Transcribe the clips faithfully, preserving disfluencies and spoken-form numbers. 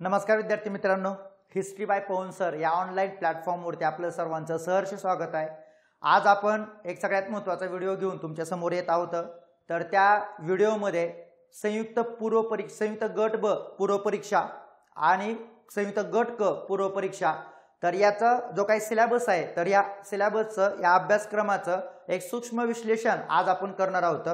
नमस्कार विद्यार्थी मित्रांनो, हिस्ट्री बाय पवन सर या ऑनलाईन प्लॅटफॉर्मवरती आपलं सर्वांचं सहर्ष स्वागत आहे। आज आपण एक सगळ्यात महत्त्वाचा व्हिडिओ घेऊन तुमच्या समोर येत आहोत। तर त्या व्हिडिओमध्ये संयुक्त पूर्व परीक्षा, संयुक्त गट ब पूर्व परीक्षा आणि संयुक्त गट क पूर्व परीक्षा, तर याचा जो काही सिलेबस आहे तर या सिलेबसचं या अभ्यासक्रमाचं एक सूक्ष्म विश्लेषण आज आपण करणार आहोत।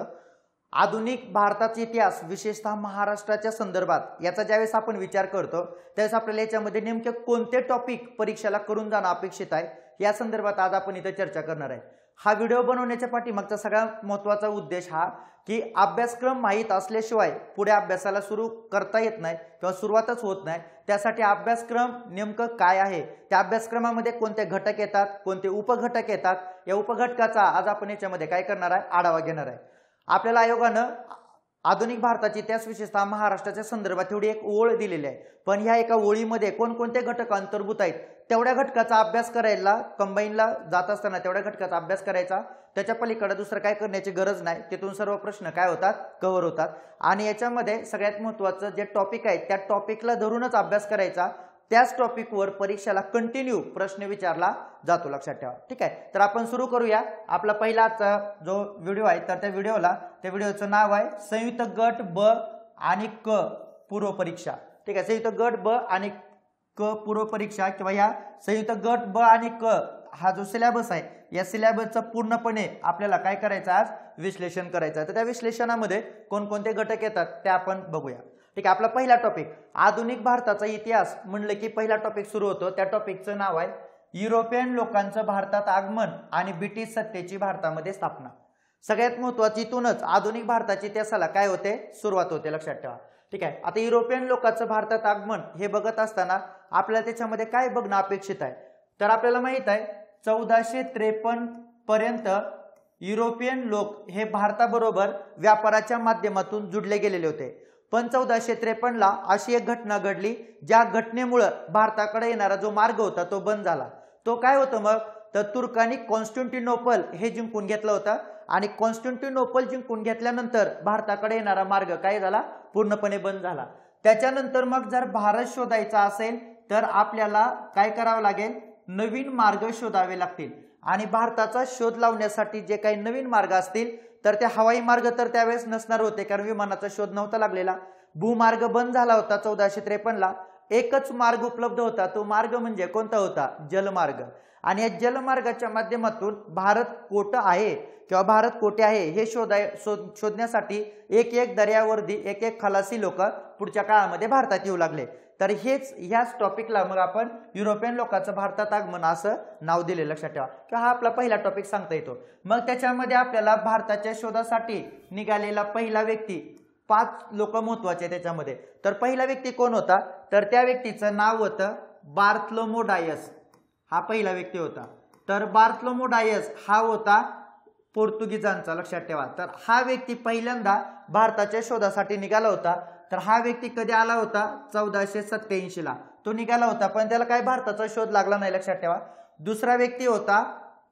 आधुनिक भारताचा इतिहास विशेषतः महाराष्ट्राच्या संदर्भात याचा ज्यावेळेस आपण विचार करतो त्यावेळेस आपल्याला याच्यामध्ये नेमके कोणते टॉपिक परीक्षेला करून जाणं अपेक्षित आहे या संदर्भात आज आपण इथे चर्चा करणार आहे। हा व्हिडिओ बनवण्याच्या पाठीमागचा सगळ्यात महत्त्वाचा उद्देश हा की अभ्यासक्रम माहित असल्याशिवाय पुढे अभ्यासाला सुरू करता येत नाही किंवा सुरुवातच होत नाही। त्यासाठी अभ्यासक्रम नेमकं काय आहे, त्या अभ्यासक्रमामध्ये कोणते घटक येतात, कोणते उपघटक येतात, या उपघटकाचा आज आपण याच्यामध्ये काय करणार आहे, आढावा घेणार आहे। आपल्याला आयोगानं आधुनिक भारताची इतिहास विशेषतः महाराष्ट्राच्या संदर्भात एवढी एक ओळ दिलेली आहे, पण ह्या एका ओळीमध्ये कोणकोणते घटक अंतर्भूत आहेत तेवढ्या घटकाचा अभ्यास करायला कंबाईनला जात असताना तेवढ्या घटकाचा अभ्यास करायचा, त्याच्या पलीकडे दुसरं काय करण्याची गरज नाही। तिथून सर्व प्रश्न काय होतात, कव्हर होतात। आणि याच्यामध्ये सगळ्यात महत्त्वाचं जे टॉपिक आहे त्या टॉपिकला धरूनच अभ्यास करायचा, त्याच टॉपिकवर परीक्षेला कंटिन्यू प्रश्न विचारला जातो, लक्षात ठेवा। ठीक आहे, तर आपण सुरू करूया। आपला पहिलाचा जो व्हिडिओ आहे तर त्या व्हिडिओला त्या व्हिडिओचं नाव आहे संयुक्त गट ब आणि क पूर्व परीक्षा। ठीक आहे, संयुक्त गट ब आणि क पूर्व परीक्षा किंवा या संयुक्त गट ब आणि क हा जो सिलेबस आहे या सिलेबसचं पूर्णपणे आपल्याला काय करायचं, आज विश्लेषण करायचं आहे। तर त्या विश्लेषणामध्ये कोणकोणते घटक येतात ते आपण बघूया। ठीक आहे, आपला पहिला टॉपिक आधुनिक भारताचा इतिहास म्हणलं की पहिला टॉपिक सुरू होतो, त्या टॉपिकचं नाव आहे युरोपियन लोकांचं भारतात आगमन आणि ब्रिटिश सत्तेची भारतामध्ये स्थापना। सगळ्यात महत्त्वाची इथूनच आधुनिक भारताच्या इतिहासाला काय होते, सुरुवात होते, लक्षात ठेवा। ठीक आहे, आता युरोपियन लोकांचं भारतात आगमन हे बघत असताना आपल्याला त्याच्यामध्ये काय बघणं अपेक्षित आहे, तर आपल्याला माहित आहे चौदाशे त्रेपन्न पर्यंत युरोपियन लोक हे भारताबरोबर व्यापाराच्या माध्यमातून जुडले गेलेले होते। पण चौदाशे त्रेपन्न ला अशी एक घटना घडली ज्या घटनेमुळे भारताकडे येणारा जो मार्ग होता तो बंद झाला। तो काय होतं मग, तर तुर्कांनी कॉन्स्टँटिनोपल हे जिंकून घेतलं होतं आणि कॉन्स्टँटिनोपल जिंकून घेतल्यानंतर भारताकडे येणारा मार्ग काय झाला, पूर्णपणे बंद झाला। त्याच्यानंतर मग जर भारत शोधायचा असेल तर आपल्याला काय करावं लागेल, नवीन मार्ग शोधावे लागतील। आणि भारताचा शोध लावण्यासाठी जे काही नवीन मार्ग असतील तर ते हवाई मार्ग तर त्यावेळेस नसणार होते, कारण विमानाचा शोध नव्हता लागलेला। भूमार्ग बंद झाला होता चौदाशे त्रेपन्न ला। एकच मार्ग उपलब्ध होता, तो मार्ग म्हणजे कोणता होता, जलमार्ग। आणि या जलमार्गाच्या माध्यमातून भारत कोठे आहे किंवा भारत कोठे आहे हे शोधाय शोधण्यासाठी एक एक दर्यावर्दी एक एक खलासी लोक पुढच्या काळामध्ये भारतात येऊ लागले। तर हेच ह्याच टॉपिकला मग आपण युरोपियन लोकांचं भारतात आगमन असं नाव दिले, लक्षात ठेवा। किंवा हा आपला पहिला टॉपिक सांगता येतो। मग त्याच्यामध्ये आपल्याला भारताच्या शोधासाठी निघालेला पहिला व्यक्ती, पाच लोक महत्वाचे त्याच्यामध्ये, तर पहिला व्यक्ती कोण होता, तर त्या व्यक्तीचं नाव होतं बार्थलोमो डायस, हा पहिला व्यक्ती होता। तर बार्थलोमो डायस हा होता पोर्तुगीजांचा, लक्षात ठेवा। तर हा व्यक्ती पहिल्यांदा भारताच्या शोधासाठी निघाला होता। तर हा व्यक्ती कधी आला होता, चौदाशे सत्याऐंशी ला तो निघाला होता, पण त्याला काय भारताचा शोध लागला नाही, लक्षात ठेवा। दुसरा व्यक्ती होता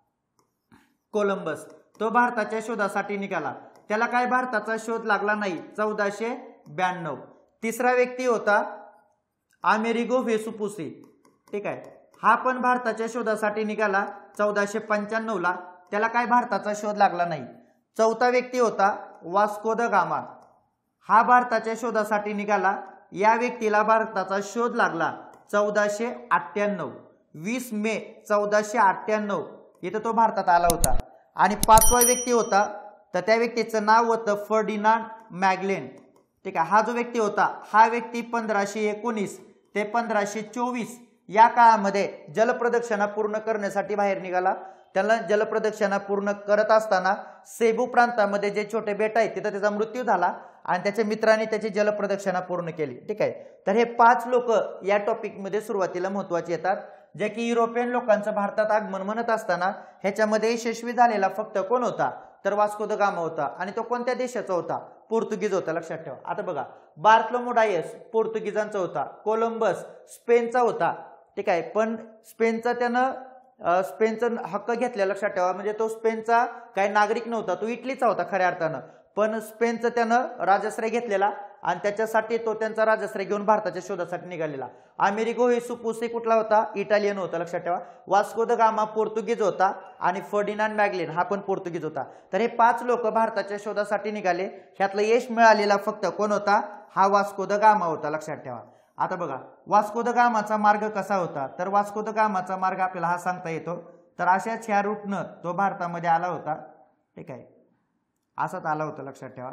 कोलंबस, तो भारताच्या शोधासाठी निघाला, त्याला काय भारताचा शोध लागला नाही, चौदाशे ब्याण्णव। तिसरा व्यक्ती होता अमेरिगो वेसुपुसी, ठीक आहे, हा पण भारताच्या शोधासाठी निघाला चौदाशे पंच्याण्णव ला, त्याला काय भारताचा शोध लागला नाही। चौथा व्यक्ती होता वास्को द गामा, हा भारताच्या शोधासाठी निघाला, या व्यक्तीला भारताचा शोध लागला चौदाशे अठ्ठ्याण्णव, वीस मे चौदाशे अठ्ठ्याण्णव इथं तो भारतात आला होता। आणि पाचवा व्यक्ती होता तर त्या व्यक्तीचं नाव होतं फर्डिनांड मॅगलेन, ठीक आहे। हा जो व्यक्ती होता हा व्यक्ती पंधराशे एकोणीस ते पंधराशे चोवीस या काळामध्ये जलप्रदक्षिणा पूर्ण करण्यासाठी बाहेर निघाला। त्याला जलप्रदक्षिणा पूर्ण करत असताना सेबू प्रांतामध्ये जे छोटे बेट आहेत तिथं त्याचा मृत्यू झाला आणि त्याच्या मित्रांनी त्याची जलप्रदक्षिणा पूर्ण केली, ठीक आहे। तर हे पाच लोक या टॉपिक मध्ये सुरुवातीला महत्वाचे येतात, जे की युरोपियन लोकांचं भारतात आगमन म्हणत असताना ह्याच्यामध्ये यशस्वी झालेला फक्त कोण होता, तर वास्को द गामा होता। आणि तो कोणत्या देशाचा होता, पोर्तुगीज होता, लक्षात ठेवा। आता बघा, बार्थलोमो डायस पोर्तुगीजांचा होता, कोलंबस स्पेनचा होता, ठीक आहे, पण स्पेनचा त्यानं स्पेनचा हक्क घेतला, लक्षात ठेवा। म्हणजे तो स्पेनचा काही नागरिक नव्हता, तो इटलीचा होता खऱ्या अर्थानं, पण स्पेनचं त्यानं राजाश्रय घेतलेला आणि त्याच्यासाठी तो त्यांचा राजाश्रय घेऊन भारताच्या शोधासाठी निघालेला. अमेरिगो वेसुपूसी कुठला होता? इटालियन होता, लक्षात ठेवा. वास्को द गामा पोर्तुगीज होता आणि फर्डिनांड मॅगलेन हा पण पोर्तुगीज होता. तर हे पाच लोक भारताच्या शोधासाठी निघाले. ह्यातलं यश मिळालेला फक्त कोण होता? हा वास्को द गामा होता, लक्षात ठेवा. आता बघा वास्को द गामाचा मार्ग कसा होता, तर वास्को द गामाचा मार्ग आपल्याला हा सांगता येतो. तर अशाच ह्या रूटनं तो भारतामध्ये आला होता, ठीक आहे, असाच आला होता, लक्षात ठेवा,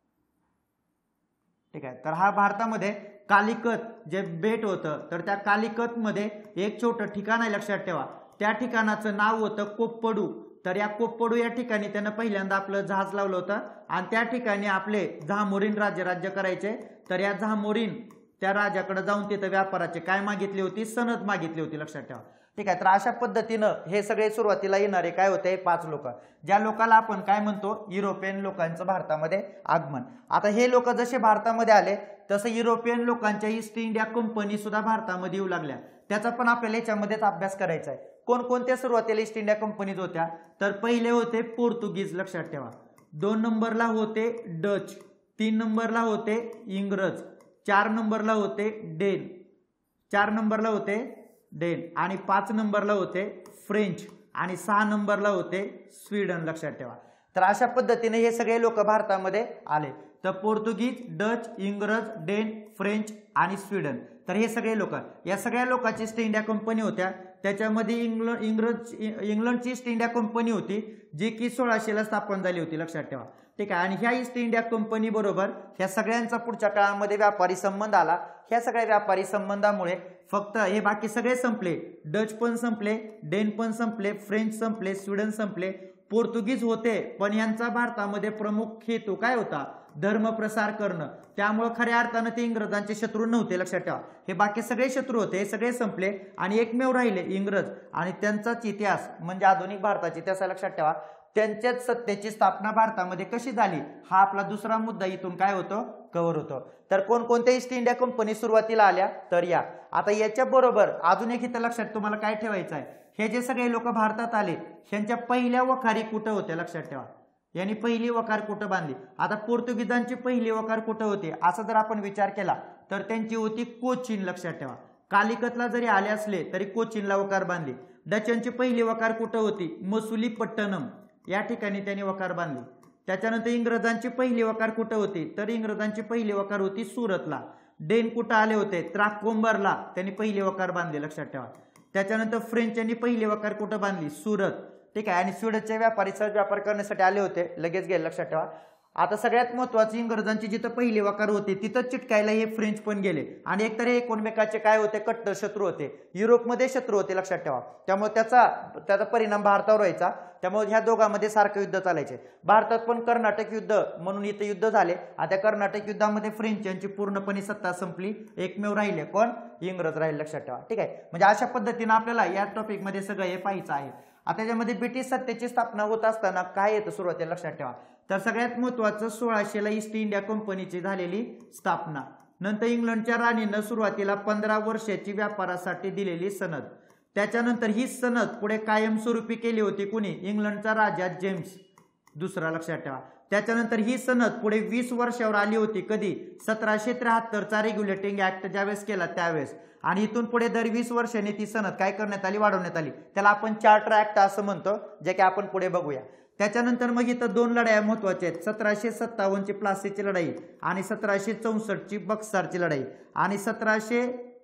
ठीक आहे. तर हा भारतामध्ये कालिकत जे बेट होतं, तर त्या कालिकत मध्ये एक छोटं ठिकाण आहे, लक्षात ठेवा. त्या ठिकाणाचं नाव होतं कोप्पडू. तर या कोप्पडू या ठिकाणी त्यानं पहिल्यांदा आपलं जहाज लावलं होतं आणि त्या ठिकाणी आपले झामोरीन राज्य राज्य करायचे. तर या झामोरीन त्या राजाकडे जाऊन तिथं व्यापाराचे काय मागितली होती? सनद मागितली होती, लक्षात ठेवा, ठीक आहे. तर अशा पद्धतीनं हे सगळे सुरुवातीला येणारे काय होते? पाच लोक, ज्या लोकांना आपण काय म्हणतो? युरोपियन लोकांचं भारतामध्ये आगमन. आता हे लोक जसे भारतामध्ये आले तसं युरोपियन लोकांच्या ईस्ट इंडिया कंपनी सुद्धा भारतामध्ये येऊ लागल्या. त्याचा पण आपल्याला याच्यामध्येच अभ्यास करायचा आहे. कोणकोणत्या सुरुवातीला ईस्ट इंडिया कंपनीज होत्या? तर पहिले होते पोर्तुगीज, लक्षात ठेवा. दोन नंबरला होते डच, तीन नंबरला होते इंग्रज, चार नंबरला होते डेन, चार नंबरला होते डेन आणि पाच नंबरला होते फ्रेंच आणि सहा नंबरला होते स्वीडन, लक्षात ठेवा. तर अशा पद्धतीने हे सगळे लोक भारतामध्ये आले. तर पोर्तुगीज, डच, इंग्रज, डेन, फ्रेंच आणि स्वीडन, तर हे सगळे लोक, या सगळ्या लोकांची ईस्ट इंडिया कंपनी होत्या. त्याच्यामध्ये इंग्लंड इंग्रज इंग्लंडची ईस्ट इंडिया कंपनी होती जी की सोळाशेला स्थापन झाली होती, लक्षात ठेवा, ठीक आहे. आणि ह्या ईस्ट इंडिया कंपनी बरोबर ह्या सगळ्यांचा पुढच्या काळामध्ये व्यापारी संबंध आला. ह्या सगळ्या व्यापारी संबंधामुळे फक्त हे बाकी सगळे संपले. डच पण संपले, डेन पण संपले, फ्रेंच संपले, स्वीडन संपले. पोर्तुगीज होते पण यांचा भारतामध्ये प्रमुख हेतू काय होता? धर्म प्रसार करणं. त्यामुळे खऱ्या अर्थानं ते इंग्रजांचे शत्रू नव्हते, लक्षात ठेवा. हे बाकी सगळे शत्रू होते, हे सगळे संपले आणि एकमेव राहिले इंग्रज. आणि त्यांचाच इतिहास म्हणजे आधुनिक भारताचा इतिहास, लक्षात ठेवा. त्यांच्याच सत्तेची स्थापना भारतामध्ये कशी झाली हा आपला दुसरा मुद्दा इथून काय होतो? कव्हर होतो. तर कोणकोणत्या ईस्ट इंडिया कंपनी सुरुवातीला आल्या? तर या. आता याच्या बरोबर अजून एक इथं लक्षात तुम्हाला काय ठेवायचं आहे? हे जे सगळे लोक भारतात आले ह्यांच्या पहिल्या वखारी कुठं होत्या? लक्षात ठेवा. यांनी पहिली वखार कुठं बांधली? आता पोर्तुगीजांची पहिली वखार कुठं होती असा जर आपण विचार केला तर त्यांची होती कोचीन, लक्षात ठेवा. कालिकतला जरी आले असले तरी कोचीनला वखार बांधली. डचांची पहिली वखार कुठं होती? मसुलीपट्टनम या ठिकाणी त्यांनी वखार बांधली. त्याच्यानंतर इंग्रजांची पहिली वखार कुठं होती? तर इंग्रजांची पहिली वखार होती सुरतला. डेन कुठं आले होते? त्राकोंबरला त्यांनी पहिली वखार बांधली, लक्षात ठेवा. त्याच्यानंतर फ्रेंचांनी पहिली वखार कुठं बांधली? सुरत, ठीक आहे. आणि स्वीडनचे व्यापारी सहज व्यापार करण्यासाठी आले होते, लगेच गेले, लक्षात ठेवा. आता सगळ्यात महत्वाची इंग्रजांची जिथं पहिली वखार होती तिथं चिटकायला हे फ्रेंच पण गेले आणि एकतर हे एकमेकाचे काय होते? कट्टर शत्रू होते, युरोपमध्ये शत्रू होते, लक्षात ठेवा. त्यामुळे त्याचा त्याचा परिणाम भारतावर व्हायचा. त्यामुळे ह्या दोघांमध्ये सारखं युद्ध चालायचे. भारतात पण कर्नाटक युद्ध म्हणून इथे युद्ध झाले आणि त्या कर्नाटक युद्धामध्ये फ्रेंच यांची पूर्णपणे सत्ता संपली. एकमेव राहिले कोण? इंग्रज राहिले, लक्षात ठेवा, ठीक आहे. म्हणजे अशा पद्धतीने आपल्याला या टॉपिकमध्ये सगळं हे पाहायचं आहे. आता त्याच्यामध्ये ब्रिटिश सत्तेची स्थापना होत असताना काय येतं सुरुवातीला? लक्षात ठेवा. तर सगळ्यात महत्वाचं सोळाशेला ईस्ट इंडिया कंपनीची झालेली स्थापना. नंतर इंग्लंडच्या राणीनं सुरुवातीला पंधरा वर्षाची व्यापारासाठी दिलेली सनद. त्याच्यानंतर ही सनद पुढे कायमस्वरूपी केली होती कुणी? इंग्लंडचा राजा जेम्स दुसरा, लक्षात ठेवा. त्याच्यानंतर ही सनद पुढे वीस वर्षावर आली होती. कधी? सतराशे त्र्याहत्तरचा रेग्युलेटिंग ऍक्ट ज्यावेळेस केला त्यावेळेस. आणि इथून पुढे दर वीस वर्षांनी ती सनद काय करण्यात आली? वाढवण्यात आली. त्याला आपण चार्टर ऍक्ट असं म्हणतो, जे की आपण पुढे बघूया. त्याच्यानंतर मग इथं दोन लढाया महत्वाच्या आहेत. सतराशे सत्तावन्नची प्लासीची लढाई आणि सतराशे चौसष्टची बक्सारची लढाई आणि सतराशे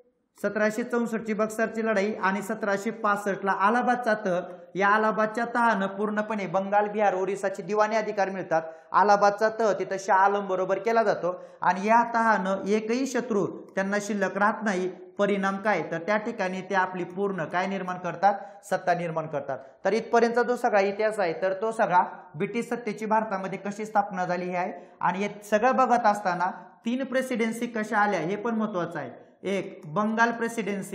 सतराशे चौसष्टची बक्सारची लढाई आणि सतराशे पासष्टला अलाहाबादचा तह. या अलाहाबादच्या तहानं पूर्णपणे बंगाल, बिहार, ओरिसाचे दिवाणी अधिकार मिळतात. अलाहाबादचा तह तिथं शाह आलम बरोबर केला जातो आणि या तहानं एकही शत्रू त्यांना शिल्लक राहत नाही. परिणाम काय? तर त्या ठिकाणी ते आपली पूर्ण काय निर्माण करतात? सत्ता निर्माण करतात. तर इथपर्यंतचा जो सगळा इतिहास आहे तर तो सगळा ब्रिटिश सत्तेची भारतामध्ये कशी स्थापना झाली हे आहे. आणि हे सगळं बघत असताना तीन प्रेसिडेन्सी कशा आल्या हे पण महत्वाचं आहे. एक बंगाल प्रेसिडेन्सी,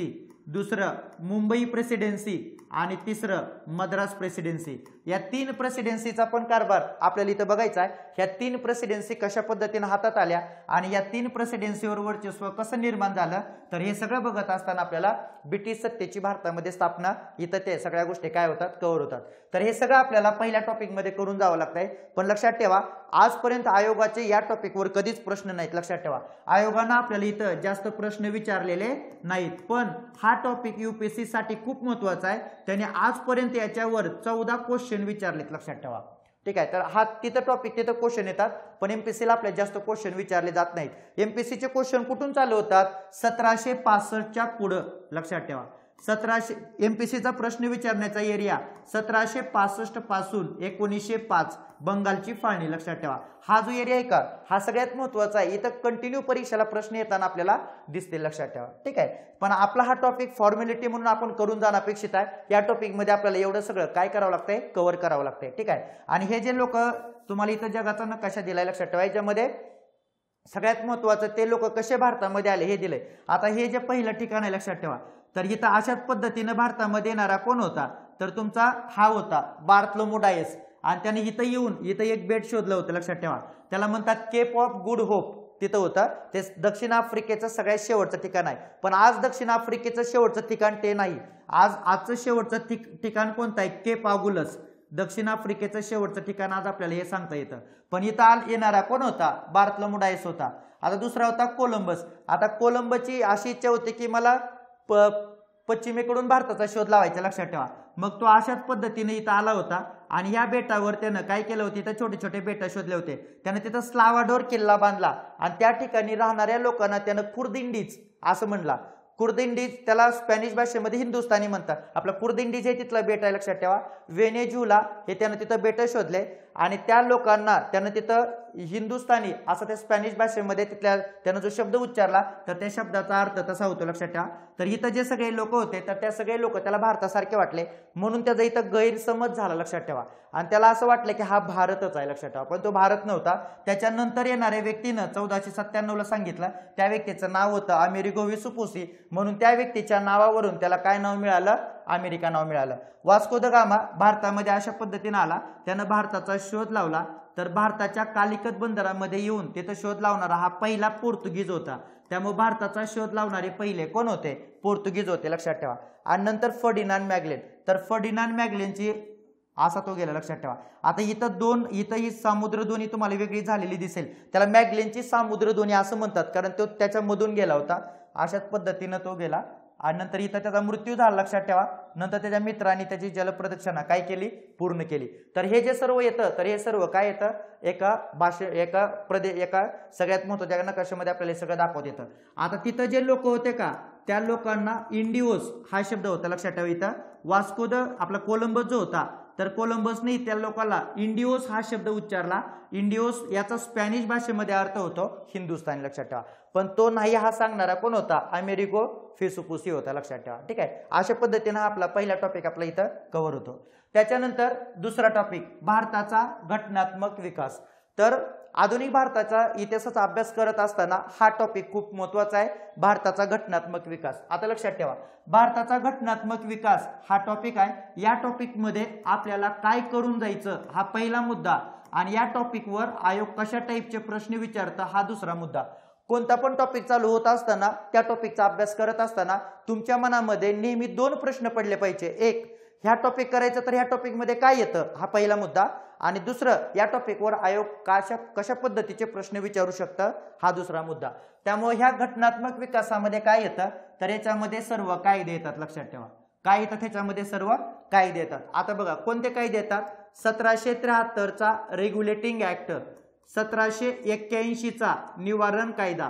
दुसरं मुंबई प्रेसिडेन्सी आणि तिसरं मद्रास प्रेसिडेन्सी. या तीन प्रेसिडेन्सीचा पण कारभार आपल्याला इथं बघायचा आहे. ह्या तीन प्रेसिडेन्सी कशा पद्धतीने हातात आल्या आणि या तीन प्रेसिडेन्सीवर वर्चस्व कसं निर्माण झालं, तर हे सगळं बघत असताना आपल्याला ब्रिटिश सत्तेची भारतामध्ये स्थापना इथं ते सगळ्या गोष्टी काय होतात, कव्हर होतात. तर हे सगळं आपल्याला पहिल्या टॉपिकमध्ये करून जावं लागतंय. पण लक्षात ठेवा, आजपर्यंत आयोगाचे या टॉपिकवर कधीच प्रश्न नाहीत. लक्षात ठेवा, आयोगानं आपल्याला इथं जास्त प्रश्न विचारलेले नाहीत. पण हा टॉपिक युपीएससी साठी खूप महत्वाचा आहे. त्याने आजपर्यंत याच्यावर चौदा क्वेश्चन विचारलेत. लक्षात ठेवा, ठीक आहे. तर हा तिथं टॉपिक तिथं क्वेश्चन येतात, पण एमपीएससीला आपल्याला जास्त क्वेश्चन विचारले जात नाहीत. एमपीएससीचे क्वेश्चन कुठून चालू होतात, सतराशे पासष्टच्या पुढं. लक्षात ठेवा, सतराशे एमपीएससीचा प्रश्न विचारण्याचा एरिया सतराशे पासष्ट पासून एकोणीसशे पाच बंगालची फाळणी. लक्षात ठेवा, हा जो एरिया आहे का, हा सगळ्यात महत्वाचा आहे. इथं कंटिन्यू परीक्षेला प्रश्न येताना आपल्याला दिसतील. लक्षात ठेवा, ठीक आहे. पण आपला हा टॉपिक फॉर्मॅलिटी म्हणून आपण करून जाणं अपेक्षित आहे. या टॉपिकमध्ये आपल्याला एवढं सगळं काय करावं लागतंय, कव्हर करावं लागतंय, ठीक आहे. आणि हे जे लोक तुम्हाला इथं जगाचा नकाशा दिलाय, लक्षात ठेवा, याच्यामध्ये सगळ्यात महत्वाचं ते लोक कसे भारतामध्ये आले हे दिलंय. आता हे जे पहिलं ठिकाण आहे, लक्षात ठेवा, तर इथं अशाच पद्धतीने भारतामध्ये येणारा कोण होता, तर तुमचा हा होता बार्थलोमू डायस. आणि त्याने इथं येऊन इथं एक बेट शोधलं होतं. लक्षात ठेवा, त्याला म्हणतात केप ऑफ गुड होप. तिथं होतं ते दक्षिण आफ्रिकेचं सगळ्यात शेवटचं ठिकाण आहे. पण आज दक्षिण आफ्रिकेचं शेवटचं ठिकाण ते नाही. आज आजचं शेवटचं ठिकाण कोणतं आहे, केप आगुलस. दक्षिण आफ्रिकेचं शेवटचं ठिकाण आज आपल्याला हे सांगता येतं. पण इथं येणारा कोण होता, बार्थलोमू डायस होता. आता दुसरा होता कोलंबस. आता कोलंबसची अशी इच्छा होती की मला प पश्चिमेकडून भारताचा शोध लावायचा. लक्षात ठेवा, मग तो अशाच पद्धतीने इथं आला होता आणि या बेटावर त्यानं काय केलं होतं, इथं छोटे छोटे बेट शोधले होते. त्यानं तिथं स्लावाडोर किल्ला बांधला आणि त्या ठिकाणी राहणाऱ्या लोकांना त्यानं खुर्दिंडीज असं म्हणला. कुर्दिंडीज त्याला स्पॅनिश भाषेमध्ये हिंदुस्थानी म्हणतात. आपला कुर्दिंडीज हे तिथलं बेट आहे. लक्षात ठेवा, व्हेनेझुला हे त्यानं तिथं बेट शोधले आणि त्या लोकांना त्यानं तिथं हिंदुस्थानी असं त्या स्पॅनिश भाषेमध्ये तिथल्या त्यानं जो शब्द उच्चारला तर त्या शब्दाचा अर्थ तसा होतो. लक्षात ठेवा, तर इथं जे सगळे लोक होते तर त्या सगळे लोक त्याला भारतासारखे वाटले म्हणून त्याचा इथं गैरसमज झाला. लक्षात ठेवा, आणि त्याला असं वाटलं की हा भारतच आहे. लक्षात ठेवा, पण तो भारत नव्हता. त्याच्यानंतर येणाऱ्या व्यक्तीनं चौदाशे सत्त्याण्णव ला सांगितलं, त्या व्यक्तीचं नाव होतं अमेरिगो वेसुपुसी. म्हणून त्या व्यक्तीच्या नावावरून त्याला काय नाव मिळालं, अमेरिका नाव मिळालं. वास्को द गामा भारतामध्ये अशा पद्धतीने आला, त्यानं भारताचा शोध लावला. तर भारताच्या कालिकत बंदरामध्ये येऊन तिथं शोध लावणारा हा पहिला पोर्तुगीज होता. त्यामुळे भारताचा शोध लावणारे पहिले कोण होते, पोर्तुगीज होते. लक्षात ठेवा. आणि नंतर फर्डिनांड मॅगलेन. तर फर्डिनांड मॅगलेनची असा तो गेला. लक्षात ठेवा, आता इथं दोन इथं ही सामुद्रधुनी तुम्हाला वेगळी झालेली दिसेल. त्याला मॅगलेनची सामुद्रधुनी असं म्हणतात कारण तो त्याच्यामधून गेला होता. अशाच पद्धतीनं तो गेला आणि नंतर इथं त्याचा मृत्यू झाला. लक्षात ठेवा, नंतर त्याच्या मित्रांनी त्याची जलप्रदक्षिणा काय केली, पूर्ण केली. तर हे जे सर्व येतं तर हे सर्व काय येतं, एका भाषे एका प्रदेश एका सगळ्यात महत्त्वाच्या नकाशामध्ये आपल्याला हे सगळं दाखवत येतं. आता तिथं जे लोक होते का त्या लोकांना इंडिओस हा शब्द होता. लक्षात ठेवा, इथं वास्को द आपला कोलंबस जो होता तर कोलंबसने त्या लोकांना इंडिओस हा शब्द उच्चारला. इंडिओस याचा स्पॅनिश भाषेमध्ये अर्थ होतो हिंदुस्थानी. लक्षात ठेवा, पण तो नाही हा सांगणारा कोण होता, अमेरिगो वेसुपुसी होता. लक्षात ठेवा, ठीक आहे. अशा पद्धतीने हा आपला पहिला टॉपिक आपला इथं कव्हर होतो. त्याच्यानंतर दुसरा टॉपिक भारताचा घटनात्मक विकास. तर आधुनिक भारताचा इतिहासाचा अभ्यास करत असताना हा टॉपिक खूप महत्वाचा आहे, भारताचा घटनात्मक विकास. आता लक्षात ठेवा, भारताचा घटनात्मक विकास हा टॉपिक आहे. या टॉपिक मध्ये आपल्याला काय करून जायचं हा पहिला मुद्दा आणि या टॉपिकवर आयोग कशा टाईपचे प्रश्न विचारता हा दुसरा मुद्दा. कोणता पण टॉपिक चालू होत असताना त्या टॉपिकचा अभ्यास करत असताना तुमच्या मनामध्ये नेहमी दोन प्रश्न पडले पाहिजे. एक, ह्या टॉपिक करायचं तर ह्या टॉपिक मध्ये काय येतं हा पहिला मुद्दा, आणि दुसरं, या टॉपिकवर आयोग कशा कशा पद्धतीचे प्रश्न विचारू शकतं हा दुसरा मुद्दा. त्यामुळे ह्या घटनात्मक विकासामध्ये काय येतं तर याच्यामध्ये सर्व कायदे येतात. लक्षात ठेवा, काय येतात त्याच्यामध्ये, सर्व कायदे येतात. आता बघा कोणते कायदे येतात. सतराशे त्र्याहत्तरचा रेग्युलेटिंग ऍक्ट, सतराशे एक्क्याऐंशीचा निवारण कायदा,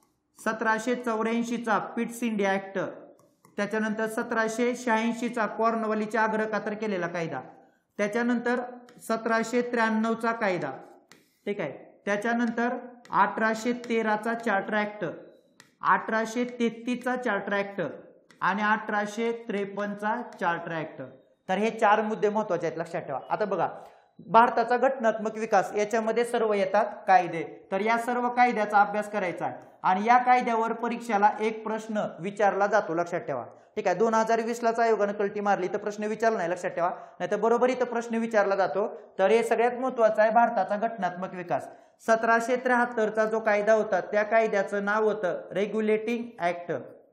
सतराशे चौऱ्याऐंशीचा पिट्स इंडिया ऍक्ट, त्याच्यानंतर सतराशे शहाऐंशीचा कॉर्नवलीच्या आग्रखातर केलेला कायदा, त्याच्यानंतर सतराशे त्र्याण्णवचा कायदा, ठीक आहे. त्याच्यानंतर अठराशे तेराचा चार्टर ऍक्ट, अठराशे तेहतीसचा चार्टर ऍक्ट आणि अठराशे त्रेपन्नचा चार्टर ऍक्ट. तर हे चार मुद्दे महत्वाचे आहेत. लक्षात ठेवा. आता बघा, भारताचा घटनात्मक विकास याच्यामध्ये सर्व येतात कायदे. तर या सर्व कायद्याचा अभ्यास करायचा आहे. आणि या कायद्यावर परीक्षेला एक प्रश्न विचारला जातो, लक्षात ठेवा. ठीक आहे. दोन हजार वीस लाच आयोगानं कल्टी मारली तर प्रश्न विचारला नाही, लक्षात ठेवा. नाही तर बरोबर इथं प्रश्न विचारला जातो. तर हे सगळ्यात महत्वाचं आहे भारताचा घटनात्मक विकास. सतराशे त्र्याहत्तरचा जो कायदा होता त्या कायद्याचं नाव होतं रेग्युलेटिंग ऍक्ट.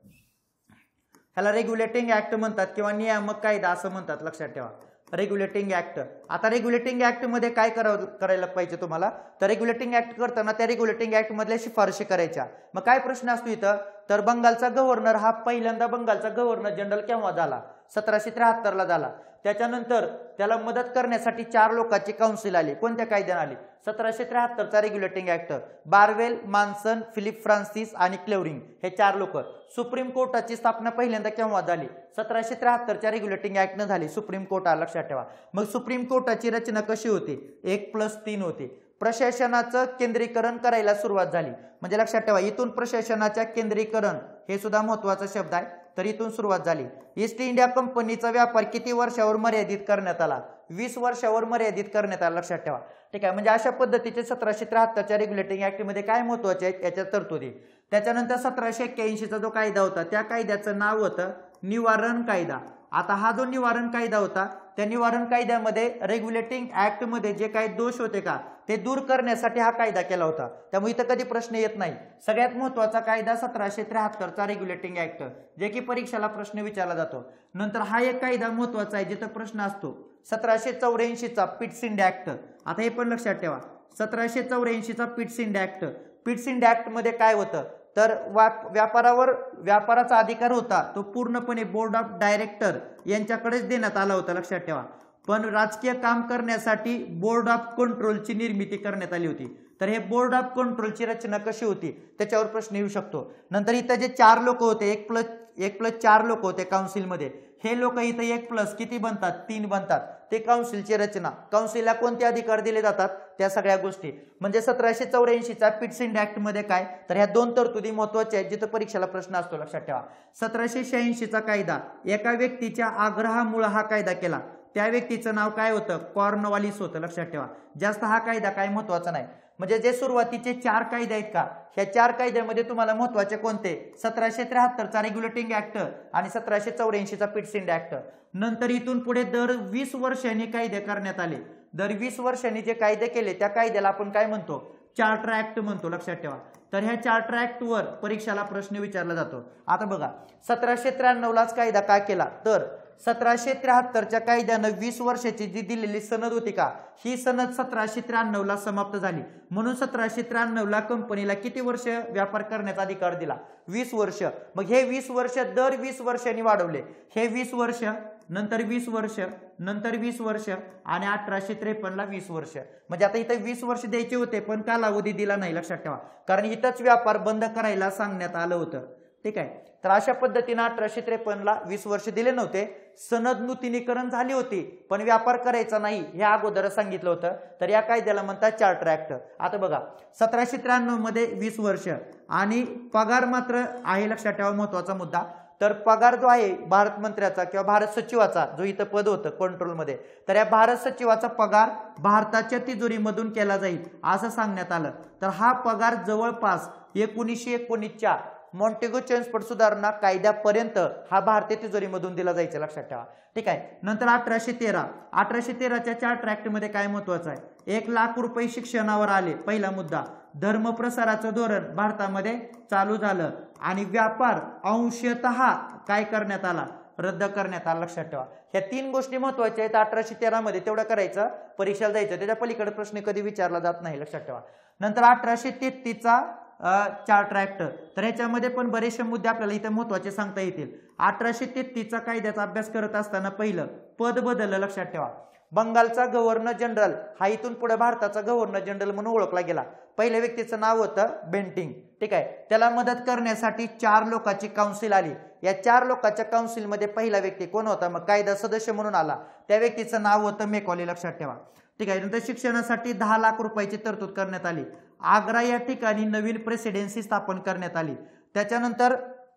ह्याला रेग्युलेटिंग ऍक्ट म्हणतात किंवा नियामक कायदा असं म्हणतात, लक्षात ठेवा. Regulating act. आता रेग्युलेटिंग ऍक्ट मध्ये काय करावं करायला पाहिजे तुम्हाला, तर रेग्युलेटिंग ऍक्ट करताना त्या रेग्युलेटिंग ऍक्ट मधल्या शिफारशी करायच्या. मग काय प्रश्न असतो इथं, तर बंगालचा गव्हर्नर हा पहिल्यांदा बंगालचा गव्हर्नर जनरल केव्हा झाला, सतराशे त्र्याहत्तर ला झाला. त्याच्यानंतर त्याला मदत करण्यासाठी चार लोकांची काउन्सिल आली. कोणत्या कायद्याने आली, सतराशे त्र्याहत्तर चा regulating act. Barwell, Monson, Philip Francis आणि क्लेवरिंग हे चार लोक. सुप्रीम कोर्टाची स्थापना पहिल्यांदा केव्हा झाली, सतराशे त्र्याहत्तर च्या रेग्युलेटिंग ऍक्ट न झाली. सुप्रीम कोर्ट, लक्षात ठेवा. मग सुप्रीम कोर्टाची रचना कशी होती, एक प्लस तीन होती. प्रशासनाचं केंद्रीकरण करायला सुरुवात झाली, म्हणजे लक्षात ठेवा इथून प्रशासनाच्या केंद्रीकरण हे सुद्धा महत्वाचा शब्द आहे. तर इथून सुरुवात झाली. ईस्ट इंडिया कंपनीचा व्यापार किती वर्षावर मर्यादित करण्यात आला, वीस वर्षावर मर्यादित करण्यात आला, लक्षात ठेवा. ठीक आहे. म्हणजे अशा पद्धतीचे सतराशे त्र्याहत्तरच्या रेग्युलेटिंग ऍक्ट मध्ये काय महत्वाचे आहेत याच्या तरतुदी. त्याच्यानंतर सतराशे एक्क्याऐंशी चा जो कायदा होता त्या कायद्याचं नाव होतं निवारण कायदा. आता हा जो निवारण कायदा होता त्या निवारण कायद्यामध्ये रेग्युलेटिंग ऍक्ट मध्ये जे काही दोष होते का ते दूर करण्यासाठी हा कायदा केला होता. त्यामुळे इथं कधी प्रश्न येत नाही. सगळ्यात महत्वाचा कायदा सतराशे त्र्याहत्तर चा रेग्युलेटिंग ऍक्ट, जे की परीक्षेला प्रश्न विचारला जातो. नंतर हा एक कायदा महत्वाचा आहे जिथं प्रश्न असतो, सतराशे चौऱ्याऐंशी चा पिटसिंड ऍक्ट. आता हे पण लक्षात ठेवा, सतराशे चौऱ्याऐंशी चा पिटसिंड ऍक्ट. पिटसिंड ऍक्ट मध्ये काय होतं, तर व्यापारावर व्यापाराचा अधिकार होता तो पूर्णपणे बोर्ड ऑफ डायरेक्टर यांच्याकडेच देण्यात आला होता, लक्षात ठेवा. पण राजकीय काम करण्यासाठी बोर्ड ऑफ कंट्रोलची निर्मिती करण्यात आली होती. तर हे बोर्ड ऑफ कंट्रोलची रचना कशी होती त्याच्यावर प्रश्न येऊ शकतो. नंतर इथं जे चार लोक होते, एक प्लस एक प्लस चार लोक होते काउन्सिलमध्ये, हे लोक इथं एक प्लस किती बनतात, तीन बनतात. ते काउन्सिलची रचना, काउन्सिलला कोणते अधिकार दिले जातात त्या सगळ्या गोष्टी. म्हणजे सतराशे चौऱ्याऐंशी चा पिटसिंड ऍक्ट मध्ये काय, तर ह्या दोन तरतुदी महत्वाच्या आहेत जिथं परीक्षेला प्रश्न असतो, लक्षात ठेवा. सतराशे शहाऐंशी चा कायदा, एका व्यक्तीच्या आग्रहामुळे हा कायदा केला. त्या व्यक्तीचं नाव काय होतं, कॉर्नवालिस होतं, लक्षात ठेवा. जास्त हा कायदा काय महत्वाचा नाही. म्हणजे जे सुरुवातीचे चार कायदे आहेत का, ह्या चार कायद्यामध्ये तुम्हाला महत्वाचे कोणते, सतराशे त्र्याहत्तर चा रेग्युलेटिंग ऍक्ट आणि सतराशे चौऱ्याऐंशी चा पिटसिंड ऍक्ट. नंतर इथून पुढे दर वीस वर्षांनी कायदे करण्यात आले. दर वीस वर्षांनी जे कायदे केले त्या कायद्याला आपण काय म्हणतो, चार्टर ऍक्ट म्हणतो, लक्षात ठेवा. तर ह्या चार्टर ऍक्ट वर परीक्षेला प्रश्न विचारला जातो. आता बघा, सतराशे त्र्याण्णव लाच कायदा का केला, तर सतराशे त्र्याहत्तरच्या कायद्यानं वीस वर्षाची जी दिलेली सनद होती का, ही सनद सतराशे त्र्याण्णव ला समाप्त झाली. म्हणून सतराशे त्र्याण्णव ला कंपनीला किती वर्ष व्यापार करण्याचा अधिकार दिला, वीस वर्ष. मग हे वीस वर्ष दर वीस वर्षांनी वाढवले. हे वीस वर्ष, नंतर वीस वर्ष, नंतर वीस वर्ष आणि अठराशे त्रेपन्न ला वीस वर्ष. म्हणजे आता इथं वीस वर्ष द्यायचे होते पण कालावधी दिला नाही, लक्षात ठेवा. कारण इथंच व्यापार बंद करायला सांगण्यात आलं होतं. ठीक आहे. तर अशा पद्धतीने अठराशे त्रेपन्न ला वीस वर्ष दिले नव्हते. सनद नूतनीकरण झाली होती पण व्यापार करायचा नाही हे अगोदर सांगितलं होतं. तर या कायद्याला म्हणतात चार्टर ऍक्ट. आता बघा, सतराशे त्र्याण्णव मध्ये वीस वर्ष आणि पगार मात्र आहे, लक्षात ठेवा, महत्वाचा मुद्दा. तर पगार जो आहे भारत मंत्र्याचा किंवा भारत सचिवाचा, जो इथं पद होतं कंट्रोलमध्ये, तर या भारत सचिवाचा पगार भारताच्या तिजोरीमधून केला जाईल असं सांगण्यात आलं. तर हा पगार जवळपास एकोणीसशे एकोणीसच्या मॉन्टेगो चेम्सफोर्ड सुधारणा कायद्यापर्यंत हा भारतीय तिजोरीमधून दिला जायचा, लक्षात ठेवा. ठीक आहे. नंतर अठराशे तेरा अठराशे तेराच्या चार्टर ऍक्ट मध्ये काय महत्वाचं आहे, एक लाख रुपये शिक्षणावर आले. पहिला मुद्दा, धर्म प्रसाराचं धोरण भारतामध्ये चालू झालं आणि व्यापार अंशतः काय करण्यात आला, रद्द करण्यात आला, लक्षात ठेवा. ह्या तीन गोष्टी महत्वाच्या आहेत. अठराशे तेरा मध्ये तेवढं करायचं, परीक्षेला जायचं, त्याच्या पलीकडे प्रश्न कधी विचारला जात नाही, लक्षात ठेवा. नंतर अठराशे तेहतीस चा चार्टर ऍक्ट, तर ह्याच्यामध्ये पण बरेचसे मुद्दे आपल्याला इथे महत्वाचे सांगता येतील. अठराशे तेहतीस चा कायद्याचा अभ्यास करत असताना पहिलं पद बदललं, लक्षात ठेवा. बंगालचा गव्हर्नर जनरल हा इथून पुढे भारताचा गव्हर्नर जनरल म्हणून ओळखला गेला. पहिल्या व्यक्तीचं नाव होतं बेंटिंग. ठीक आहे. त्याला मदत करण्यासाठी चार लोकांची काउन्सिल आली. या चार लोकांच्या काउन्सिल मध्ये पहिला व्यक्ती कोण होता, मग कायदा सदस्य म्हणून आला, त्या व्यक्तीचं नाव होतं मेकॉले, लक्षात ठेवा. ठीक आहे. नंतर शिक्षणासाठी दहा लाख रुपयाची तरतूद करण्यात आली. आग्रा या ठिकाणी नवीन प्रेसिडेन्सी स्थापन करण्यात आली. त्याच्यानंतर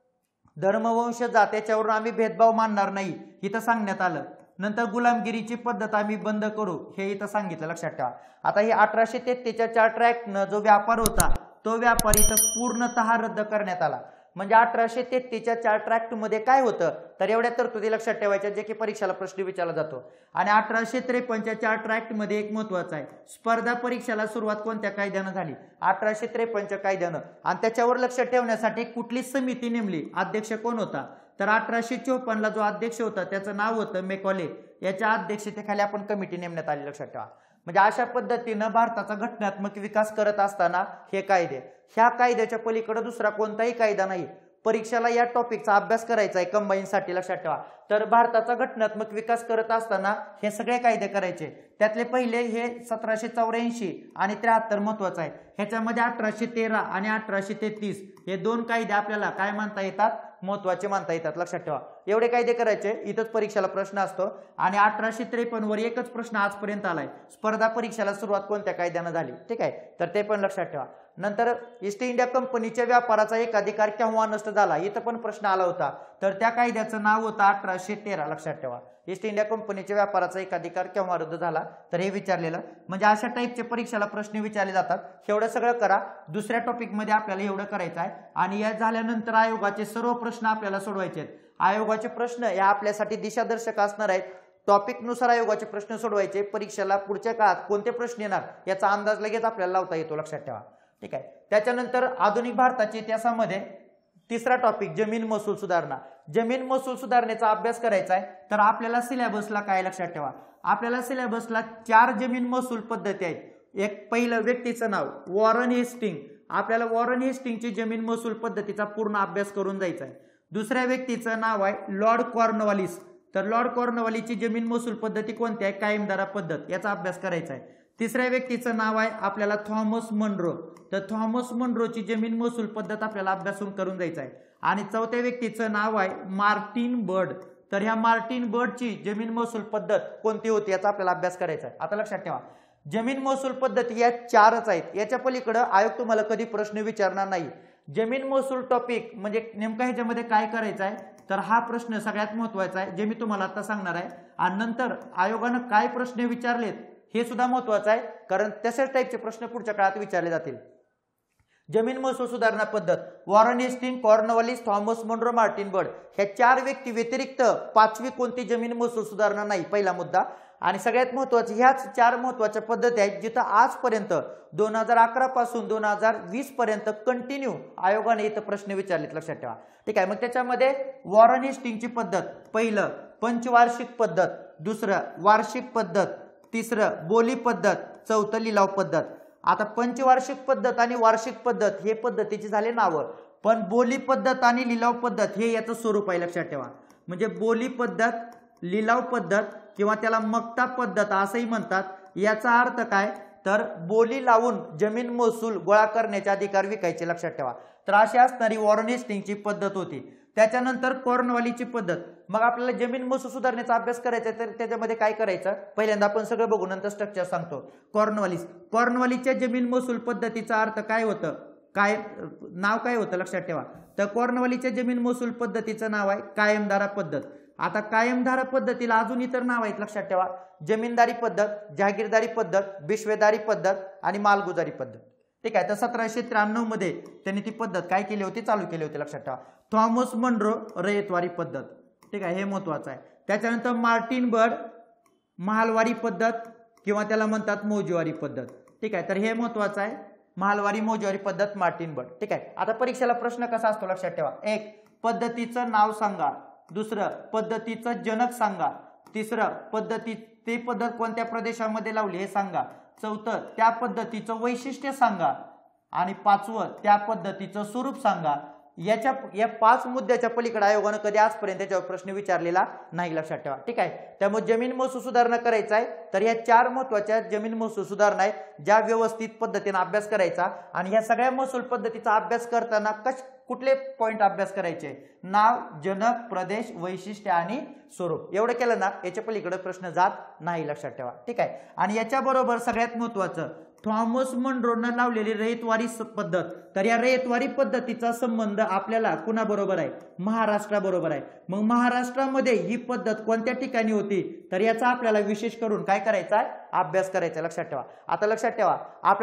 धर्मवंश जात याच्यावरून आम्ही भेदभाव मानणार नाही इथं सांगण्यात आलं. नंतर गुलामगिरीची पद्धत आम्ही बंद करू हे इथं सांगितलं, लक्षात ठेवा. आता हे अठराशे तेहतीसच्या चार्टर ऍक्टनं जो व्यापार होता तो व्यापार इथं पूर्णतः रद्द करण्यात आला. म्हणजे अठराशे तेहतीसच्या चार ट्रॅक्ट मध्ये काय होतं तर एवढ्या तरतुदी लक्षात ठेवायच्या जे की परीक्षेला प्रश्न विचारला जातो. आणि अठराशे त्रेपन्नच्या चार ट्रॅक्ट मध्ये एक महत्वाचं आहे, स्पर्धा परीक्षेला सुरुवात कोणत्या कायद्यानं झाली? अठराशे त्रेपन्नच्या कायद्यानं. आणि त्याच्यावर लक्ष ठेवण्यासाठी कुठली समिती नेमली, अध्यक्ष कोण होता तर अठराशे चोपन्नला जो अध्यक्ष होता त्याचं नाव होतं मेकॉले. याच्या अध्यक्षतेखाली आपण कमिटी नेमण्यात आली, लक्षात ठेवा. म्हणजे अशा पद्धतीनं भारताचा घटनात्मक विकास करत असताना हे कायदे, ह्या कायद्याच्या पलीकडे दुसरा कोणताही कायदा नाही. परीक्षेला या टॉपिकचा अभ्यास करायचा आहे कंबाईन साठी, लक्षात ठेवा. तर भारताचा घटनात्मक विकास करत असताना हे सगळे कायदे करायचे. त्यातले पहिले हे सतराशे चौऱ्याऐंशी आणि त्र्याहत्तर महत्वाचं आहे. ह्याच्यामध्ये अठराशे तेरा आणि अठराशे तेहतीस हे दोन कायदे आपल्याला काय मानता येतात, महत्वाचे मानता येतात, लक्षात ठेवा. एवढे कायदे करायचे, इथंच परीक्षेला प्रश्न असतो. आणि अठराशे त्रेपन्न वर एकच प्रश्न आजपर्यंत आलाय, स्पर्धा परीक्षेला सुरुवात कोणत्या कायद्यानं झाली, ठीक आहे, तर ते पण लक्षात ठेवा. नंतर ईस्ट इंडिया कंपनीच्या व्यापाराचा एकाधिकार केव्हा नष्ट झाला, इथं पण प्रश्न आला होता. तर त्या कायद्याचं नाव होतं अठराशे तेरा, लक्षात ठेवा. ईस्ट इंडिया कंपनीच्या व्यापाराचा एकाधिकार केव्हा रद्द झाला तर हे विचारलेलं. म्हणजे अशा टाईपचे परीक्षेला प्रश्न विचारले जातात. एवढं सगळं करा. दुसऱ्या टॉपिक मध्ये आपल्याला एवढं करायचं आहे. आणि या झाल्यानंतर आयोगाचे सर्व प्रश्न आपल्याला सोडवायचे आहेत. आयोगाचे प्रश्न या आपल्यासाठी दिशादर्शक असणार आहेत. टॉपिक नुसार आयोगाचे प्रश्न सोडवायचे. परीक्षेला पुढच्या काळात कोणते प्रश्न येणार याचा अंदाज लगेच आपल्याला लावता येतो, लक्षात ठेवा, ठीक आहे. त्याच्यानंतर आधुनिक भारताच्या इतिहासामध्ये तिसरा टॉपिक जमीन महसूल सुधारणा. जमीन महसूल सुधारणेचा अभ्यास करायचा आहे. तर आपल्याला सिलेबसला काय लक्षात ठेवा, आपल्याला सिलेबसला चार जमीन महसूल पद्धती आहेत. एक पहिलं व्यक्तीचं नाव वॉरन हेस्टिंग, आपल्याला वॉरन हेस्टिंगची जमीन महसूल पद्धतीचा पूर्ण अभ्यास करून जायचा आहे. दुसऱ्या व्यक्तीचं नाव आहे लॉर्ड कॉर्नवालिस, तर लॉर्ड कॉर्नवालिसची जमीन महसूल पद्धती कोणती आहे, कायमधारा पद्धत, याचा अभ्यास करायचा आहे. तिसऱ्या व्यक्तीचं नाव आहे आपल्याला थॉमस मनरो, तर थॉमस मनरोची जमीन महसूल पद्धत आपल्याला अभ्यासून करून जायचं आहे. आणि चौथ्या व्यक्तीचं नाव आहे मार्टिन बर्ड, तर ह्या मार्टिन बर्डची जमीन महसूल पद्धत कोणती होती याचा आपल्याला अभ्यास करायचा आहे. आता लक्षात ठेवा, जमीन महसूल पद्धती या चारच आहेत. याच्या पलीकडे आयोग तुम्हाला कधी प्रश्न विचारणार नाही. जमीन महसूल टॉपिक म्हणजे नेमका ह्याच्यामध्ये काय करायचं आहे तर हा प्रश्न सगळ्यात महत्वाचा आहे, जे मी तुम्हाला आता सांगणार आहे. आणि नंतर आयोगानं काय प्रश्न विचारलेत हे सुद्धा महत्वाचं आहे, कारण तशाच टाईपचे प्रश्न पुढच्या काळात विचारले जातील. जमीन महसूल सुधारणा पद्धत Warren Hasting, Cornwallis, Thomas Munro, Martin Bird ह्या चार व्यक्ती व्यतिरिक्त पाचवी कोणती जमीन महसूल सुधारणा नाही, पहिला मुद्दा. आणि सगळ्यात महत्वाचे ह्याच चार महत्वाच्या पद्धती आहेत जिथं आजपर्यंत दोन हजार अकरा पासून दोन हजार वीस पर्यंत कंटिन्यू आयोगाने इथं प्रश्न विचारलेत, लक्षात ठेवा, ठीक आहे. मग त्याच्यामध्ये वॉरन हेस्टिंगची पद्धत पहिलं पंचवार्षिक पद्धत, दुसरं वार्षिक पद्धत, तिसरं बोली पद्धत, चौथं लिलाव पद्धत. आता पंचवार्षिक पद्धत आणि वार्षिक पद्धत हे पद्धतीचे झाले नावं, पण बोली पद्धत आणि लिलाव पद्धत हे याचं स्वरूप आहे, लक्षात ठेवा. म्हणजे बोली पद्धत, लिलाव पद्धत किंवा त्याला मक्ता पद्धत असंही म्हणतात. याचा अर्थ काय तर बोली लावून जमीन महसूल गोळा करण्याचे अधिकार विकायचे, लक्षात ठेवा. तर अशी असणारी वॉरन हेस्टिंगची पद्धत होती. त्याच्यानंतर कॉर्नवालिसची पद्धत. मग आपल्याला जमीन महसूल सुधारणेचा अभ्यास करायचा तर त्याच्यामध्ये काय करायचं, पहिल्यांदा आपण सगळं बघू नंतर स्ट्रक्चर सांगतो. कॉर्नवालिस, कॉर्नवालिसच्या जमीन महसूल पद्धतीचा अर्थ काय होतं, काय नाव काय होतं लक्षात ठेवा. तर कॉर्नवालिसच्या जमीन महसूल पद्धतीचं नाव आहे कायमधारा पद्धत. आता कायमधारा पद्धतीला अजून इतर नाव आहेत, लक्षात ठेवा. जमीनदारी पद्धत, जहागीरदारी पद्धत, बिश्वेदारी पद्धत आणि मालगुजारी पद्धत, ठीक आहे. तर सतराशे त्र्याण्णव मध्ये त्यांनी ती पद्धत काय केली होती, चालू केली होती, लक्षात ठेवा. थॉमस मनरो रयतवारी पद्धत, ठीक आहे, हे महत्वाचं आहे. त्याच्यानंतर मार्टिन बर्ड महालवारी पद्धत किंवा त्याला म्हणतात मौजेवारी पद्धत, ठीक आहे. तर हे महत्वाचं आहे, महालवारी मौजेवारी पद्धत, मार्टिन बर्ड, ठीक आहे. आता परीक्षेला प्रश्न कसा असतो लक्षात ठेवा. एक, पद्धतीचं नाव सांगा. दुसरं, पद्धतीचं जनक सांगा. तिसरं, पद्धती ती पद्धत कोणत्या प्रदेशामध्ये लावली हे सांगा. चौथं, त्या पद्धतीचं वैशिष्ट्य सांगा. आणि पाचवं, त्या पद्धतीचं स्वरूप सांगा. याच्या या पाच मुद्द्याच्या पलीकडे आयोगानं कधी आजपर्यंत त्याच्यावर प्रश्न विचारलेला नाही, लक्षात ठेवा, ठीक आहे. त्यामुळे जमीन महसूल सुधारणा करायचा आहे तर ह्या चार महत्वाच्या जमीन महसूल सुधारणा आहेत, ज्या व्यवस्थित पद्धतीने अभ्यास करायचा. आणि ह्या सगळ्या महसूल पद्धतीचा अभ्यास करताना कश कुठले पॉइंट अभ्यास करायचे, नाव, जनक, प्रदेश, वैशिष्ट्य आणि स्वरूप. एवढं केलं ना याच्या पलीकडे प्रश्न जात नाही, लक्षात ठेवा, ठीक आहे. आणि याच्याबरोबर सगळ्यात महत्वाचं थॉमस मनरोनं लावलेली रयतवारी पद्धत. तर या रयतवारी पद्धतीचा संबंध आपल्याला कुणाबरोबर आहे, महाराष्ट्राबरोबर आहे. मग महाराष्ट्रामध्ये ही पद्धत कोणत्या ठिकाणी होती तर याचा आपल्याला विशेष करून काय करायचा आहे, अभ्यास करायचा, लक्षात ठेवा. आता लक्षात ठेवा, आपल्याला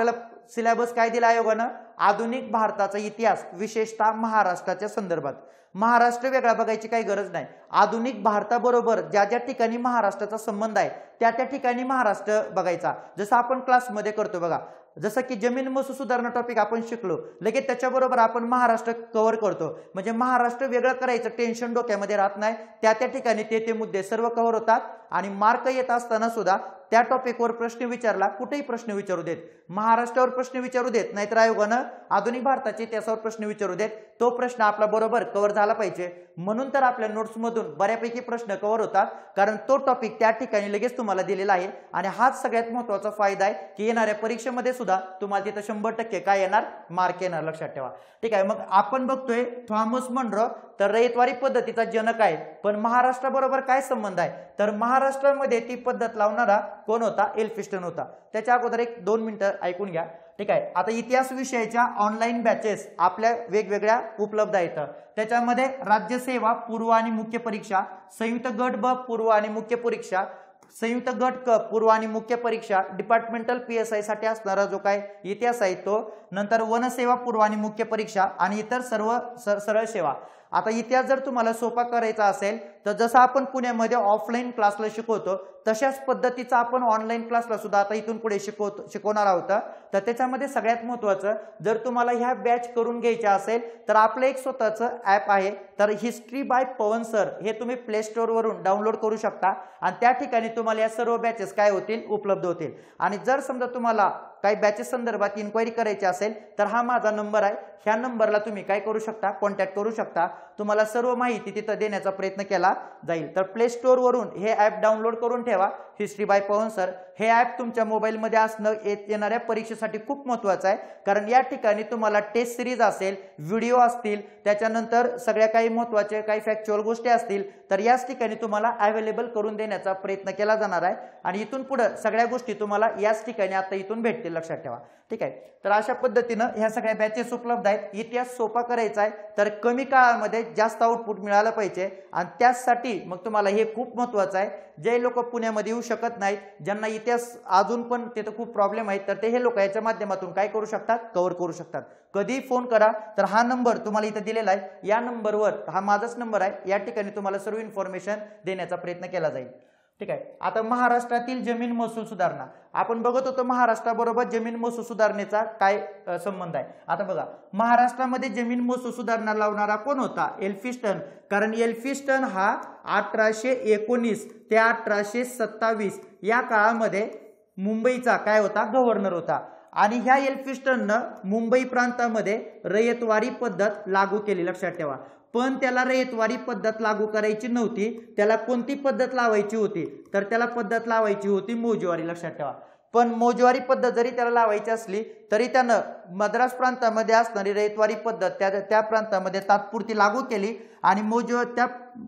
सिलेबस काय दिला आयोगानं, आधुनिक भारताचा इतिहास विशेषतः महाराष्ट्राच्या संदर्भात. महाराष्ट्र वेगळा बघायची काही गरज नाही. आधुनिक भारताबरोबर ज्या ज्या ठिकाणी महाराष्ट्राचा संबंध आहे त्या त्या ठिकाणी महाराष्ट्र बघायचा. जसं आपण क्लासमध्ये करतो बघा, जसं की जमीन महसूल सुधारणा टॉपिक आपण शिकलो, लगेच त्याच्याबरोबर आपण महाराष्ट्र कव्हर करतो. म्हणजे महाराष्ट्र वेगळं करायचं टेन्शन डोक्यामध्ये राहत नाही. त्या त्या ठिकाणी ते ते मुद्दे सर्व कव्हर होतात आणि मार्क येत असताना सुद्धा त्या टॉपिकवर प्रश्न विचारला, कुठेही प्रश्न विचारू देत, महाराष्ट्रावर प्रश्न विचारू देत, नाहीतर आयोगानं आधुनिक भारताच्या इतिहासावर प्रश्न विचारू देत, तो प्रश्न आपला बरोबर कव्हर झाला पाहिजे. म्हणून तर आपल्या नोट्समधून बऱ्यापैकी प्रश्न कव्हर होतात, कारण तो टॉपिक त्या ठिकाणी लगेच तुम्हाला दिलेला आहे. आणि हाच सगळ्यात महत्त्वाचा फायदा आहे की येणाऱ्या परीक्षेमध्ये सुद्धा तुम्हाला तिथं शंभर टक्के काय येणार, मार्क येणार, लक्षात ठेवा. ठीक आहे. मग आपण बघतोय थॉमस मनरो तर रयतवारी पद्धतीचा जनक आहे, पण महाराष्ट्राबरोबर काय संबंध आहे, तर महाराष्ट्रामध्ये ती पद्धत लावणारा कोण होता, एल्फिस्टन होता. त्याच्या अगोदर एक दोन मिनिटं ऐकून घ्या. ठीक आहे. आता इतिहास विषयाच्या ऑनलाईन बॅचेस आपल्या वेगवेगळ्या उपलब्ध आहेत. त्याच्यामध्ये राज्यसेवा पूर्व आणि मुख्य परीक्षा, संयुक्त गट ब पूर्व आणि मुख्य परीक्षा, संयुक्त गट क पूर्व आणि मुख्य परीक्षा, डिपार्टमेंटल पी एस आय साठी असणारा जो काय इतिहास आहे तो, नंतर वनसेवा पूर्व आणि मुख्य परीक्षा आणि इतर सर्व सरळ सेवा. आता इतिहास जर तुम्हाला सोपा करायचा असेल तर जसं आपण पुण्यामध्ये ऑफलाईन क्लासला शिकवतो तशाच पद्धतीचा आपण ऑनलाईन क्लासला सुद्धा आता इथून पुढे शिकवतो शिकवणार आहोत. तर त्याच्यामध्ये सगळ्यात महत्त्वाचं, जर तुम्हाला ह्या बॅच करून घ्यायच्या असेल तर आपलं एक स्वतःचं ॲप आहे, तर हिस्ट्री बाय पवन सर हे तुम्ही प्ले स्टोअरवरून डाउनलोड करू शकता आणि त्या ठिकाणी तुम्हाला या सर्व बॅचेस काय होतील, उपलब्ध होतील. आणि जर समजा तुम्हाला काही बॅचेस संदर्भात इन्क्वायरी करायची असेल तर हा माझा नंबर आहे, ह्या नंबरला तुम्ही काय करू शकता, कॉन्टॅक्ट करू शकता. तुम्हाला सर्व माहिती तिथं देण्याचा प्रयत्न केला जाईल. तर प्ले स्टोअर वरून हे ॲप डाउनलोड करून ठेवा, हिस्ट्री बाय पवन सर. हे ॲप तुमच्या मोबाईलमध्ये असणं येणाऱ्या परीक्षेसाठी खूप महत्त्वाचं आहे, कारण या ठिकाणी तुम्हाला टेस्ट सिरीज असेल, व्हिडिओ असतील, त्याच्यानंतर सगळ्या काही महत्त्वाचे काही फॅक्च्युअल गोष्टी असतील तर याच ठिकाणी तुम्हाला अवेलेबल करून देण्याचा प्रयत्न केला जाणार आहे. आणि इथून पुढे सगळ्या गोष्टी तुम्हाला याच ठिकाणी आता इथून भेटतील, लक्षात ठेवा. ठीक आहे. तर अशा पद्धतीनं ह्या सगळ्या बॅचेस उपलब्ध आहेत. इतिहास सोपा करायचा आहे तर कमी काळामध्ये जास्त आउटपुट मिळालं पाहिजे आणि त्यासाठी मग तुम्हाला हे खूप महत्त्वाचं आहे. जे लोक पुण्यामध्ये येऊ शकत नाहीत, ज्यांना इतिहास अजून पण तिथं खूप प्रॉब्लेम आहेत, तर ते हे लोक याच्या माध्यमातून काय करू शकतात, कव्हर करू शकतात. कधी फोन करा. तर हा नंबर तुम्हाला इथं दिलेला आहे, या नंबरवर, हा माझाच नंबर आहे, या ठिकाणी तुम्हाला सर्व इन्फॉर्मेशन देण्याचा प्रयत्न केला जाईल. ठीक आहे. आता महाराष्ट्रातील जमीन महसूल सुधारणा आपण बघत होतो, महाराष्ट्राबरोबर जमीन महसूल सुधारणेचा काय संबंध आहे. आता बघा, महाराष्ट्रामध्ये जमीन महसूल सुधारणा लावणारा कोण होता, एल्फिस्टन. कारण एल्फिस्टन हा अठराशे एकोणीस ते अठराशे सत्तावीस या काळामध्ये मुंबईचा काय होता, गव्हर्नर होता. आणि ह्या एल्फिस्टननं मुंबई प्रांतामध्ये रयतवारी पद्धत लागू केली, लक्षात ठेवा. पण त्याला रयतवारी पद्धत लागू करायची नव्हती, त्याला कोणती पद्धत लावायची होती, तर त्याला पद्धत लावायची होती मौजेवारी, लक्षात ठेवा. पण मौजेवारी पद्धत जरी त्याला लावायची असली तरी त्यानं मद्रास प्रांतामध्ये असणारी रयतवारी पद्धत त्या त्या प्रांतामध्ये तात्पुरती लागू केली आणि मौजे त्या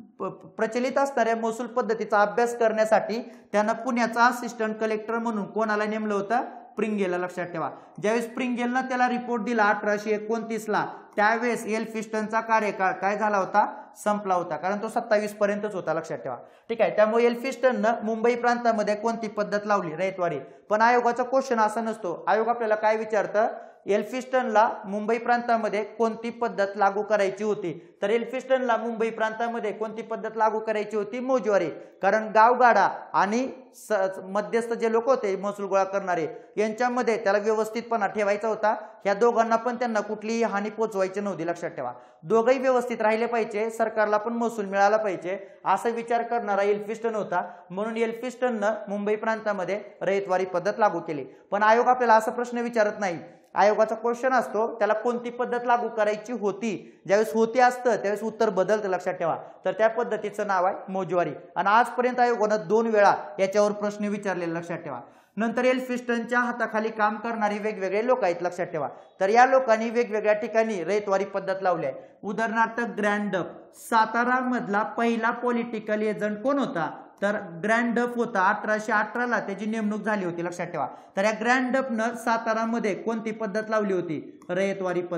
प्रचलित असणाऱ्या महसूल पद्धतीचा अभ्यास करण्यासाठी त्यानं पुण्याचा असिस्टंट कलेक्टर म्हणून कोणाला नेमलं होतं, प्रिंगेलला, लक्षात ठेवा. ज्यावेळेस प्रिंगेलनं त्याला रिपोर्ट दिला अठराशे एकोणतीस ला, त्यावेळेस एल्फिस्टनचा कार्यकाळ काय झाला होता, संपला होता, कारण तो सत्तावीस पर्यंतच होता, लक्षात ठेवा. ठीक आहे. त्यामुळे एल्फिस्टननं मुंबई प्रांतामध्ये कोणती पद्धत लावली, रयतवारी. पण आयोगाचा क्वेश्चन असा नसतो. आयोग आपल्याला काय विचारतं, एल्फिस्टनला मुंबई प्रांतामध्ये कोणती पद्धत लागू करायची होती, तर एल्फिस्टनला मुंबई प्रांतामध्ये कोणती पद्धत लागू करायची होती, मौजेवारी. कारण गावगाडा आणि मध्यस्थ जे लोक होते महसूल गोळा करणारे यांच्यामध्ये त्याला व्यवस्थितपणा ठेवायचा होता. ह्या दोघांना पण त्यांना कुठलीही हानी पोचवायची नव्हती, लक्षात ठेवा. दोघंही व्यवस्थित राहिले पाहिजे, सरकारला पण महसूल मिळाला पाहिजे असा विचार करणारा एल्फिस्टन होता. म्हणून एल्फिस्टननं मुंबई प्रांतामध्ये रयतवारी पद्धत लागू केली. पण आयोग आपल्याला असा प्रश्न विचारत नाही. आयोगाचा क्वेश्चन असतो त्याला कोणती पद्धत लागू करायची होती, ज्यावेळेस होती असतं त्यावेळेस उत्तर बदलतं, लक्षात ठेवा. तर त्या पद्धतीचं नाव आहे मौजेवारी. आणि आजपर्यंत आयोगानं दोन वेळा याच्यावर प्रश्न विचारलेले, लक्षात ठेवा. नंतर एल्फिस्टनच्या हाताखाली काम करणारी वेगवेगळे लोक आहेत, लक्षात ठेवा. तर या लोकांनी वेगवेगळ्या ठिकाणी रयतवारी पद्धत लावली आहे. उदाहरणार्थ ग्रँड डफ, सातारा मधला पहिला पॉलिटिकल एजंट कोण होता, तर ग्रँड डफ होता. अठराशे अठरा ला त्याची नेमणूक झाली होती, लक्षात ठेवा. तर या ग्रँड डफनं सातारामध्ये कोणती पद्धत लावली होती, रयतवारी पद्धत.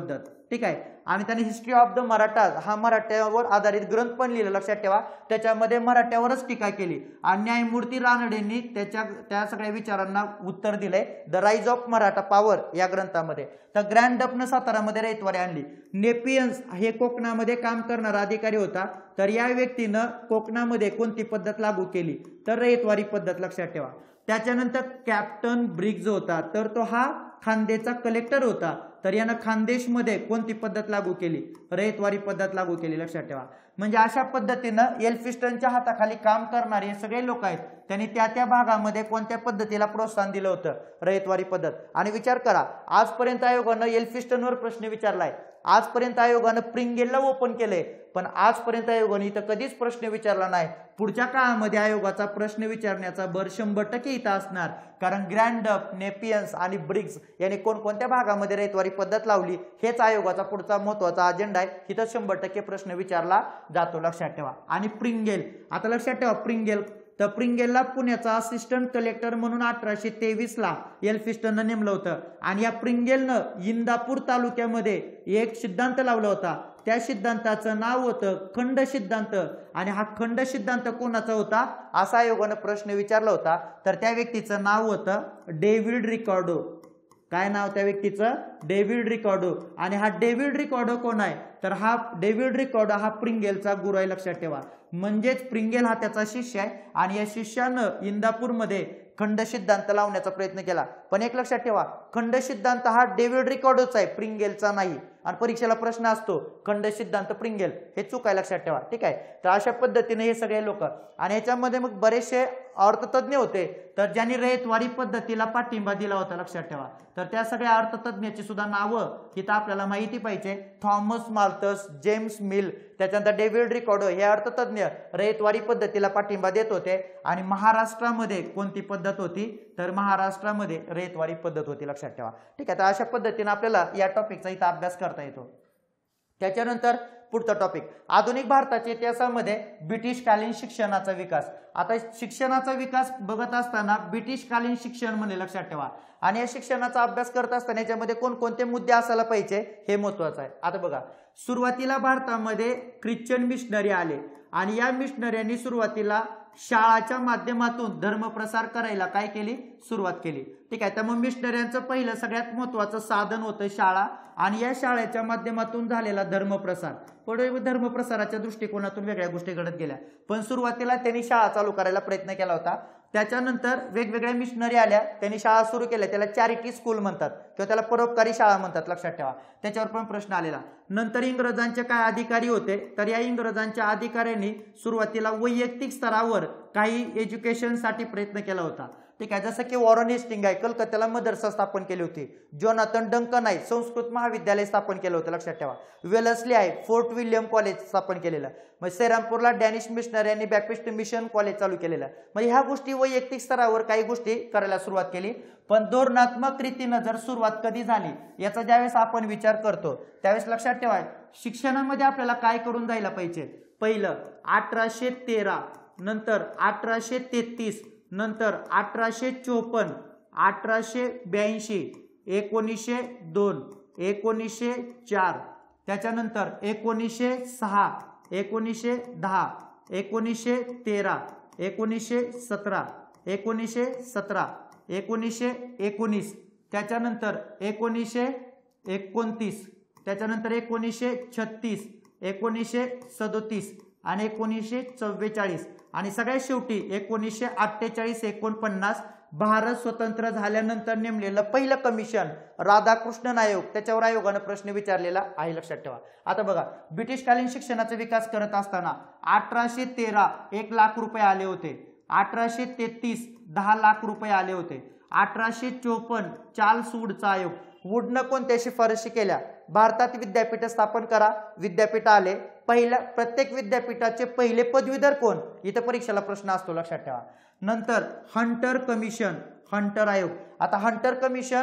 ठीक आहे. आणि त्याने हिस्ट्री ऑफ द मराठाज हा मराठ्यावर आधारित ग्रंथ पण लिहिला, लक्षात ठेवा. त्याच्यामध्ये मराठ्यावरच टीका केली आणि न्यायमूर्ती रानडेंनी त्याच्या त्या सगळ्या विचारांना उत्तर दिलंय the rise of Maratha power या ग्रंथामध्ये. तर ग्रँड डफनं सातारामध्ये रयतवारी आणली. नेपियन्स हे कोकणामध्ये काम करणारा अधिकारी होता. तर या व्यक्तीनं कोकणामध्ये कोणती पद्धत लागू केली, तर रयतवारी पद्धत, लक्षात ठेवा. त्याच्यानंतर कॅप्टन ब्रिग्ज होता, तर तो हा खानदेशचा कलेक्टर होता. तर यानं खानदेशमध्ये कोणती पद्धत लागू केली, रयतवारी पद्धत लागू केली, लक्षात ठेवा. म्हणजे अशा पद्धतीनं एल्फिस्टनच्या हाताखाली काम करणारे सगळे लोक आहेत, त्यांनी त्या त्या भागामध्ये कोणत्या पद्धतीला प्रोत्साहन दिलं होतं, रयतवारी पद्धत. आणि विचार करा, आजपर्यंत आयोगानं एल्फिस्टनवर प्रश्न विचारलाय, आजपर्यंत आयोगानं प्रिंगेलला ओपन केलंय, पण आजपर्यंत आयोगाने इथं कधीच प्रश्न विचारला नाही. पुढच्या काळामध्ये आयोगाचा प्रश्न विचारण्याचा भर शंभर टक्के इथं असणार, कारण ग्रँड डफ, नेपियन्स आणि ब्रिग्ज यांनी कोणकोणत्या भागामध्ये रयतवारी पद्धत लावली हेच आयोगाचा पुढचा महत्वाचा अजेंडा आहे. इथं शंभर टक्के प्रश्न विचारला जातो, लक्षात ठेवा. आणि प्रिंगेल, आता लक्षात ठेवा प्रिंगेल, तर प्रिंगेलला पुण्याचा असिस्टंट कलेक्टर म्हणून अठराशे तेवीस ला एल्फिस्टननं नेमलं होतं. आणि या प्रिंगेलनं इंदापूर तालुक्यामध्ये एक सिद्धांत लावला होता. त्या सिद्धांताचं नाव होतं खंड सिद्धांत. आणि हा खंड सिद्धांत कोणाचा होता असा आयोगानं प्रश्न विचारला होता. तर त्या व्यक्तीचं नाव होतं डेव्हिड रिकार्डो. काय नाव त्या व्यक्तीचं, डेव्हिड रिकार्डो. आणि हा डेव्हिड रिकार्डो कोण आहे, तर हा डेव्हिड रिकार्डो हा प्रिंगेलचा गुरु आहे, लक्षात ठेवा. म्हणजेच प्रिंगेल हा त्याचा शिष्य आहे आणि या शिष्यानं इंदापूरमध्ये खंड सिद्धांत लावण्याचा प्रयत्न केला. पण एक लक्षात ठेवा, खंड सिद्धांत हा डेव्हिड रिकार्डोचा आहे, प्रिंगेलचा नाही. आणि परीक्षेला प्रश्न असतो खंड सिद्धांत प्रिंगेल, हे चूक आहे, लक्षात ठेवा, ठीक आहे. तर अशा पद्धतीने हे सगळे लोक, आणि याच्यामध्ये मग बरेचसे अर्थतज्ञ होते, तर ज्यांनी रयतवारी पद्धतीला पाठिंबा दिला होता, लक्षात ठेवा. तर त्या सगळ्या अर्थतज्ञाची सुद्धा नावं इथं आपल्याला माहिती पाहिजे. थॉमस माल्थस, जेम्स मिल, त्याच्यानंतर डेव्हिड रिकार्डो हे अर्थतज्ञ रयतवारी पद्धतीला पाठिंबा देत होते. आणि महाराष्ट्रामध्ये कोणती पद्धत होती, तर महाराष्ट्रामध्ये रयतवारी पद्धत होती, लक्षात ठेवा, ठीक आहे. तर अशा पद्धतीने आपल्याला या टॉपिकचा इथं अभ्यास करता येतो. त्याच्यानंतर पुढचा टॉपिक, आधुनिक भारताच्या इतिहासामध्ये ब्रिटिशकालीन शिक्षणाचा विकास. आता शिक्षणाचा विकास बघत असताना ब्रिटिशकालीन शिक्षण म्हणजे, लक्षात ठेवा. आणि या शिक्षणाचा अभ्यास करत असताना याच्यामध्ये कोणकोणते मुद्दे असायला पाहिजे हे महत्वाचं आहे. आता बघा, सुरुवातीला भारतामध्ये ख्रिश्चन मिशनरी आले आणि या मिशनऱ्यांनी सुरुवातीला शाळाच्या माध्यमातून धर्मप्रसार करायला काय केली, सुरुवात केली, ठीक आहे. त्यामुळे मिशनऱ्यांचं पहिलं सगळ्यात महत्वाचं साधन होतं शाळा. आणि या शाळेच्या माध्यमातून झालेला धर्मप्रसार, पुढे धर्मप्रसाराच्या दृष्टिकोनातून वेगळ्या गोष्टी घडत गेल्या, पण सुरुवातीला त्यांनी शाळा चालू करायला प्रयत्न केला होता. त्याच्यानंतर वेगवेगळ्या मिशनरी आल्या, त्यांनी शाळा सुरू केल्या, त्याला चॅरिटी स्कूल म्हणतात किंवा त्याला परोपकारी शाळा म्हणतात, लक्षात ठेवा. त्याच्यावर पण प्रश्न आलेला. नंतर इंग्रजांचे काय अधिकारी होते, तर या इंग्रजांच्या अधिकाऱ्यांनी सुरुवातीला वैयक्तिक स्तरावर काही एज्युकेशनसाठी प्रयत्न केला होता, ठीक आहे. जसं की वॉरन हेस्टिंग आहे, कलकत्त्याला मदरसा स्थापन केली होती. जोनाथन डंकन आहे, संस्कृत महाविद्यालय स्थापन केलं होतं, लक्षात ठेवा. वेलस्ली आहे, फोर्ट विल्यम कॉलेज स्थापन केलेलं. मग सेरामपूरला डॅनिश मिशनरी यांनी बॅप्टिस्ट मिशन कॉलेज चालू केलेलं. म्हणजे ह्या गोष्टी वैयक्तिक स्तरावर काही गोष्टी करायला सुरुवात केली. पण धोरणात्मक रीतीनं जर सुरुवात कधी झाली याचा ज्यावेळेस आपण विचार करतो त्यावेळेस लक्षात ठेवा, शिक्षणामध्ये आपल्याला काय करून जायला पाहिजे. पहिलं अठराशे तेरा, नंतर अठराशे तेहतीस, नंतर अठराशे चोपन्न, अठराशे ब्याऐंशी, एकोणीसशे दोन, एकोणीसशे चार, त्याच्यानंतर एकोणीसशे सहा, एकोणीसशे दहा, एकोणीसशे तेरा, एकोणीसशे सतरा, एकोणीसशे सतरा, एकोणीसशे एकोणीस, त्याच्यानंतर एकोणीसशे एकोणतीस, त्याच्यानंतर एकोणीसशे छत्तीस, एकोणीसशे सदोतीस आणि एकोणीसशे चव्वेचाळीस आणि सगळ्यात शेवटी एकोणीसशे अठ्ठेचाळीस एकोणपन्नास भारत स्वतंत्र झाल्यानंतर नेमलेलं पहिलं कमिशन राधाकृष्णन आयोग, त्याच्यावर आयोगानं प्रश्न विचारलेला आहे, लक्षात ठेवा. आता बघा, ब्रिटिशकालीन शिक्षणाचा विकास करत असताना अठराशे तेरा एक लाख रुपये आले होते, अठराशे तेहतीस दहा लाख रुपये आले होते, अठराशे चोपन्न चार्ल्स वुडचा आयोग, वुडनं कोणत्या शिफारशी केल्या, भारतात विद्यापीठ स्थापन करा, विद्यापीठ आले. पहिल्या प्रत्येक विद्यापीठाचे पहिले पदवीधर कोण, इथं परीक्षेला प्रश्न असतो, लक्षात ठेवा. नंतर हंटर कमिशन, हंटर आयोग. आता हंटर कमिशन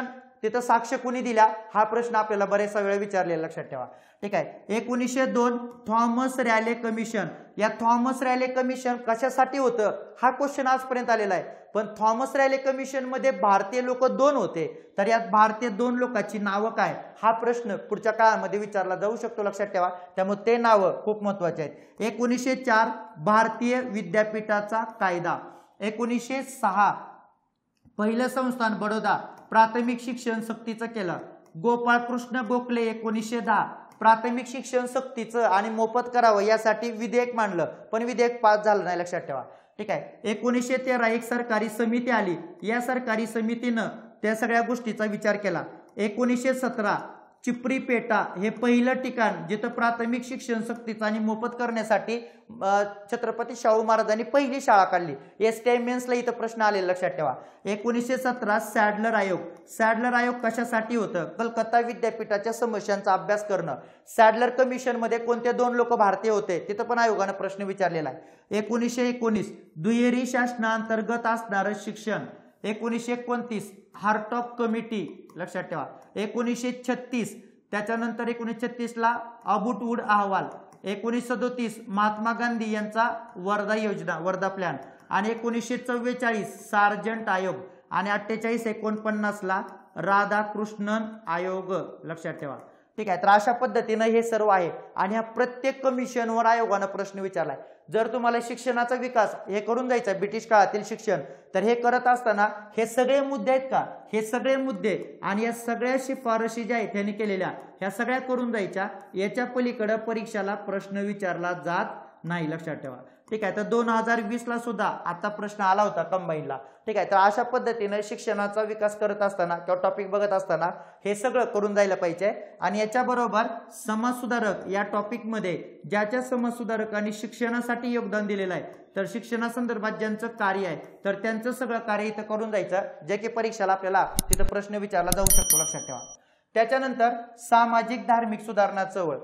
तिथं साक्ष कुणी दिल्या हा प्रश्न आपल्याला बरेचसा वेळ विचारलेला लक्षात ठेवा. ठीक आहे. एकोणीसशे दोन थॉमस रॅले कमिशन, या थॉमस रॅले कमिशन कशासाठी होतं हा क्वेश्चन आजपर्यंत आलेला आहे. पण थॉमस रॅले कमिशन मध्ये भारतीय लोक दोन होते, तर यात भारतीय दोन लोकांची नावं काय हा प्रश्न पुढच्या काळामध्ये विचारला जाऊ शकतो लक्षात ठेवा. त्यामुळे ते नावं खूप महत्वाचे आहेत. एकोणीसशे चार भारतीय विद्यापीठाचा कायदा, एकोणीसशे सहा पहिलं संस्थान बडोदा प्राथमिक शिक्षण सक्तीचं केलं. गोपाळकृष्ण गोखले एकोणीसशे दहा प्राथमिक शिक्षण सक्तीचं आणि मोफत करावं यासाठी विधेयक मांडलं, पण विधेयक पास झालं नाही लक्षात ठेवा. ठीक आहे. एकोणीसशे तेरा एक सरकारी समिती आली, या सरकारी समितीनं त्या सगळ्या गोष्टीचा विचार केला. एकोणीसशे सतरा चिपरी पेटा हे पहिलं ठिकाण जिथं प्राथमिक शिक्षण सक्तीचं आणि मोफत करण्यासाठी छत्रपती शाहू महाराजांनी पहिली शाळा काढली. एस टी आय मेन्सला इथं प्रश्न आलेला लक्षात ठेवा. एकोणीसशे सतरा सॅडलर आयोग, सॅडलर आयोग कशासाठी होतं, कलकत्ता विद्यापीठाच्या समस्यांचा अभ्यास करणं. सॅडलर कमिशन मध्ये कोणते दोन लोक भारतीय होते तिथं पण आयोगानं प्रश्न विचारलेला आहे. एकोणीसशे एकोणीस दुहेरी शासनांतर्गत असणारं शिक्षण. एकोणीसशे एकोणतीस हार्टॉक कमिटी लक्षात ठेवा. एकोणीसशे छत्तीस त्याच्यानंतर एकोणीसशे छत्तीस ला अबुटवूड अहवाल. एकोणीसशे सदोतीस महात्मा गांधी यांचा वर्धा योजना वर्धा प्लॅन आणि एकोणीसशे चव्वेचाळीस सार्जंट आयोग आणि अठ्ठेचाळीस एकोणपन्नास ला राधाकृष्णन आयोग लक्षात ठेवा. ठीक आहे. तर अशा पद्धतीनं हे सर्व आहे आणि ह्या प्रत्येक कमिशनवर आयोगानं प्रश्न विचारलाय. जर तुम्हाला शिक्षणाचा विकास हे करून जायचा ब्रिटिश काळातील शिक्षण, तर हे करत असताना हे सगळे मुद्दे आहेत का, हे सगळे मुद्दे आणि या सगळ्या शिफारशी ज्या आहेत त्यांनी केलेल्या ह्या सगळ्या करून जायच्या. याच्या पलीकडे परीक्षेला प्रश्न विचारला जात नाही लक्षात ठेवा. ठीक आहे. तर दोन हजार वीस ला सुद्धा आता प्रश्न आला होता कंबाईनला. ठीक आहे. तर अशा पद्धतीने शिक्षणाचा विकास करत असताना किंवा टॉपिक बघत असताना हे सगळं करून जायला पाहिजे. आणि याच्याबरोबर समाज सुधारक या टॉपिक मध्ये ज्याच्या समाज सुधारकांनी शिक्षणासाठी योगदान दिलेलं आहे, तर शिक्षणासंदर्भात ज्यांचं कार्य आहे तर त्यांचं सगळं कार्य इथं करून जायचं, जे की परीक्षेला आपल्याला तिथं प्रश्न विचारला जाऊ शकतो लक्षात ठेवा. त्याच्यानंतर सामाजिक धार्मिक सुधारणा चळवळ.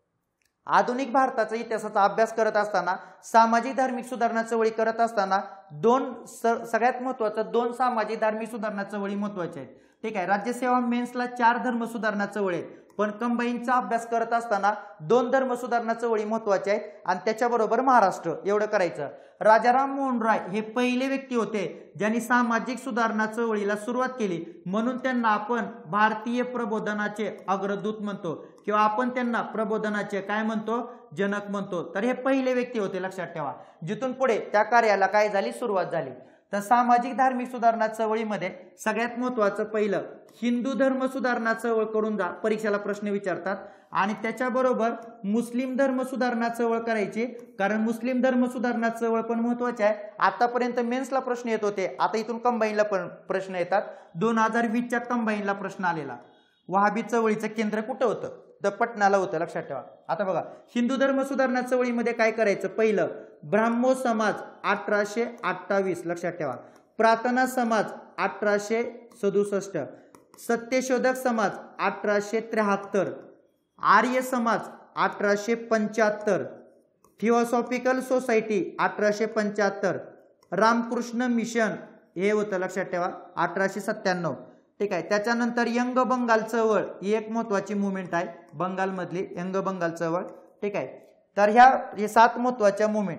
आधुनिक भारताचा इतिहासाचा अभ्यास करत असताना सामाजिक धार्मिक सुधारणा चळवळी करत असताना दोन सगळ्यात महत्वाचं दोन सामाजिक धार्मिक सुधारणा चळवळी महत्वाच्या आहेत. ठीक आहे. राज्यसेवा मेन्सला चार धर्म सुधारणा चळवळी आहेत, पण कंबाईनचा अभ्यास करत असताना दोन धर्म सुधारणा चळवळी महत्वाच्या आहेत आणि त्याच्याबरोबर महाराष्ट्र एवढं करायचं. राजाराम मोहन राय हे पहिले व्यक्ती होते ज्यांनी सामाजिक सुधारणा चळवळीला सुरुवात केली, म्हणून त्यांना आपण भारतीय प्रबोधनाचे अग्रदूत म्हणतो किंवा आपण त्यांना प्रबोधनाचे काय म्हणतो जनक म्हणतो. तर हे पहिले व्यक्ती होते लक्षात ठेवा, जिथून पुढे त्या कार्याला काय झाली सुरुवात झाली. तर सामाजिक धार्मिक सुधारणा चळवळीमध्ये सगळ्यात महत्वाचं पहिलं हिंदू धर्म सुधारणा चळवळ करून जा, परीक्षेला प्रश्न विचारतात. आणि त्याच्याबरोबर मुस्लिम धर्म सुधारणा चळवळ करायची, कारण मुस्लिम धर्म सुधारणा चळवळ पण महत्वाचे आहे. आतापर्यंत मेन्सला प्रश्न येत होते, आता इथून कंबाईनला पण प्रश्न येतात. दोन हजार वीसच्या कंबाईनला प्रश्न आलेला. वहाबी चळवळीचं केंद्र कुठं होतं, तर पटनाला होतं लक्षात ठेवा. आता बघा हिंदू धर्म सुधारणा चळवळीमध्ये काय करायचं, पहिलं ब्राह्मो समाज अठराशे अठ्ठावीस लक्षात ठेवा, प्रार्थना समाज अठराशे सदुसष्ट, सत्यशोधक समाज अठराशे त्र्याहत्तर, आर्य समाज अठराशे पंच्याहत्तर, थिओसॉफिकल सोसायटी अठराशे पंच्याहत्तर, रामकृष्ण मिशन हे होतं लक्षात ठेवा अठराशे सत्त्याण्णव. ठीक आहे. त्याच्यानंतर यंग बंगाल चळवळ ही एक महत्वाची मुवमेंट आहे बंगालमधली यंग बंगाल चळवळ. ठीक आहे. तर ह्या हे सात महत्वाच्या मुवमेंट.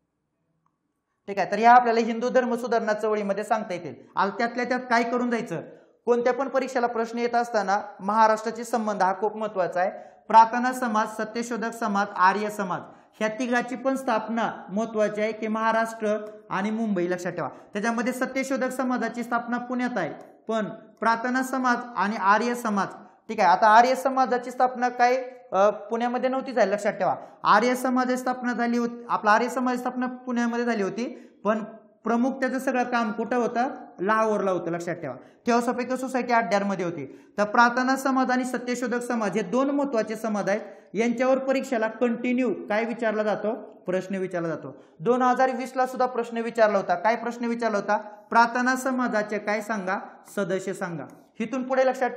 ठीक आहे. तर ह्या आपल्याला हिंदू धर्म सुधारणा चळवळीमध्ये सांगता येतील. त्यातल्या त्यात काय करून जायचं, कोणत्या पण परीक्षेला प्रश्न येत असताना महाराष्ट्राचे संबंध हा खूप महत्वाचा आहे. प्रार्थना समाज, सत्यशोधक समाज, आर्य समाज ह्या तिघाची पण स्थापना महत्वाची आहे की महाराष्ट्र आणि मुंबई लक्षात ठेवा. त्याच्यामध्ये सत्यशोधक समाजाची स्थापना पुण्यात आहे, पण प्रार्थना समाज आणि आर्य समाज. ठीक आहे. आता आर्य समाजाची स्थापना काय पुण्यामध्ये नव्हती झाली लक्षात ठेवा. आर्य समाजाची स्थापना झाली होती, आपला आर्य समाजाची स्थापना पुण्यामध्ये झाली होती, पण प्रमुख त्याचं सगळं काम कुठं होतं, लाहोरला होतं लक्षात ठेवा. थिओसॉफिकल सोसायटी अड्ड्यारमध्ये होती. तर प्रार्थना समाज आणि सत्यशोधक समाज हे दोन महत्वाचे समाज आहेत, यांच्यावर परीक्षेला कंटिन्यू काय विचारला जातो, प्रश्न विचारला जातो. दोन हजार वीस ला सुद्धा प्रश्न विचारला होता. काय प्रश्न विचारला होता, प्रार्थना समाजाचे काय सांगा, सदस्य सांगा. इथून पुढे लक्षात ठेवा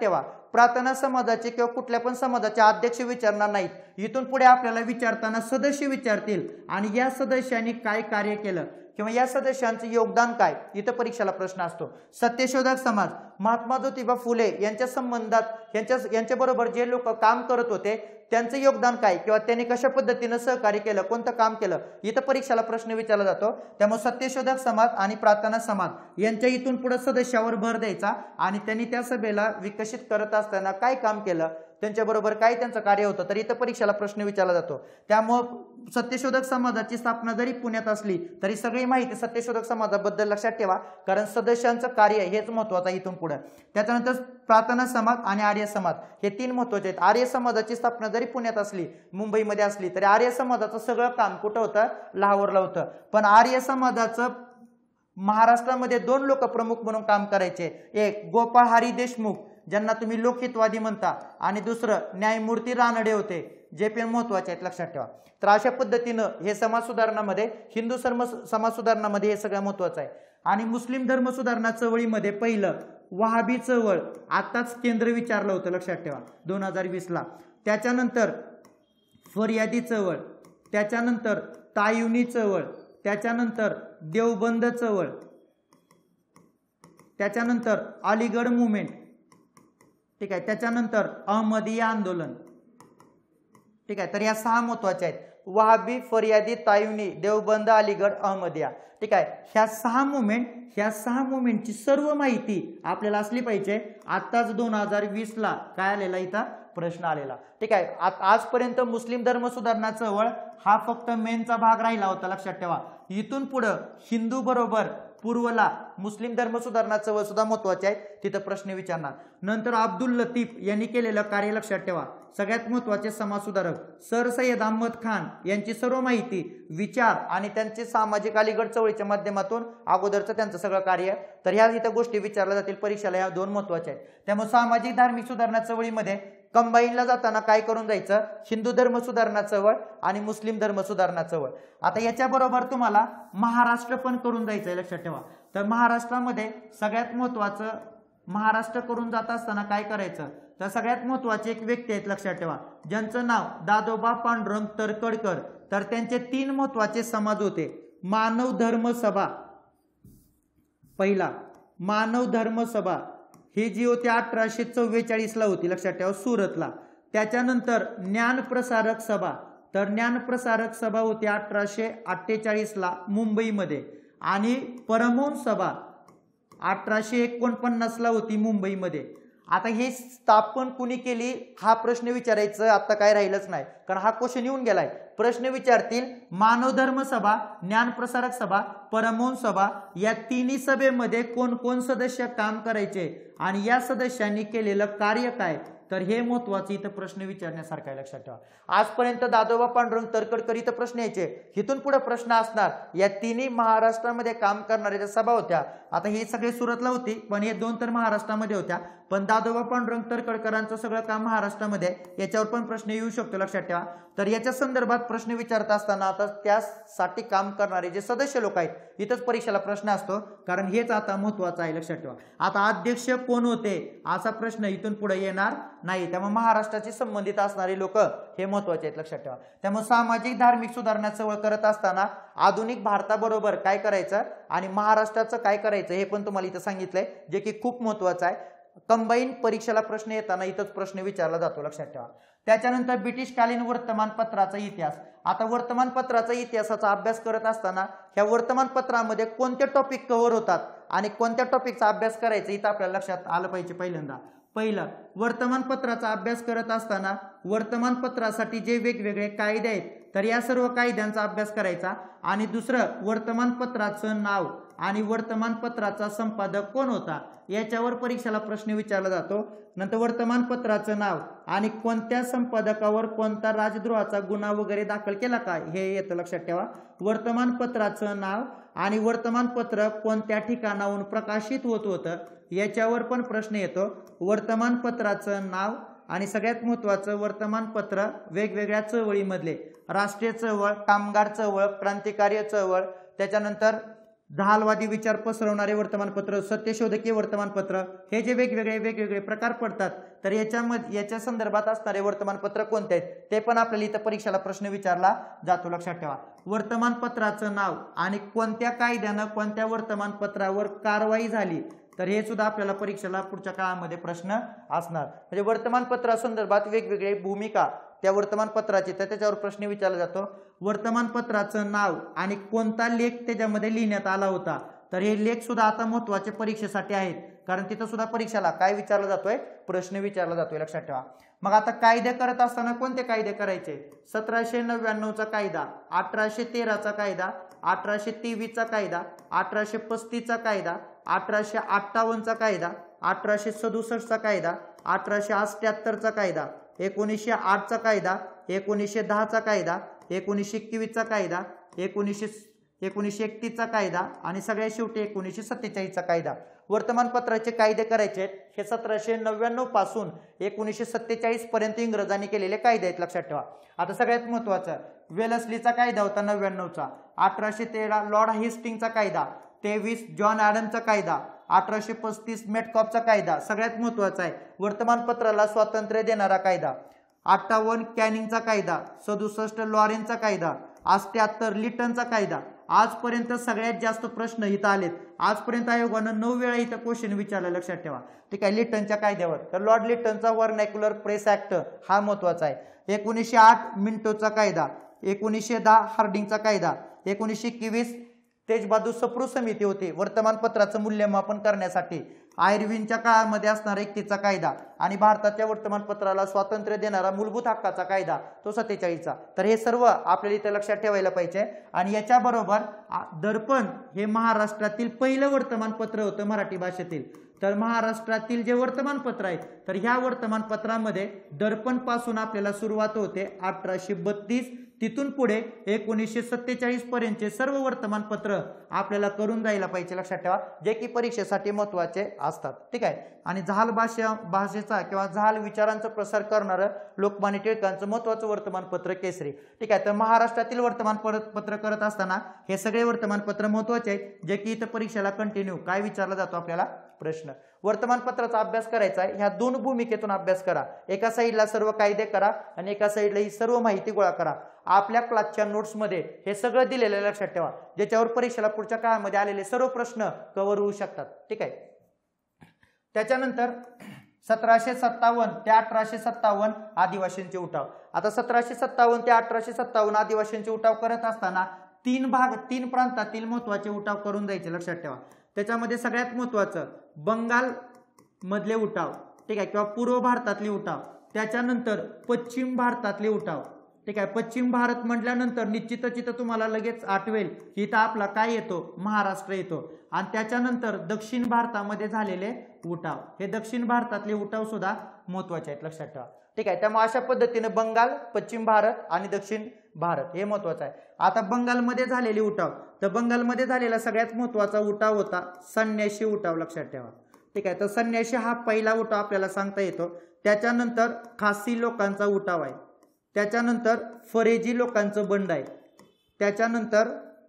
प्रार्थना समाजाचे किंवा कुठल्या पण समाजाचे अध्यक्ष विचारणार नाहीत, इथून पुढे आपल्याला विचारताना सदस्य विचारतील आणि या सदस्यांनी काय कार्य केलं किंवा या सदस्यांचं योगदान काय, इथं परीक्षेला प्रश्न असतो. सत्यशोधक समाज, महात्मा ज्योतिबा फुले यांच्या संबंधात यांच्या यांच्याबरोबर जे लोक काम करत होते त्यांचं योगदान काय किंवा त्यांनी कशा पद्धतीनं सहकार्य केलं, कोणतं काम केलं, इथं परीक्षेला प्रश्न विचारला जातो. त्यामुळे सत्यशोधक समाज आणि प्रार्थना समाज यांच्या इथून पुढे सदस्यावर भर द्यायचा आणि त्यांनी त्या सभेला विकसित करत असताना काय काम केलं, त्यांच्याबरोबर काय त्यांचं कार्य होतं, तर इथं परीक्षेला प्रश्न विचारला जातो. त्यामुळं सत्यशोधक समाजाची स्थापना जरी पुण्यात असली तरी सगळी माहिती सत्यशोधक समाजाबद्दल लक्षात ठेवा, कारण सदस्यांचं कार्य हेच महत्वाचं आहे इथून पुढे. त्याच्यानंतर प्रार्थना समाज आणि आर्य समाज हे तीन महत्वाचे आहेत. आर्य समाजाची स्थापना जरी पुण्यात असली, मुंबईमध्ये असली, तरी आर्य समाजाचं सगळं काम कुठं होतं, लाहोरला होतं. पण आर्य समाजाचं महाराष्ट्रामध्ये दोन लोक प्रमुख म्हणून काम करायचे, एक गोपाळ हरी देशमुख ज्यांना तुम्ही लोकहितवादी म्हणता आणि दुसरं न्यायमूर्ती रानडे होते, जे पण महत्वाचे आहेत लक्षात ठेवा. तर अशा पद्धतीनं हे समाज सुधारणामध्ये, हिंदू सर्व समाज सुधारणामध्ये हे सगळं महत्वाचं आहे. आणि मुस्लिम धर्म सुधारणा चळवळीमध्ये पहिलं वहाबी चळवळ, आताच केंद्र विचारलं होतं लक्षात ठेवा दोन हजार वीस ला. त्याच्यानंतर फरियादी चळवळ, त्याच्यानंतर तायुनी चळवळ, त्याच्यानंतर देवबंद चळवळ, त्याच्यानंतर अलीगड मुवमेंट, ठीक आहे, त्याच्यानंतर अहमदिया आंदोलन, ठीक आहे. तर या सहा महत्वाच्या आहेत, वहाबी, फरियादी, तायुनी, देवबंद, अलीगड, अहमदिया, ठीक आहे. ह्या सहा मुवमेंट, ह्या सहा मुवमेंटची सर्व माहिती आपल्याला असली पाहिजे. आताच दोन हजार वीस ला काय आलेला, इथं प्रश्न आलेला, ठीक आहे. आजपर्यंत मुस्लिम धर्म सुधारणा चळवळ हा फक्त मेनचा भाग राहिला होता लक्षात ठेवा. इथून पुढे हिंदू बरोबर पूर्वला मुस्लिम धर्म सुधारणा चळवळ सुद्धा महत्वाचे आहे, तिथं प्रश्न विचारणार. नंतर अब्दुल लतीफ यांनी केलेलं कार्य लक्षात ठेवा. सगळ्यात महत्वाचे समाज सुधारक सर सय्यद अहमद खान यांची सर्व माहिती, विचार आणि त्यांचे सामाजिक अलीगड चळवळीच्या माध्यमातून अगोदरचं त्यांचं सगळं कार्य, तर ह्या इथं गोष्टी विचारल्या जातील परीक्षेला, ह्या दोन महत्वाच्या आहेत. त्यामुळे सामाजिक धार्मिक सुधारणा चळवळीमध्ये कंबाईनला जाताना काय करून जायचं, हिंदू धर्म सुधारणा चळवळ आणि मुस्लिम धर्म सुधारणा चळवळ. आता याच्याबरोबर तुम्हाला महाराष्ट्र पण करून जायचं लक्षात ठेवा. तर महाराष्ट्रामध्ये सगळ्यात महत्वाचं, महाराष्ट्र करून जात असताना काय करायचं, तर सगळ्यात महत्वाचे एक व्यक्ती आहेत लक्षात ठेवा, ज्यांचं नाव दादोबा पांडुरंग तरखडकर. तर त्यांचे तीन महत्वाचे समाज होते, मानव धर्म सभा, पहिला मानव धर्म सभा ही जी होती अठराशे चव्वेचाळीस ला होती लक्षात ठेवा, सुरतला. त्याच्यानंतर ज्ञान प्रसारक सभा, तर ज्ञान प्रसारक सभा होती अठराशे अठ्ठेचाळीस ला मुंबईमध्ये. आणि परमोन सभा अठराशे एकोणपन्नास ला होती मुंबईमध्ये. आता हे स्थापन कुणी केली हा प्रश्न विचारायचं आता काय राहिलंच नाही, कारण हा क्वेश्चन येऊन गेलाय. प्रश्न विचारतील मानव धर्म सभा, ज्ञान प्रसारक सभा, परमोन सभा या तिन्ही सभेमध्ये कोण कोण सदस्य काम करायचे आणि या सदस्यांनी केलेलं कार्य काय, तर हे महत्वाचं इथं प्रश्न विचारण्यासारखं आहे लक्षात ठेवा. आजपर्यंत दादोबा पांडुरंग तरखडकर इथं प्रश्न यायचे, इथून पुढे प्रश्न असणार. या तिन्ही महाराष्ट्रामध्ये काम करणाऱ्या सभा होत्या, आता हे सगळे सुरतला होती पण हे दोन तर महाराष्ट्रामध्ये होत्या, पण दादोबा पांडुरंग तरखडकरांचं सगळं काम महाराष्ट्रामध्ये, याच्यावर पण प्रश्न येऊ शकतो लक्षात ठेवा. तर याच्या संदर्भात प्रश्न विचारत असताना आता त्यासाठी काम करणारे जे सदस्य लोक आहेत इथंच परीक्षेला प्रश्न असतो, कारण हेच आता महत्वाचं आहे लक्षात ठेवा. आता अध्यक्ष कोण होते असा प्रश्न इथून पुढे येणार नाही, त्यामुळे महाराष्ट्राशी संबंधित असणारे लोक हे महत्वाचे आहेत लक्षात ठेवा. त्यामुळे सामाजिक धार्मिक सुधारणा चळवळ करत असताना आधुनिक भारताबरोबर काय करायचं आणि महाराष्ट्राचं काय करायचं हे पण तुम्हाला इथं सांगितलंय, जे की खूप महत्वाचं आहे. कंबाईन परीक्षेला प्रश्न येताना इथंच प्रश्न विचारला जातो लक्षात ठेवा. त्याच्यानंतर ब्रिटिशकालीन वर्तमानपत्राचा इतिहास. आता वर्तमानपत्राचा इतिहासाचा अभ्यास करत असताना ह्या वर्तमानपत्रामध्ये कोणते टॉपिक कव्हर होतात आणि कोणत्या टॉपिकचा अभ्यास करायचा इथं आपल्याला लक्षात आलं पाहिजे. पहिल्यांदा पहिलं वर्तमानपत्राचा अभ्यास करत असताना वर्तमानपत्रासाठी जे वेगवेगळे कायदे आहेत तर या सर्व कायद्यांचा अभ्यास करायचा. आणि दुसरं वर्तमानपत्राचं नाव आणि वर्तमानपत्राचा संपादक कोण होता याच्यावर परीक्षेला प्रश्न विचारला जातो. नंतर वर्तमानपत्राचं नाव आणि कोणत्या संपादकावर कोणता राजद्रोहाचा गुन्हा वगैरे दाखल केला का हे येतं लक्षात ठेवा. वर्तमानपत्राचं नाव आणि वर्तमानपत्र कोणत्या ठिकाणाहून प्रकाशित होत होतं याच्यावर पण प्रश्न येतो. वर्तमानपत्राचं नाव आणि सगळ्यात महत्वाचं वर्तमानपत्र वेगवेगळ्या चळवळीमधले, राष्ट्रीय चळवळ, कामगार चळवळ, क्रांतिकारी चळवळ, त्याच्यानंतर जहालवादी विचार पसरवणारे वर्तमानपत्र, सत्यशोधकीय वर्तमानपत्र, हे जे वेगवेगळे वेगवेगळे प्रकार पडतात तर याच्यामध्ये याच्या संदर्भात असणारे वर्तमानपत्र कोणते आहेत ते पण आपल्याला इथं परीक्षेला प्रश्न विचारला जातो, लक्षात ठेवा. वर्तमानपत्राचं नाव आणि कोणत्या कायद्यानं कोणत्या वर्तमानपत्रावर कारवाई झाली तर हे सुद्धा आपल्याला परीक्षेला पुढच्या काळामध्ये प्रश्न असणार. म्हणजे वर्तमानपत्रासंदर्भात वेगवेगळे भूमिका त्या वर्तमानपत्राची तर त्याच्यावर प्रश्न विचारला जातो. वर्तमानपत्राचं नाव आणि कोणता लेख त्याच्यामध्ये लिहिण्यात आला होता तर हे लेख सुद्धा आता महत्त्वाचे परीक्षेसाठी आहेत, कारण तिथं सुद्धा परीक्षेला काय विचारला जातोय, प्रश्न विचारला जातोय, लक्षात ठेवा. मग आता कायदे करत असताना कोणते कायदे करायचे? सतराशे नव्याण्णवचा कायदा, अठराशे तेराचा कायदा, अठराशे तेवीसचा कायदा, अठराशे पस्तीसचा कायदा, अठराशे अठ्ठावन्नचा कायदा, अठराशे सदुसष्टचा कायदा, अठराशे अठ्ठ्याहत्तरचा कायदा, एकोणीसशे आठचा कायदा, एकोणीसशे दहाचा कायदा, एकोणीसशे एकवीसचा कायदा, एकोणीसशे एकोणीसशे एकतीसचा कायदा आणि सगळ्यात शेवटी एकोणीसशे सत्तेचाळीसचा कायदा. वर्तमानपत्राचे कायदे करायचे आहेत हे सतराशे नव्याण्णव पासून एकोणीसशे सत्तेचाळीस पर्यंत इंग्रजांनी केलेले कायदे आहेत, लक्षात ठेवा. आता सगळ्यात महत्वाचं वेलस्लीचा कायदा होता नव्याण्णवचा, अठराशे तेरा लॉर्ड हेस्टिंगचा कायदा, तेवीस जॉन ॲडमचा कायदा, अठराशे पस्तीस मेटकॉपचा कायदा सगळ्यात महत्वाचा आहे. वर्तमानपत्राला स्वातंत्र्य देणारा कायदा, अठ्ठावन्न कॅनिंगचा कायदा, सदुसष्ट लॉरेनचा कायदा, अठ्ठ्याहत्तर लिटनचा कायदा. आजपर्यंत सगळ्यात जास्त प्रश्न इथं आलेत. आजपर्यंत आयोगानं नऊ वेळा इथं क्वेश्चन विचारला, लक्षात ठेवा. ठीक आहे, लिटनच्या कायद्यावर तर लॉर्ड लिटनचा व्हर्नॅक्युलर प्रेस ऍक्ट हा महत्वाचा आहे. एकोणीसशे आठ मिंटोचा कायदा, एकोणीसशे दहा हार्डिंगचा कायदा, एकोणीसशे एकवीस तेजबहादूर सप्रू समिती होती वर्तमानपत्राचं मूल्यमापन करण्यासाठी. आयर्विनच्या काळामध्ये असणारा एकतीसचा कायदा आणि भारताच्या वर्तमानपत्राला स्वातंत्र्य देणारा मूलभूत हक्काचा कायदा तो सत्तेचाळीसचा. तर हे सर्व आपल्याला इथे लक्षात ठेवायला पाहिजे. आणि याच्याबरोबर दर्पण हे महाराष्ट्रातील पहिलं वर्तमानपत्र होतं मराठी भाषेतील. तर महाराष्ट्रातील जे वर्तमानपत्र आहेत तर ह्या वर्तमानपत्रामध्ये दर्पण पासून आपल्याला सुरुवात होते अठराशे बत्तीस, तिथून पुढे एकोणीसशे सत्तेचाळीस पर्यंतचे सर्व वर्तमानपत्र आपल्याला करून जायला पाहिजे, लक्षात ठेवा, जे की परीक्षेसाठी महत्वाचे असतात. ठीक आहे. आणि जहाल भाषा भाषेचा किंवा जहाल विचारांचा प्रसार करणारं लोकमान्य टिळकांचं महत्वाचं वर्तमानपत्र केसरी. ठीक आहे. तर महाराष्ट्रातील वर्तमानपत्र करत असताना हे सगळे वर्तमानपत्र महत्वाचे आहेत, जे की इथं परीक्षेला कंटिन्यू काय विचारला जातो आपल्याला प्रश्न. वर्तमानपत्राचा अभ्यास करायचा आहे, ह्या दोन भूमिकेतून अभ्यास करा. एका साईडला सर्व कायदे करा आणि एका साईडला ही सर्व माहिती गोळा करा. आपल्या क्लासच्या नोट्समध्ये हे सगळं दिलेलं लक्षात ठेवा, ज्याच्यावर परीक्षेला पुढच्या काळामध्ये आलेले सर्व प्रश्न कव्हर होऊ शकतात. ठीक आहे. त्याच्यानंतर सतराशे सत्तावन्न ते अठराशे सत्तावन्न आदिवासींचे उठाव. आता सतराशे सत्तावन्न ते अठराशे सत्तावन्न आदिवासींचे उठाव करत असताना तीन भाग तीन प्रांतातील महत्वाचे उठाव करून द्यायचे, लक्षात ठेवा. त्याच्यामध्ये सगळ्यात महत्वाचं बंगाल मधले उठाव, ठीक आहे, किंवा पूर्व भारतातले उठाव. त्याच्यानंतर पश्चिम भारतातले उठाव. ठीक आहे. पश्चिम भारत म्हटल्यानंतर निश्चितच इथं तुम्हाला लगेच आठवेल की इथं आपला काय येतो, महाराष्ट्र येतो. आणि त्याच्यानंतर दक्षिण भारतामध्ये झालेले उठाव, हे दक्षिण भारतातले उठाव सुद्धा महत्वाचे आहेत, लक्षात ठेवा. ठीक आहे. त्यामुळे अशा पद्धतीने बंगाल, पश्चिम भारत आणि दक्षिण भारत हे महत्वाचं आहे. आता बंगालमध्ये झालेले उठाव, तर बंगालमध्ये झालेला सगळ्यात महत्वाचा उठाव होता संन्याशी उठाव, लक्षात ठेवा. ठीक आहे. तर संन्याशी हा पहिला उठाव आपल्याला सांगता येतो. त्याच्यानंतर खासी लोकांचा उठाव आहे. त्याच्यानंतर फरेजी लोकांचं बंड आहे. त्याच्यानंतर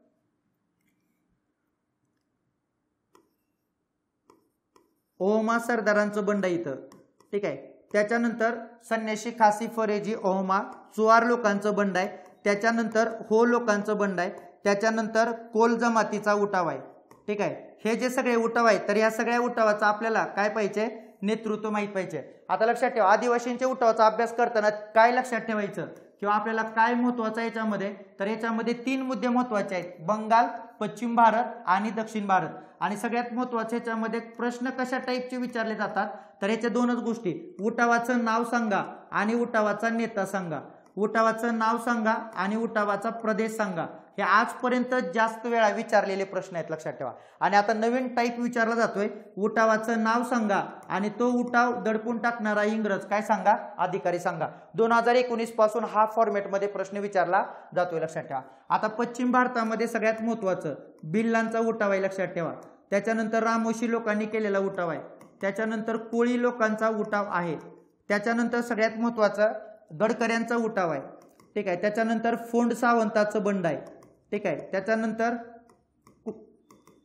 ओहमा सरदारांचं बंड आहे इथं. ठीक आहे. त्याच्यानंतर संन्याशी, खासी, फरेजी, ओहमा, चुवार लोकांचं बंड आहे. त्याच्यानंतर हो लोकांचं बंड आहे. त्याच्यानंतर कोल जमातीचा उठाव आहे. ठीक आहे. हे जे सगळे उठाव आहेत तर या सगळ्या उठावाचा आपल्याला काय पाहिजे, नेतृत्व माहित पाहिजे. आता लक्षात ठेवा, आदिवासींच्या उठावाचा अभ्यास करताना काय लक्षात ठेवायचं किंवा आपल्याला काय महत्वाचं याच्यामध्ये, तर याच्यामध्ये तीन मुद्दे महत्वाचे आहेत, बंगाल, पश्चिम भारत आणि दक्षिण भारत. आणि सगळ्यात महत्वाचे याच्यामध्ये प्रश्न कशा टाईपचे विचारले जातात, तर याच्या दोनच गोष्टी, उठावाचं नाव सांगा आणि उठावाचा नेता सांगा. उठावाचं नाव सांगा आणि उठावाचा प्रदेश सांगा. हे आजपर्यंत जास्त वेळा विचारलेले प्रश्न आहेत, लक्षात ठेवा. आणि आता नवीन टाईप विचारला जातोय, उठावाचं नाव सांगा आणि तो उठाव दडपून टाकणारा इंग्रज काय सांगा, अधिकारी सांगा. दोन हजार एकोणीस पासून हा फॉर्मॅटमध्ये प्रश्न विचारला जातोय, लक्षात ठेवा. आता पश्चिम भारतामध्ये सगळ्यात महत्वाचं भिल्लांचा उठाव आहे, लक्षात ठेवा. त्याच्यानंतर रामोशी लोकांनी केलेला उठाव आहे. त्याच्यानंतर कोळी लोकांचा उठाव आहे. त्याच्यानंतर सगळ्यात महत्वाचं गडकऱ्यांचा उठाव आहे. ठीक आहे. त्याच्यानंतर फोंड सावंताचं बंड आहे. ठीक आहे. त्याच्यानंतर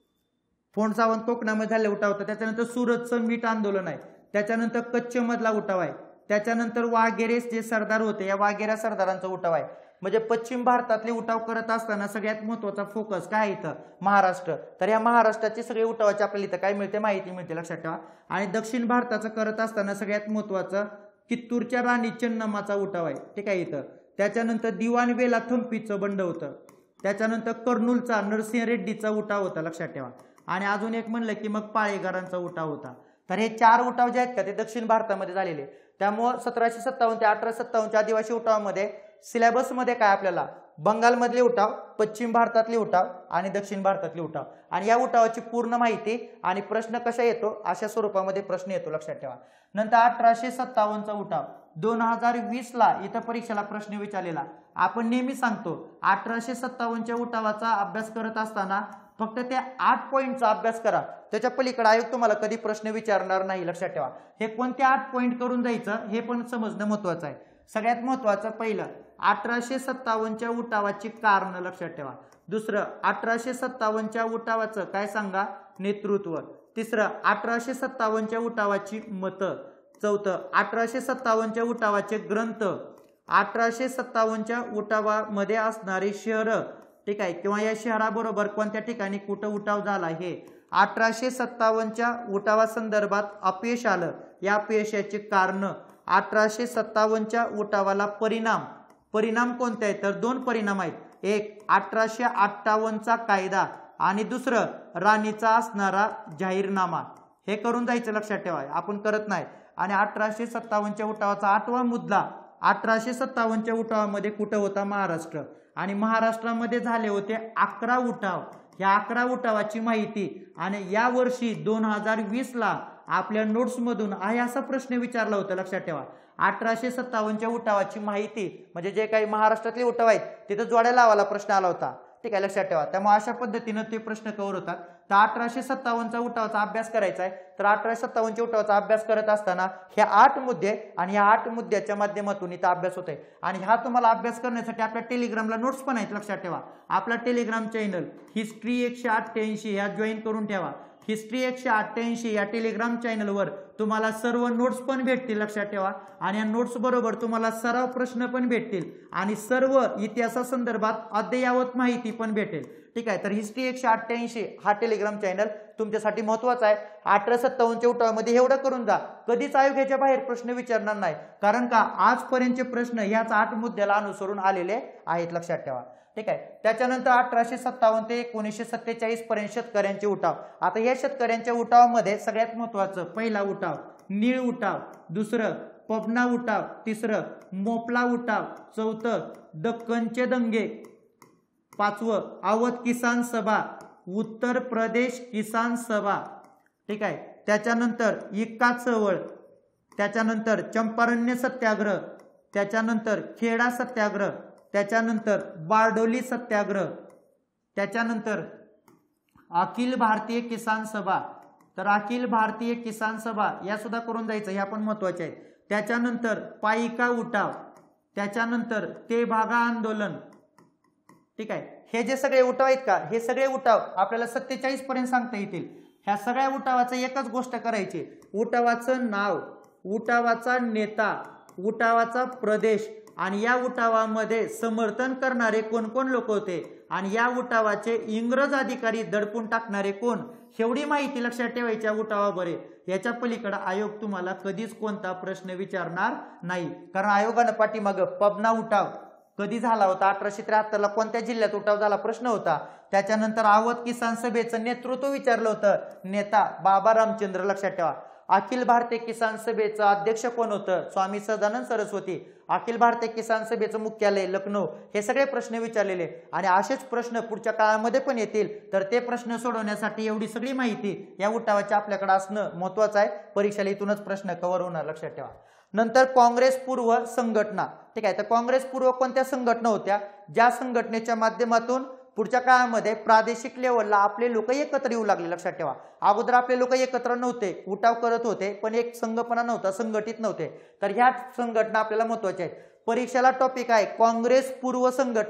फोंड सावंत कोकणामध्ये झाले उठाव होता. त्याच्यानंतर सुरतचं मीठ आंदोलन आहे. त्याच्यानंतर कच्छ मधला उठाव आहे. त्याच्यानंतर वाघेरे जे सरदार होते या वाघेऱ्या सरदारांचा उठाव आहे. म्हणजे पश्चिम भारतातले उठाव करत असताना सगळ्यात महत्वाचा फोकस काय इथं महाराष्ट्र. तर या महाराष्ट्राची सगळे उठावाची आपल्याला इथं काय मिळते माहिती मिळते लक्षात ठेवा. आणि दक्षिण भारताचं करत असताना सगळ्यात महत्वाचं कित्तूरच्या राणी चेन्नम्माचा उठाव आहे. ठीक आहे इथं. त्याच्यानंतर दिवाणवेला थंपीचं बंड होतं. त्याच्यानंतर कर्नूलचा नरसिंह रेड्डीचा उठाव होता लक्षात ठेवा. आणि अजून एक म्हणलं की मग पाळेकरांचा उठाव होता. तर हे चार उठाव जे आहेत का ते दक्षिण भारतामध्ये झालेले. त्यामुळे सतराशे सत्तावन्न ते अठराशे सत्तावन्नच्या आदिवासी उठावामध्ये सिलेबसमध्ये काय आपल्याला बंगालमधले उठाव, पश्चिम भारतातले उठाव आणि दक्षिण भारतातले उठाव आणि या उठावाची पूर्ण माहिती आणि प्रश्न कशा येतो अशा स्वरूपामध्ये प्रश्न येतो लक्षात ठेवा. नंतर अठराशे सत्तावन्नचा उठाव दोन हजार वीस ला इथं परीक्षेला प्रश्न विचारलेला. आपण नेहमी सांगतो अठराशे सत्तावन्नच्या उठावाचा अभ्यास करत असताना फक्त त्या आठ पॉईंटचा अभ्यास करा. त्याच्या पलीकडे आयोग तुम्हाला कधी प्रश्न विचारणार नाही लक्षात ठेवा. हे कोणते आठ पॉईंट करून जायचं हे पण समजणं महत्वाचं आहे. सगळ्यात महत्वाचं पहिलं अठराशे सत्तावन्नच्या उठावाची कारण लक्षात ठेवा. दुसरं अठराशे सत्तावन्नच्या उठावाचं काय सांगा नेतृत्व. तिसरं अठराशे सत्तावन्नच्या उठावाची मतं. चौथं अठराशे सत्तावन्नच्या उठावाचे ग्रंथ. अठराशे सत्तावन्नच्या उठावामध्ये असणारे शहर ठीक आहे किंवा या शहराबरोबर कोणत्या ठिकाणी कुठं उठाव झाला हे. अठराशे सत्तावन्नच्या उठावासंदर्भात अपयश आलं या अपयशाची कारण. अठराशे सत्तावन्नच्या उठावाला परिणाम परिणाम कोणते आहेत तर दोन परिणाम आहेत. एक अठराशे अठ्ठावन्नचा कायदा आणि दुसरं राणीचा असणारा जाहीरनामा. हे करून जायचं लक्षात ठेवा आपण करत नाही. आणि अठराशे सत्तावन्नच्या उठावाचा आठवा मुद्दा अठराशे सत्तावन्नच्या उठावामध्ये कुठं होता महाराष्ट्र आणि महाराष्ट्रामध्ये झाले होते अकरा उठाव. या अकरा उठावाची माहिती आणि या वर्षी दोन हजार वीस ला आपल्या नोट्स मधून आहे असा प्रश्न विचारला होता लक्षात ठेवा. अठराशे सत्तावन्नच्या उठावाची माहिती म्हणजे जे काही महाराष्ट्रातले उठाव आहेत तिथं जोड्या लावायला प्रश्न आला होता. ठीक आहे लक्षात ठेवा. त्यामुळे अशा पद्धतीनं ते प्रश्न कव्हर होतात. तर अठराशे सत्तावन्नचा उठावाचा अभ्यास करायचा आहे. तर अठराशे सत्तावन्नच्या उठावाचा अभ्यास करत असताना ह्या आठ मुद्दे आणि ह्या आठ मुद्द्याच्या माध्यमातून इथं अभ्यास होत आहे. आणि हा तुम्हाला अभ्यास करण्यासाठी आपल्या टेलिग्रामला नोट्स पण आहेत लक्षात ठेवा. आपला टेलिग्राम चॅनल हिस्ट्री एकशे अठ्ठ्याऐंशी ह्या जॉईन करून ठेवा. हिस्ट्री एकशे अठ्ठ्याऐंशी या टेलिग्राम चॅनलवर तुम्हाला सर्व नोट्स पण भेटतील लक्षात ठेवा. आणि या नोट्स बरोबर तुम्हाला सराव प्रश्न पण भेटतील आणि सर्व इतिहासासंदर्भात अद्ययावत माहिती पण भेटेल. ठीक आहे. तर हिस्ट्री एकशे अठ्ठ्याऐंशी हा टेलिग्राम चॅनल तुमच्यासाठी महत्वाचा आहे. अठराशे सत्तावन्नच्या उठावामध्ये एवढं करून जा कधीच आयोगाच्या बाहेर प्रश्न विचारणार नाही. कारण का आजपर्यंतचे प्रश्न ह्याच आठ मुद्द्याला अनुसरून आलेले आहेत लक्षात ठेवा. ठीक आहे. त्याच्यानंतर अठराशे सत्तावन्न ते एकोणीसशे सत्तेचाळीस पर्यंत शेतकऱ्यांचे उठाव. आता या शेतकऱ्यांच्या उठावामध्ये सगळ्यात महत्वाचं पहिला उठाव नीळ उठाव, दुसरं पबना उठाव, तिसरं मोपला उठाव, चौथं दक्कनचे दंगे, पाचवं अवध किसान सभा, उत्तर प्रदेश किसान सभा. ठीक आहे. त्याच्यानंतर इक्का चळवळ, त्याच्यानंतर चंपारण्य सत्याग्रह, त्याच्यानंतर खेडा सत्याग्रह, त्याच्यानंतर बारडोली सत्याग्रह, त्याच्यानंतर अखिल भारतीय किसान सभा. तर अखिल भारतीय किसान सभा या सुद्धा करून जायचं ह्या पण महत्वाचे आहेत. त्याच्यानंतर पाईका उठाव, त्याच्यानंतर ते भागा आंदोलन. ठीक आहे. हे जे सगळे उठाव आहेत का हे सगळे उठाव आपल्याला सत्तेचाळीस पर्यंत सांगता येतील. ह्या सगळ्या उठावाचं एकच गोष्ट करायची उठावाचं नाव, उठावाचा नेता, उठावाचा प्रदेश आणि या उठावामध्ये समर्थन करणारे कोण कोण लोक होते आणि या उठावाचे इंग्रज अधिकारी दडपून टाकणारे कोण एवढी माहिती लक्षात ठेवायची उठावाबरे. याच्या पलीकडे आयोग तुम्हाला कधीच कोणता प्रश्न विचारणार नाही. कारण आयोगानं पाठीमागं पबना उठाव कधी झाला होता अठराशे त्र्याहत्तर ला कोणत्या जिल्ह्यात उठाव झाला प्रश्न होता. त्याच्यानंतर अवध किसान सभेचं नेतृत्व विचारलं होतं, नेता बाबा रामचंद्र लक्षात ठेवा. अखिल भारतीय किसान सभेचं अध्यक्ष कोण होतं स्वामी सदानंद सरस्वती. अखिल भारतीय किसान सभेचं मुख्यालय लखनौ. हे सगळे प्रश्न विचारलेले आणि असेच प्रश्न पुढच्या काळामध्ये पण येतील. तर ते प्रश्न सोडवण्यासाठी एवढी सगळी माहिती या उठावाची आपल्याकडे असणं महत्वाचं आहे. परीक्षेला इथूनच प्रश्न कव्हर होणार लक्षात ठेवा. नंतर काँग्रेस पूर्व संघटना. ठीक आहे. तर काँग्रेस पूर्व कोणत्या संघटना होत्या ज्या संघटनेच्या माध्यमातून पुढच्या काळामध्ये प्रादेशिक लेवलला आपले लोक एकत्र येऊ लागले लक्षात ठेवा. अगोदर आपले लोक एकत्र नव्हते, उठाव करत होते पण एक संघपणा नव्हता, संघटित नव्हते. तर ह्या संघटना आपल्याला महत्वाच्या आहेत. परीक्षेला टॉपिक आहे काँग्रेस पूर्व संघटना.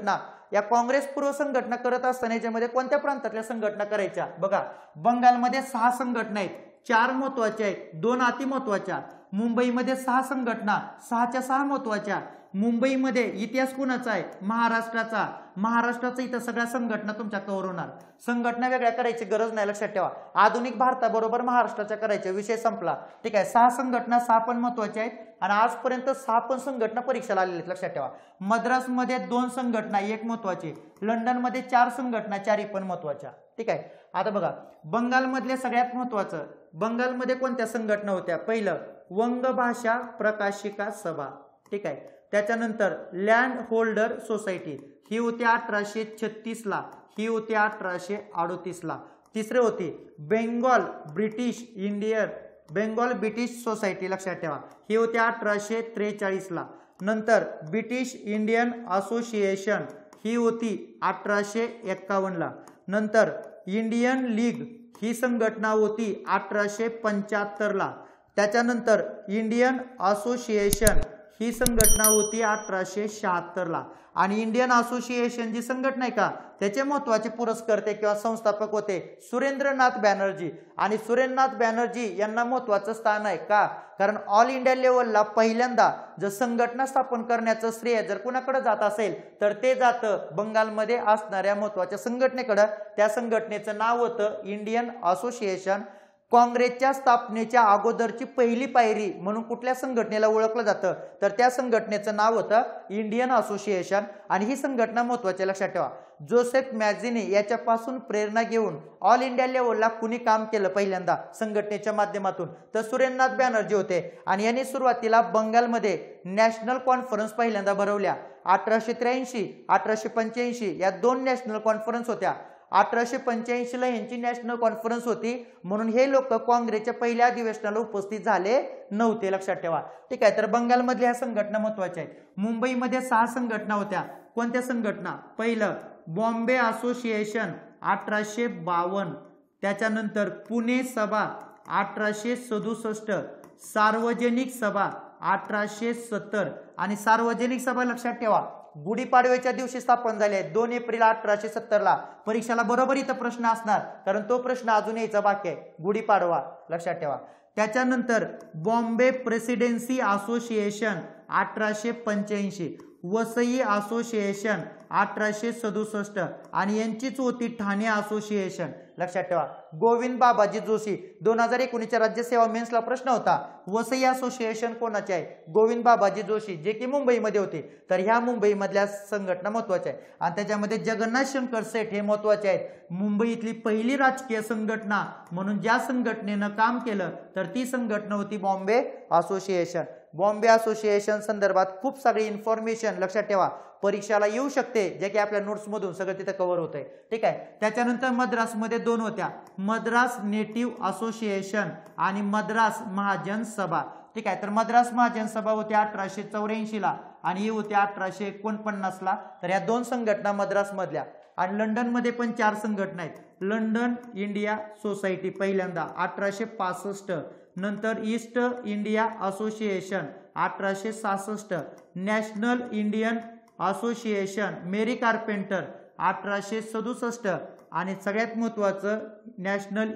या काँग्रेस पूर्व संघटना करत असताना याच्यामध्ये कोणत्या प्रांतातल्या संघटना करायच्या? बघा, बंगालमध्ये सहा संघटना आहेत, चार महत्वाच्या आहेत, दोन अति महत्वाच्या. मुंबईमध्ये सहा संघटना, सहाच्या सहा महत्वाच्या. मुंबईमध्ये इतिहास कुणाचा आहे? महाराष्ट्राचा. महाराष्ट्राचा इथं सगळ्या संघटना तुमच्या कव्हर होणार. संघटना वेगळ्या करायची गरज नाही, लक्षात ठेवा. आधुनिक भारताबरोबर महाराष्ट्राच्या करायच्या, विषय संपला. ठीक आहे, सहा संघटना, सहा पण महत्वाच्या आहेत आणि आजपर्यंत सहा पण संघटना परीक्षेला आलेल्या आहेत, लक्षात ठेवा. मद्रासमध्ये दोन संघटना, एक महत्वाची. लंडनमध्ये चार संघटना, चारही पण महत्वाच्या. ठीक आहे, आता बघा, बंगालमधल्या सगळ्यात महत्वाचं, बंगालमध्ये कोणत्या संघटना होत्या? पहिलं वंग भाषा प्रकाशिका सभा. ठीक आहे, त्याच्यानंतर लँड होल्डर सोसायटी, ही होती अठराशे छत्तीस ला, ही होती अठराशे अडोतीस ला. तिसरे होती Bengal British Indian Bengal British society, लक्षात ठेवा, ही होती अठराशे त्रेचाळीस ला. नंतर ब्रिटिश इंडियन असोसिएशन, ही होती अठराशे एक्कावन्न ला. नंतर इंडियन लीग, ही संघटना होती अठराशे पंच्याहत्तर ला. त्याच्यानंतर इंडियन असोसिएशन, ही संघटना होती अठराशे शहात्तर ला. आणि इंडियन असोसिएशन जी संघटना आहे का, त्याचे महत्वाचे पुरस्कर्ते किंवा संस्थापक होते सुरेंद्रनाथ बॅनर्जी. आणि सुरेंद्रनाथ बॅनर्जी यांना महत्वाचं स्थान आहे का? कारण ऑल इंडिया लेवलला पहिल्यांदा जर संघटना स्थापन करण्याचं श्रेय जर कुणाकडे जात असेल तर ते जातं बंगालमध्ये असणाऱ्या महत्वाच्या संघटनेकडे. त्या संघटनेचं नाव होतं इंडियन असोसिएशन. काँग्रेसच्या स्थापनेच्या अगोदरची पहिली पायरी म्हणून कुठल्या संघटनेला ओळखलं जातं तर त्या संघटनेचं नाव होतं इंडियन असोसिएशन. आणि ही संघटना महत्वाची, लक्षात ठेवा. जोसेफ मॅझिनी याच्यापासून प्रेरणा घेऊन ऑल इंडिया लेवलला कुणी काम केलं पहिल्यांदा संघटनेच्या माध्यमातून? तर सुरेंद्रनाथ बॅनर्जी होते. आणि यांनी सुरुवातीला बंगालमध्ये नॅशनल कॉन्फरन्स पहिल्यांदा भरवल्या. अठराशे त्र्याऐंशी अठराशे पंच्याऐंशी या दोन नॅशनल कॉन्फरन्स होत्या. अठराशे पंच्याऐंशी ला यांची नॅशनल कॉन्फरन्स होती म्हणून हे लोक काँग्रेसच्या पहिल्या अधिवेशनाला उपस्थित झाले नव्हते, लक्षात ठेवा. ठीक आहे, तर बंगालमधल्या ह्या संघटना महत्वाच्या आहेत. मुंबईमध्ये सहा संघटना होत्या. कोणत्या संघटना? पहिलं बॉम्बे असोसिएशन अठराशे बावन्न. त्याच्यानंतर पुणे सभा अठराशे सदुसष्ट. सार्वजनिक सभा अठराशे सत्तर. आणि सार्वजनिक सभा लक्षात ठेवा गुढीपाडव्याच्या दिवशी स्थापन झाले आहेत, दोन एप्रिल अठराशे सत्तर ला. परीक्षेला बरोबर इथं प्रश्न असणार कारण तो प्रश्न अजून यायचा बाकी आहे, गुढीपाडवा, लक्षात ठेवा. त्याच्यानंतर बॉम्बे प्रेसिडेन्सी असोसिएशन अठराशे पंच्याऐंशी. वसई असोसिएशन अठराशे सदुसष्ट. आणि यांचीच होती ठाणे असोसिएशन, लक्षात ठेवा. गोविंद बाबाजी जोशी, दोन हजार एकोणीसच्या राज्यसेवा मेन्सला प्रश्न होता वसई असोसिएशन कोणाचे आहे? गोविंद बाबाजी जोशी, जे की मुंबईमध्ये होते. तर ह्या मुंबईमधल्या संघटना महत्वाच्या आहे. आणि त्याच्यामध्ये जगन्नाथ शंकर सेठ हे महत्वाचे आहेत. मुंबईतली पहिली राजकीय संघटना म्हणून ज्या संघटनेनं काम केलं तर ती संघटना होती बॉम्बे असोसिएशन. बॉम्बे असोसिएशन संदर्भात खूप सारी इन्फॉर्मेशन लक्षात ठेवा परीक्षेला येऊ शकते, जे की आपल्या नोट्स मधून सगळं तिथे कव्हर होतंय. ठीक आहे, त्याच्यानंतर मद्रासमध्ये दोन होत्या, मद्रास नेटिव्ह असोसिएशन आणि मद्रास महाजन सभा. ठीक आहे, तर मद्रास महाजन सभा होती अठराशे चौऱ्याऐंशी ला आणि ही होती अठराशे एकोणपन्नास ला. तर या दोन संघटना मद्रास मधल्या. आणि लंडनमध्ये पण चार संघटना आहेत. लंडन इंडिया सोसायटी पहिल्यांदा अठराशे पासष्ट. नंतर ईस्ट इंडिया असोसिएशन अठराशे सहासष्ट. National Indian association Mary Carpenter अठराशे सदुसष्ट. आणि सगळ्यात महत्वाचं नॅशनल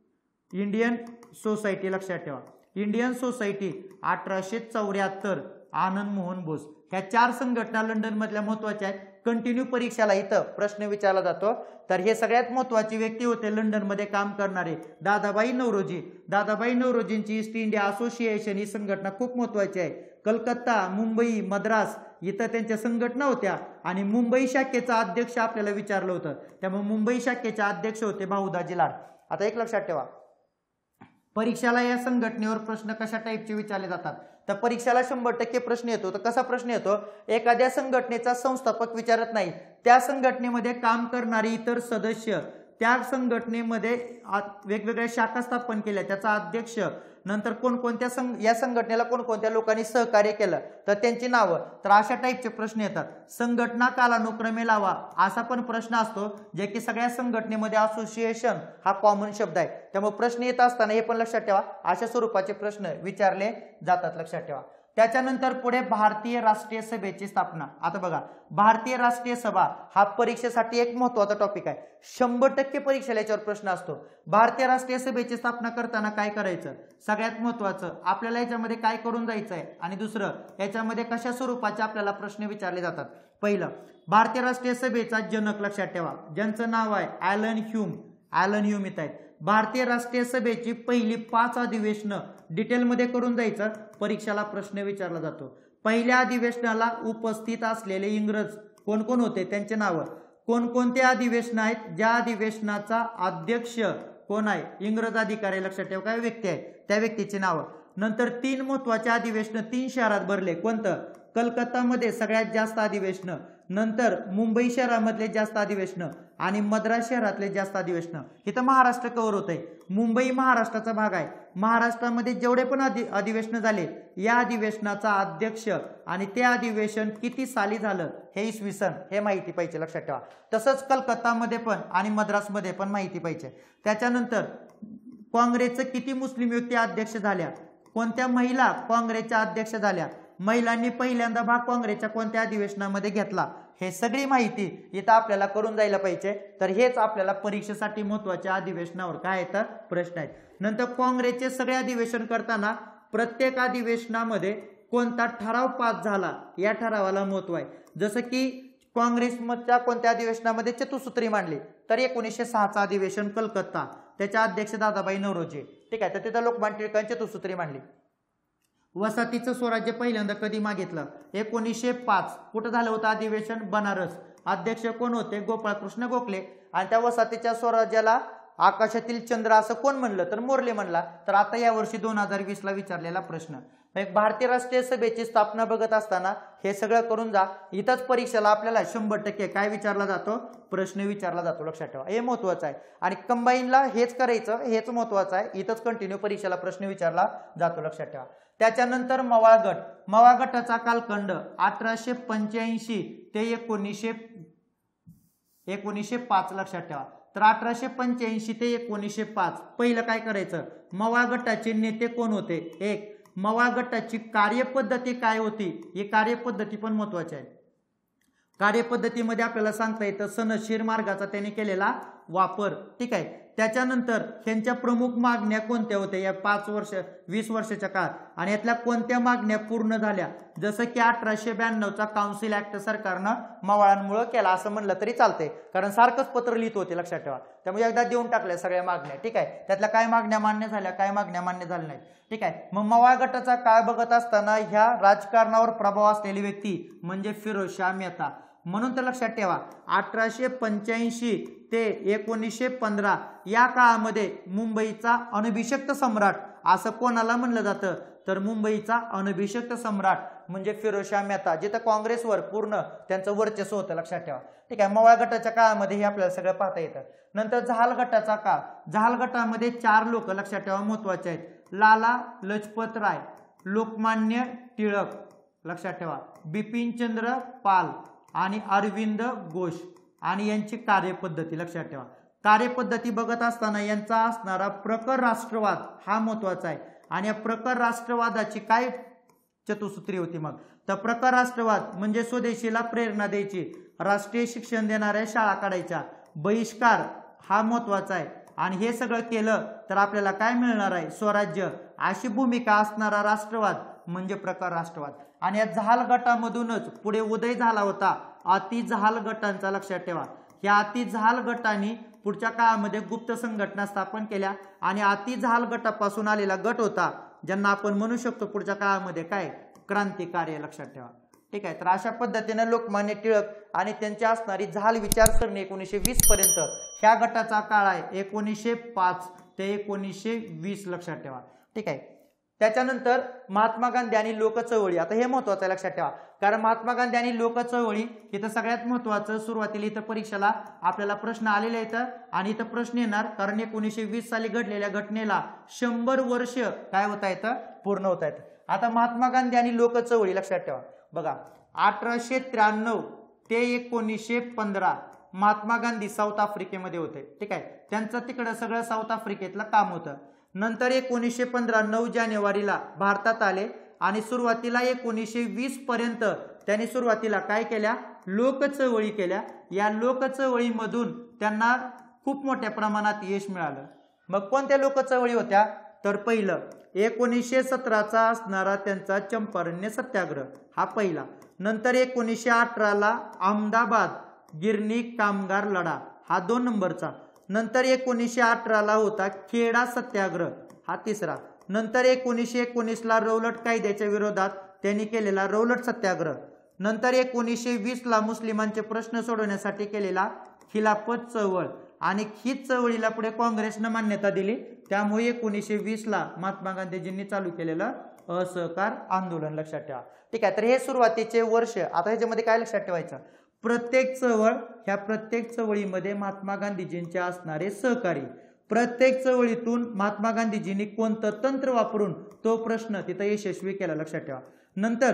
इंडियन सोसायटी, लक्षात ठेवा इंडियन सोसायटी अठराशे चौऱ्याहत्तर आनंद मोहन बोस. ह्या चार संघटना लंडन मधल्या महत्वाच्या आहेत. कंटिन्यू परीक्षेला इथं प्रश्न विचारला जातो. तर हे सगळ्यात महत्वाची व्यक्ती होते लंडन मध्ये काम करणारे दादाबाई नौरोजी. दादाबाई नौरोजींची ईस्ट इंडिया असोसिएशन ही संघटना खूप महत्वाची आहे. कलकत्ता, मुंबई, मद्रास इथं त्यांच्या संघटना होत्या. आणि मुंबई शाखेचा अध्यक्ष आपल्याला विचारलं होतं, त्यामुळे मुंबई शाखेचे अध्यक्ष होते भाऊदाजी लाड. आता एक लक्षात ठेवा परीक्षेला या संघटनेवर प्रश्न कशा टाईपचे विचारले जातात. तर परीक्षेला शंभर टक्के प्रश्न येतो. तर कसा प्रश्न येतो? एखाद्या संघटनेचा संस्थापक विचारत नाही, त्या संघटनेमध्ये काम करणारे इतर सदस्य, त्या संघटनेमध्ये वेगवेगळ्या शाखा स्थापन केल्या, त्याचा अध्यक्ष, नंतर कोणकोणत्या संघ या संघटनेला कोणकोणत्या लोकांनी सहकार्य केलं तर त्यांची नावं. तर अशा टाईपचे प्रश्न येतात. संघटना कालानुक्रमे लावा असा पण प्रश्न असतो, जे की सगळ्या संघटनेमध्ये असोसिएशन हा कॉमन शब्द आहे. त्यामुळे प्रश्न येत असताना हे पण लक्षात ठेवा अशा स्वरूपाचे प्रश्न विचारले जातात, लक्षात ठेवा. त्याच्यानंतर पुढे भारतीय राष्ट्रीय सभेची स्थापना. आता बघा, भारतीय राष्ट्रीय सभा हा परीक्षेसाठी एक महत्त्वाचा टॉपिक आहे. शंभर टक्के परीक्षेला याच्यावर प्रश्न असतो. भारतीय राष्ट्रीय सभेची स्थापना करताना काय करायचं, सगळ्यात महत्त्वाचं आपल्याला याच्यामध्ये काय करून जायचं आहे, आणि दुसरं याच्यामध्ये कशा स्वरूपाचे आपल्याला प्रश्न विचारले जातात. पहिलं, भारतीय राष्ट्रीय सभेचा जनक लक्षात ठेवा, ज्यांचं नाव आहे ॲलन ह्यूम. ॲलन ह्यूम येत आहेत. भारतीय राष्ट्रीय सभेची पहिली पाच अधिवेशनं डिटेलमध्ये करून जायचं, परीक्षेला प्रश्न विचारला जातो. पहिल्या अधिवेशनाला उपस्थित असलेले इंग्रज कोण कोण होते, त्यांचे नावं. कोणकोणते अधिवेशन आहेत, ज्या अधिवेशनाचा अध्यक्ष कोण आहे, इंग्रज अधिकारी लक्षात ठेवा, काय व्यक्ती आहे, त्या व्यक्तीची नावं. नंतर तीन महत्वाचे अधिवेशन तीन शहरात भरले, कोणतं, कलकत्तामध्ये सगळ्यात जास्त अधिवेशन, नंतर मुंबई शहरामधले जास्त अधिवेशन आणि मद्रास शहरातले जास्त अधिवेशन. इथं महाराष्ट्र कव्हर होत आहे. मुंबई महाराष्ट्राचा भाग आहे. महाराष्ट्रामध्ये जेवढे पण अधि अधिवेशन झाले, या अधिवेशनाचा अध्यक्ष आणि ते अधिवेशन किती साली झालं हे इसवी सन हे माहिती पाहिजे लक्षात ठेवा. तसंच कलकत्तामध्ये पण आणि मद्रासमध्ये पण माहिती पाहिजे. त्याच्यानंतर काँग्रेसचे किती मुस्लिम व्यक्ती अध्यक्ष झाल्या, कोणत्या महिला काँग्रेसच्या अध्यक्ष झाल्या, महिलांनी पहिल्यांदा भाग काँग्रेसच्या कोणत्या अधिवेशनामध्ये घेतला, हे सगळी माहिती इथं आपल्याला करून जायला पाहिजे. तर हेच आपल्याला परीक्षेसाठी महत्त्वाच्या अधिवेशनावर काय येतं प्रश्न आहेत. नंतर काँग्रेसचे सगळे अधिवेशन करताना प्रत्येक अधिवेशनामध्ये कोणता ठराव पास झाला या ठरावाला महत्त्व आहे. जसं की काँग्रेसच्या कोणत्या अधिवेशनामध्ये चतुसूत्री मांडली, तर एकोणीसशे सहाचा अधिवेशन कलकत्ता, त्याच्या अध्यक्ष दादाबाई नौरोजी. ठीक आहे, तर तिथं लोकमान्य टिळकांनी चतुसूत्री मांडली. वसाहतीचं स्वराज्य पहिल्यांदा कधी मागितलं, एकोणीसशे पाच. कुठं झालं होतं अधिवेशन, बनारस. अध्यक्ष कोण होते, गोपाळकृष्ण गोखले. आणि त्या वसाहतीच्या स्वराज्याला आकाशातील चंद्र असं कोण म्हणलं, तर मोर्ले म्हणला. तर आता यावर्षी दोन हजार वीस ला विचारलेला प्रश्न. भारतीय राष्ट्रीय सभेची स्थापना बघत असताना हे सगळं करून जा. इथंच परीक्षेला आपल्याला शंभर टक्के काय विचारला जातो, प्रश्न विचारला जातो, लक्षात ठेवा, हे महत्वाचं आहे. आणि कंबाईनला हेच करायचं, हेच महत्वाचं आहे. इथंच कंटिन्यू परीक्षेला प्रश्न विचारला जातो, लक्षात ठेवा. त्याच्यानंतर मवाळ गट. मवाळ गटाचा कालखंड अठराशे पंच्याऐंशी ते एकोणीसशे एकोणीसशे पाच लक्षात ठेवा. तर अठराशे पंच्याऐंशी ते एकोणीसशे पाच पहिलं काय करायचं, मवाळ गटाचे नेते कोण होते. एक, मवाळ गटाची कार्यपद्धती काय होती, ही कार्यपद्धती पण महत्वाची आहे. कार्यपद्धतीमध्ये आपल्याला सांगता येतं सनदशीर मार्गाचा त्यांनी केलेला वापर. ठीक आहे. त्याच्यानंतर त्यांच्या प्रमुख मागण्या कोणत्या होत्या या पाच वर्ष वीस वर्षाच्या काळात, आणि यातल्या कोणत्या मागण्या पूर्ण झाल्या. जसं की अठराशे ब्याण्णवचा काउन्सिल ऍक्ट सरकारनं मवाळांमुळे केला असं म्हणलं तरी चालतंय, कारण सारखंच पत्र लिहित होते, लक्षात ठेवा. त्यामुळे एकदा देऊन टाकल्या सगळ्या मागण्या. ठीक आहे. त्यातल्या काय मागण्या मान्य झाल्या, काय मागण्या मान्य झाल्या नाहीत. ठीक आहे. मग मवाळ गटाचा काळ बघत असताना ह्या राजकारणावर प्रभाव असलेली व्यक्ती म्हणजे फिरोजशाह मेहता. म्हणून तर लक्षात ठेवा, अठराशे पंच्याऐंशी ते एकोणीसशे पंधरा या काळामध्ये मुंबईचा अनभिषिक्त सम्राट असं कोणाला म्हणलं जातं, तर मुंबईचा अनभिषिक्त सम्राट म्हणजे फिरोजशाह मेहता, जिथं काँग्रेसवर पूर्ण त्यांचं वर्चस्व होतं, लक्षात ठेवा. ठीक आहे. मवाळ गटाच्या काळामध्ये हे आपल्याला सगळं पाहता येतं. नंतर जहाल गटाचा काळ. जहाल गटामध्ये चार लोक लक्षात ठेवा महत्वाचे आहेत. लाला लजपत राय, लोकमान्य टिळक लक्षात ठेवा, बिपिनचंद्र पाल आणि अरविंद घोष, आणि यांची कार्यपद्धती लक्षात ठेवा. कार्यपद्धती बघत असताना यांचा असणारा प्रखर राष्ट्रवाद हा महत्वाचा आहे. आणि या प्रखर राष्ट्रवादाची काय चतुसूत्री होती मग, तर प्रखर राष्ट्रवाद म्हणजे स्वदेशीला प्रेरणा द्यायची, राष्ट्रीय शिक्षण देणाऱ्या शाळा काढायच्या, बहिष्कार हा महत्वाचा आहे. आणि हे सगळं केलं तर आपल्याला काय मिळणार आहे, स्वराज्य. अशी भूमिका असणारा राष्ट्रवाद म्हणजे प्रखर राष्ट्रवाद. आणि या जहाल गटामधूनच पुढे उदय झाला होता अति जहाल गटांचा, लक्षात ठेवा. या अति जहाल गटांनी पुढच्या काळामध्ये गुप्त संघटना स्थापन केल्या, आणि अति जहाल गटापासून आलेला गट होता ज्यांना आपण म्हणू शकतो पुढच्या काळामध्ये काय, क्रांतिकार्य, लक्षात ठेवा. ठीक आहे. तर अशा पद्धतीने लोकमान्य टिळक आणि त्यांची असणारी जहाल विचारसरणी एकोणीसशे वीस पर्यंत ह्या गटाचा काळ आहे, एकोणीसशे पाच ते एकोणीसशे वीस लक्षात ठेवा. ठीक आहे. त्याच्यानंतर महात्मा गांधी आणि लोक चळवळी. आता हे महत्वाचं आहे, लक्षात ठेवा, कारण महात्मा गांधी आणि लोक चळवळी इथं सगळ्यात महत्वाचं. सुरुवातीला इथं परीक्षेला आपल्याला प्रश्न आलेले आहेत, आणि इथं प्रश्न येणार कारण एकोणीसशे वीस साली घडलेल्या घटनेला शंभर वर्ष काय होता येतं, पूर्ण होत आहेत. आता महात्मा गांधी आणि लोक चळवळी लक्षात ठेवा. बघा, अठराशे त्र्याण्णव ते एकोणीसशे पंधरा महात्मा गांधी साऊथ आफ्रिकेमध्ये होते. ठीक आहे. त्यांचं तिकडं सगळं साऊथ आफ्रिकेतलं काम होतं. नंतर एकोणीसशे पंधरा नऊ जानेवारीला भारतात आले, आणि सुरुवातीला एकोणीसशे वीस पर्यंत त्यांनी सुरुवातीला काय केल्या, लोक चळवळी केल्या. या लोक चळवळीमधून त्यांना खूप मोठ्या प्रमाणात यश मिळालं. मग कोणत्या लोक चळवळी होत्या, तर पहिलं एकोणीसशे सतराचा असणारा त्यांचा चंपारण्य सत्याग्रह हा पहिला. नंतर एकोणीसशे अठराला अहमदाबाद गिरणी कामगार लढा हा दोन नंबरचा. नंतर एकोणीसशे अठराला होता खेडा सत्याग्रह हा तिसरा. नंतर एकोणीसशे एकोणीसला रौलट कायद्याच्या विरोधात त्यांनी केलेला रौलट सत्याग्रह. नंतर एकोणीसशे वीसला मुस्लिमांचे प्रश्न सोडवण्यासाठी केलेला खिलाफत चळवळ आणि ही चळवळीला पुढे काँग्रेसनं मान्यता दिली. त्यामुळे एकोणीसशे वीसला महात्मा गांधीजींनी चालू केलेलं असहकार आंदोलन लक्षात ठेवा. ठीक आहे, तर हे सुरुवातीचे वर्ष. आता ह्याच्यामध्ये काय लक्षात ठेवायचं, प्रत्येक चळवळ ह्या प्रत्येक चळवळीमध्ये महात्मा गांधीजींचे असणारे सहकारी, प्रत्येक चळवळीतून महात्मा गांधीजींनी कोणतं तंत्र वापरून तो प्रश्न तिथं यशस्वी केला लक्षात ठेवा. नंतर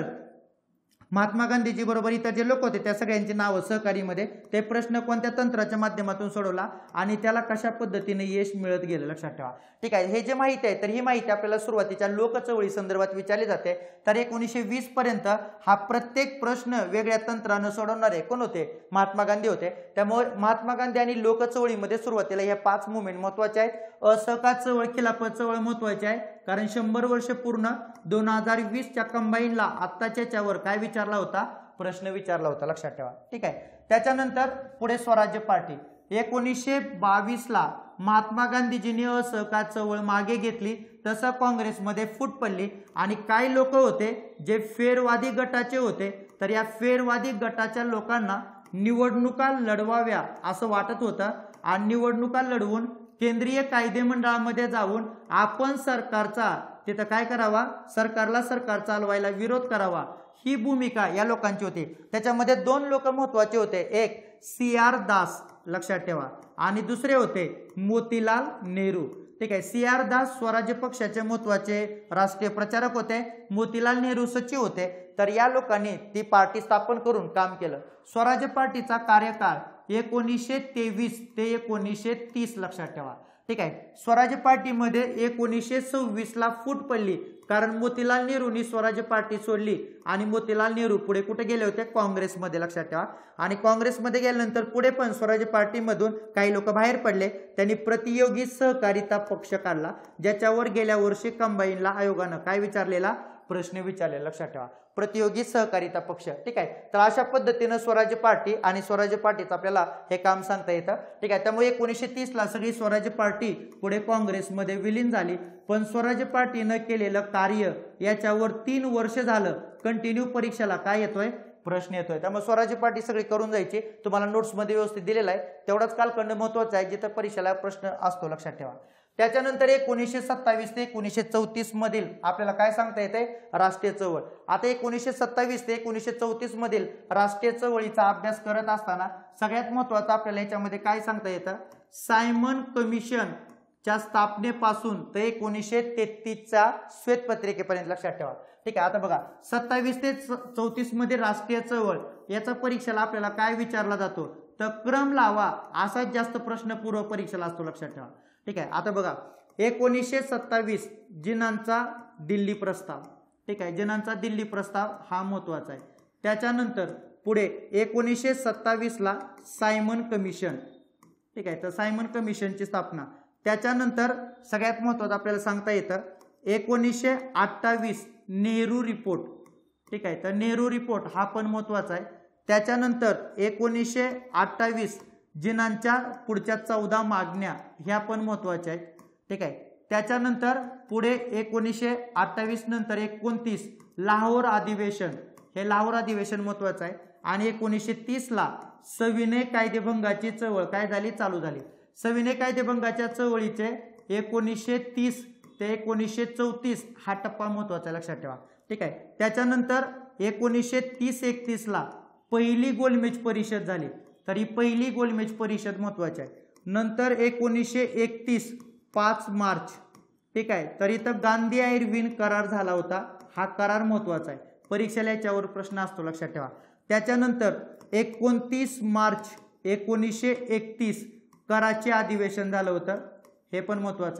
महात्मा गांधीजी बरोबर इतर जे लोक होते त्या सगळ्यांची नावं सहकारीमध्ये ते प्रश्न कोणत्या तंत्राच्या माध्यमातून सोडवला आणि त्याला कशा पद्धतीने यश मिळत गेलं लक्षात ठेवा. ठीक आहे, हे जे माहिती आहे तर ही माहिती आपल्याला सुरुवातीच्या लोकचळवळी संदर्भात विचारली जाते. तर एकोणीसशे वीस पर्यंत हा प्रत्येक प्रश्न वेगळ्या तंत्रानं सोडवणारे कोण होते, महात्मा गांधी होते. त्यामुळे महात्मा गांधी आणि लोकचळवळीमध्ये सुरुवातीला ह्या पाच मुवमेंट महत्वाच्या आहेत. असहकार चळवळ, खिलाफत चळवळ महत्वाची आहे कारण शंभर वर्ष पूर्ण दोन हजार वीसच्या कंबाईनला आत्ताच्यावर काय विचारला होता, प्रश्न विचारला होता लक्षात ठेवा. ठीक आहे, त्याच्यानंतर पुढे स्वराज्य पार्टी. एकोणीसशे बावीसला महात्मा गांधीजींनी असहकार चळवळ मागे घेतली, तसं काँग्रेसमध्ये फूट पडली आणि काही लोक होते जे फेरवादी गटाचे होते. तर या फेरवादी गटाच्या लोकांना निवडणुका लढवाव्या असं वाटत होतं आणि निवडणुका लढवून केंद्रीय कायदे मंडळामध्ये जाऊन आपण सरकारचा तिथं काय करावा, सरकारला सरकार चालवायला विरोध करावा, ही भूमिका या लोकांची होती. त्याच्यामध्ये दोन लोक महत्वाचे होते, एक सी आर दास लक्षात ठेवा आणि दुसरे होते मोतीलाल नेहरू. ठीक आहे, सी आर दास स्वराज्य पक्षाचे महत्वाचे राष्ट्रीय प्रचारक होते, मोतीलाल नेहरू सचिव होते. तर या लोकांनी ती पार्टी स्थापन करून काम केलं. स्वराज्य पार्टीचा कार्यकाळ एकोणीसशे तेवीस ते एकोणीसशे तीस लक्षात ठेवा. ठीक आहे, स्वराज्य पार्टीमध्ये एकोणीसशे सव्वीसला फूट पडली कारण मोतीलाल नेहरूंनी स्वराज्य पार्टी सोडली आणि मोतीलाल नेहरू पुढे कुठे गेले होते, काँग्रेसमध्ये लक्षात ठेवा. आणि काँग्रेसमध्ये गेल्यानंतर पुढे पण स्वराज्य पार्टीमधून काही लोक बाहेर पडले. त्यांनी प्रतियोगी सहकारिता पक्ष काढला ज्याच्यावर गेल्या वर्षी कंबाईनला आयोगानं काय विचारलेला, प्रश्न विचारले लक्षात ठेवा, प्रतियोगी सहकारिता पक्ष. ठीक आहे, तर अशा पद्धतीनं स्वराज्य पार्टी आणि स्वराज्य पार्टीचं आपल्याला हे काम सांगता येतं. ठीक आहे, त्यामुळे एकोणीसशे तीसला सगळी स्वराज्य पार्टी पुढे काँग्रेसमध्ये विलीन झाली. पण स्वराज्य पार्टीनं केलेलं कार्य याच्यावर तीन वर्ष झालं कंटिन्यू परीक्षेला काय येतोय, प्रश्न येतोय. त्यामुळे स्वराज्य पार्टी सगळी करून जायची. तुम्हाला नोट्समध्ये व्यवस्थित दिलेला आहे, तेवढाच कालखंड महत्वाचा आहे जिथं परीक्षेला प्रश्न असतो लक्षात ठेवा. त्याच्यानंतर एकोणीसशे सत्तावीस ते एकोणीसशे चौतीस मधील आपल्याला काय सांगता येते, राष्ट्रीय चळवळ. आता एकोणीसशे सत्तावीस ते एकोणीसशे चौतीस मधील राष्ट्रीय चळवळीचा अभ्यास करत असताना सगळ्यात महत्वाचं आपल्याला याच्यामध्ये काय सांगता येतं, सायमन कमिशनच्या स्थापनेपासून ते एकोणीसशे तेहतीसच्या श्वेतपत्रिकेपर्यंत लक्षात ठेवा. ठीक आहे, आता बघा सत्तावीस ते चौतीस मध्ये राष्ट्रीय चळवळ याचा परीक्षेला आपल्याला काय विचारला जातो, तर क्रम लावा असाच जास्त प्रश्न पूर्व परीक्षेला असतो लक्षात ठेवा. ठीक आहे, आता बघा एकोणीसशे सत्तावीस जिनांचा दिल्ली प्रस्ताव. ठीक आहे, जिनांचा दिल्ली प्रस्ताव हा महत्वाचा आहे. त्याच्यानंतर पुढे एकोणीसशे सत्तावीसला सायमन कमिशन. ठीक आहे, तर सायमन कमिशनची स्थापना. त्याच्यानंतर सगळ्यात महत्वाचं आपल्याला सांगता येतं एकोणीसशे अठ्ठावीस नेहरू रिपोर्ट. ठीक आहे, तर नेहरू रिपोर्ट हा पण महत्वाचा आहे. त्याच्यानंतर एकोणीसशे अठ्ठावीस जिनांच्या पुढच्या चौदा मागण्या ह्या पण महत्वाच्या आहेत. ठीक आहे, त्याच्यानंतर पुढे एकोणीसशे अठ्ठावीस नंतर एकोणतीस लाहोर अधिवेशन. हे लाहोर अधिवेशन महत्वाचं आहे. आणि एकोणीसशे तीसला सविनय कायदेभंगाची चळवळ काय झाली, चालू झाली. सविनय कायदेभंगाच्या चळवळीचे एकोणीसशे तीस ते एकोणीसशे चौतीस हा टप्पा महत्वाचा लक्षात ठेवा. ठीक आहे, त्याच्यानंतर एकोणीसशे तीस एकतीसला पहिली गोलमेज परिषद झाली. तर ही पहिली गोलमेज परिषद महत्वाची आहे. नंतर एकोणीसशे एकतीस पाच मार्च. ठीक आहे, तर इथं गांधी आयर्विन करार झाला होता. हा करार महत्वाचा आहे, परीक्षेला याच्यावर प्रश्न असतो लक्षात ठेवा. त्याच्यानंतर एकोणतीस मार्च एकोणीसशे एकतीस कराची अधिवेशन झालं होतं, हे पण महत्वाचं आहे.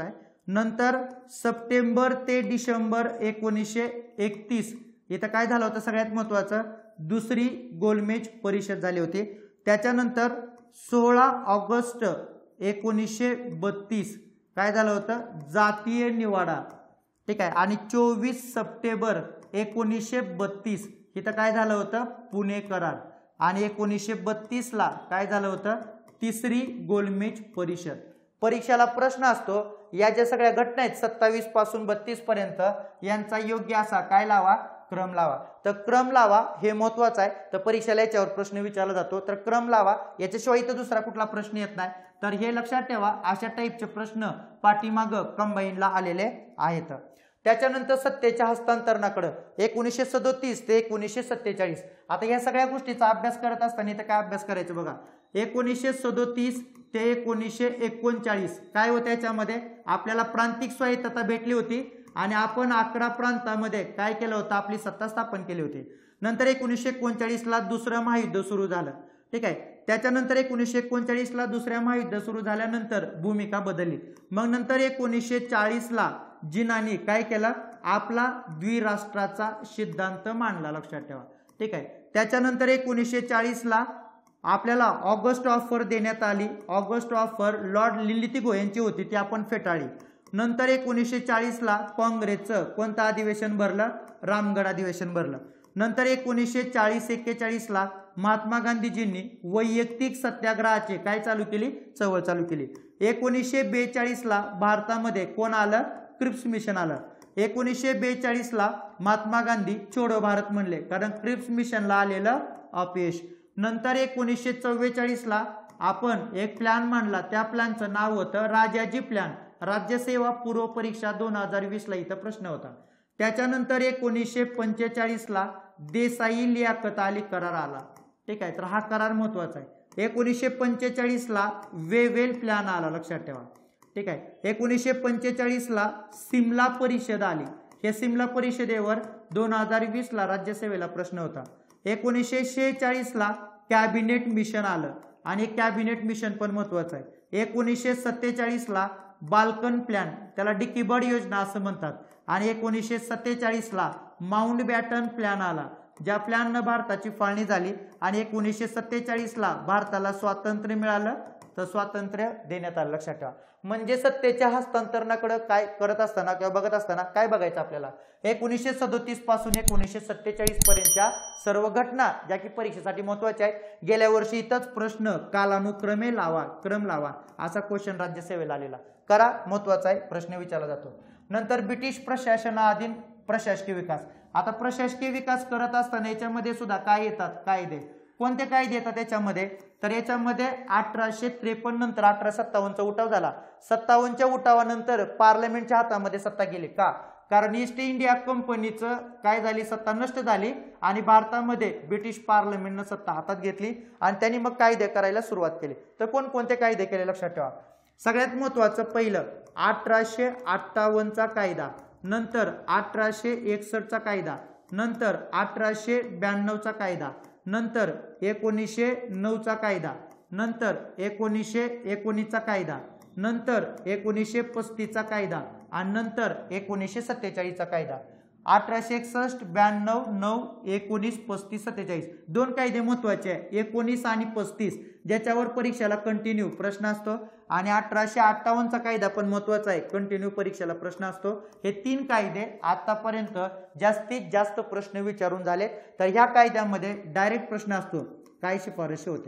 नंतर सप्टेंबर ते डिसेंबर एकोणीसशे एकतीस इथं काय झालं होतं सगळ्यात महत्त्वाचं, दुसरी गोलमेज परिषद झाली होती. त्याच्यानंतर सोळा ऑगस्ट एकोणीसशे बत्तीस काय झालं होतं, जातीय निवाडा. ठीक आहे. आणि चोवीस सप्टेंबर एकोणीसशे बत्तीस इथं काय झालं होतं, पुणे करार. आणि एकोणीसशे बत्तीस ला काय झालं होतं, तिसरी गोलमेज परिषद. परीक्षेला प्रश्न असतो या ज्या सगळ्या घटना आहेत सत्तावीस पासून बत्तीस पर्यंत यांचा योग्य असा काय लावा, क्रम लावा. तर क्रम लावा हे महत्वाचं आहे. तर परीक्षेला याच्यावर प्रश्न विचारला जातो. तर क्रम लावा याच्याशिवाय इथं दुसरा कुठला प्रश्न येत नाही. तर हे लक्षात ठेवा, अशा टाईपचे प्रश्न पाठीमागं कंबाईनला आलेले आहेत. त्याच्यानंतर सत्तेच्या हस्तांतरणाकडे एकोणीसशे सदोतीस ते एकोणीसशे सत्तेचाळीस. आता या सगळ्या गोष्टीचा अभ्यास करत असताना इथं काय अभ्यास करायचं बघा, एकोणीसशे सदोतीस ते एकोणीसशे एकोणचाळीस काय होतं, याच्यामध्ये आपल्याला प्रांतिक स्वायत्तता भेटली होती आणि आपण अकरा प्रांतामध्ये काय केलं होतं, आपली सत्ता स्थापन केली होती. नंतर एकोणीसशे एकोणचाळीस ला दुसरं महायुद्ध सुरू झालं. ठीक आहे. त्याच्यानंतर एकोणीसशे एकोणचाळीस ला दुसऱ्या महायुद्ध सुरू झाल्यानंतर भूमिका बदलली. मग नंतर एकोणीसशे चाळीस ला जिनानी काय केलं, आपला द्विराष्ट्राचा सिद्धांत मांडला. लक्षात ठेवा. ठीक आहे. त्याच्यानंतर एकोणीसशे चाळीस ला आपल्याला ऑगस्ट ऑफर देण्यात आली. ऑगस्ट ऑफर लॉर्ड लिलितिगो यांची होती, ती आपण फेटाळली. नंतर एकोणीसशे चाळीस ला काँग्रेसचं कोणतं अधिवेशन भरलं, रामगड अधिवेशन भरलं. नंतर एकोणीसशे चाळीस एक्केचाळीस ला महात्मा गांधीजींनी वैयक्तिक सत्याग्रहाचे काय चालू केली, चळवळ चालू केली. एकोणीसशे बेचाळीस ला भारतामध्ये कोण आलं, क्रिप्स मिशन आलं. एकोणीसशे बेचाळीस ला महात्मा गांधी छोडो भारत म्हणले, कारण क्रिप्स मिशनला आलेलं अपयश. नंतर एकोणीसशे चव्वेचाळीस ला आपण एक प्लॅन मांडला, त्या प्लॅनचं नाव होतं राजाजी प्लॅन, राज्यसेवा पूर्व परीक्षा दोन हजार वीस ला इथं प्रश्न होता. त्याच्यानंतर एकोणीसशे पंचेचाळीस ला देसाई लियाकत अली करार आला. ठीक आहे. तर हा करार महत्वाचा आहे. एकोणीसशे पंचेचाळीस ला वेवेल प्लॅन आला. लक्षात ठेवा. ठीक आहे. एकोणीसशे पंचेचाळीस ला सिमला परिषद आली. हे सिमला परिषदेवर दोन हजार वीस ला राज्यसेवेला प्रश्न होता. एकोणीसशे शेहेचाळीस ला कॅबिनेट मिशन आलं आणि कॅबिनेट मिशन पण महत्वाचं आहे. एकोणीसशे सत्तेचाळीस ला बाल्कन प्लॅन, त्याला डिकीबर्ड योजना असं म्हणतात. आणि एकोणीसशे सत्तेचाळीस ला माउंट बॅटन प्लॅन आला, ज्या प्लॅननं भारताची फाळणी झाली. आणि एकोणीसशे सत्तेचाळीस ला भारताला स्वातंत्र्य मिळालं, तर स्वातंत्र्य देण्यात आलं. लक्षात ठेवा. म्हणजे सत्तेच्या हस्तांतरणाकडे काय करत असताना किंवा बघत असताना काय बघायचं आपल्याला, एकोणीसशे सदोतीस पासून एकोणीसशे सत्तेचाळीस पर्यंतच्या सर्व घटना ज्या की परीक्षेसाठी महत्वाच्या आहेत. गेल्या वर्षी इथंच प्रश्न कालानुक्रमे लावा, क्रम लावा असा क्वेश्चन राज्यसेवेला आलेला. करा, महत्वाचा आहे, प्रश्न विचारला जातो. नंतर ब्रिटिश प्रशासनाधीन प्रशासकीय विकास. आता प्रशासकीय विकास करत असताना याच्यामध्ये सुद्धा काय येतात, कायदे. कोणते कायदे येतात त्याच्यामध्ये, तर याच्यामध्ये अठराशे त्रेपन्न नंतर अठरा सत्तावन्नचा उठाव झाला. सत्तावन्नच्या उठावानंतर पार्लमेंटच्या हातामध्ये सत्ता गेली. का, कारण ईस्ट इंडिया कंपनीचं काय झाली, सत्ता नष्ट झाली आणि भारतामध्ये ब्रिटिश पार्लमेंटनं सत्ता हातात घेतली आणि त्यांनी मग कायदे करायला सुरुवात केली. तर कोणकोणते कायदे केले लक्षात ठेवा. सगळ्यात महत्वाचं पहिलं अठराशे अठ्ठावन्नचा कायदा, नंतर अठराशे एकसष्टचा कायदा, नंतर अठराशे ब्याण्णवचा कायदा, नंतर एकोणीसशे नऊचा कायदा, नंतर एकोणीसशे एकोणीसचा कायदा, नंतर एकोणीसशे पस्तीसचा कायदा आणि नंतर एकोणीसशे सत्तेचाळीसचा कायदा. अठराशे एकसष्ट, ब्याण्णव, नऊ, एकोणीस, पस्तीस, सत्तेचाळीस दोन कायदे महत्वाचे आहे, एकोणीस आणि पस्तीस, ज्याच्यावर परीक्षेला कंटिन्यू प्रश्न असतो. आणि अठराशे अठ्ठावन्नचा कायदा पण महत्वाचा आहे, कंटिन्यू परीक्षेला प्रश्न असतो. हे तीन कायदे आतापर्यंत जास्तीत जास्त प्रश्न विचारून झाले. तर ह्या कायद्यामध्ये डायरेक्ट प्रश्न असतो, काय शिफारशी होत्या.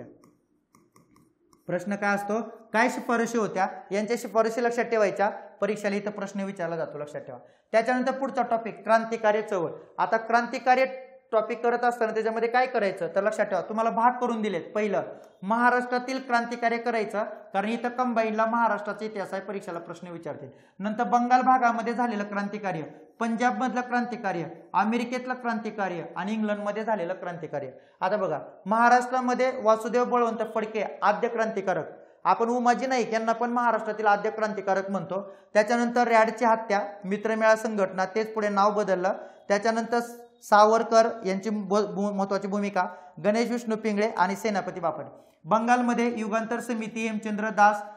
प्रश्न काय असतो, काय शिफारशी होत्या, यांच्या शिफारशी लक्षात ठेवायच्या. परीक्षेला इथं प्रश्न विचारला जातो, लक्षात ठेवा. त्याच्यानंतर पुढचा टॉपिक क्रांतिकारी चळवळ. आता क्रांतिकारी टॉपिक करत असताना त्याच्यामध्ये काय करायचं, तर लक्षात ठेवा, तुम्हाला भाग करून दिलेत. पहिलं महाराष्ट्रातील क्रांतिकार्य करायचं, कारण इथं कंबाईनला महाराष्ट्राचा इतिहास आहे, परीक्षेला प्रश्न विचारतील. नंतर बंगाल भागामध्ये झालेलं क्रांतिकार्य, पंजाब मधलं क्रांतिकार्य, अमेरिकेतलं क्रांतिकार्य आणि इंग्लंडमध्ये झालेलं क्रांतिकार्य. आता बघा, महाराष्ट्रामध्ये वासुदेव बळवंत फडके आद्य क्रांतिकारक, आपण उमाजी नाईक यांना पण महाराष्ट्रातील आद्य क्रांतिकारक म्हणतो. त्याच्यानंतर रॅडची हत्या, मित्रमेळा संघटना, तेच पुढे नाव बदललं. त्याच्यानंतर सावरकर यांची महत्वाची भूमिका, गणेश विष्णू पिंगळे आणि सेनापती बापट. बंगालमध्ये युगांतर समिती, हेमचंद्र दास,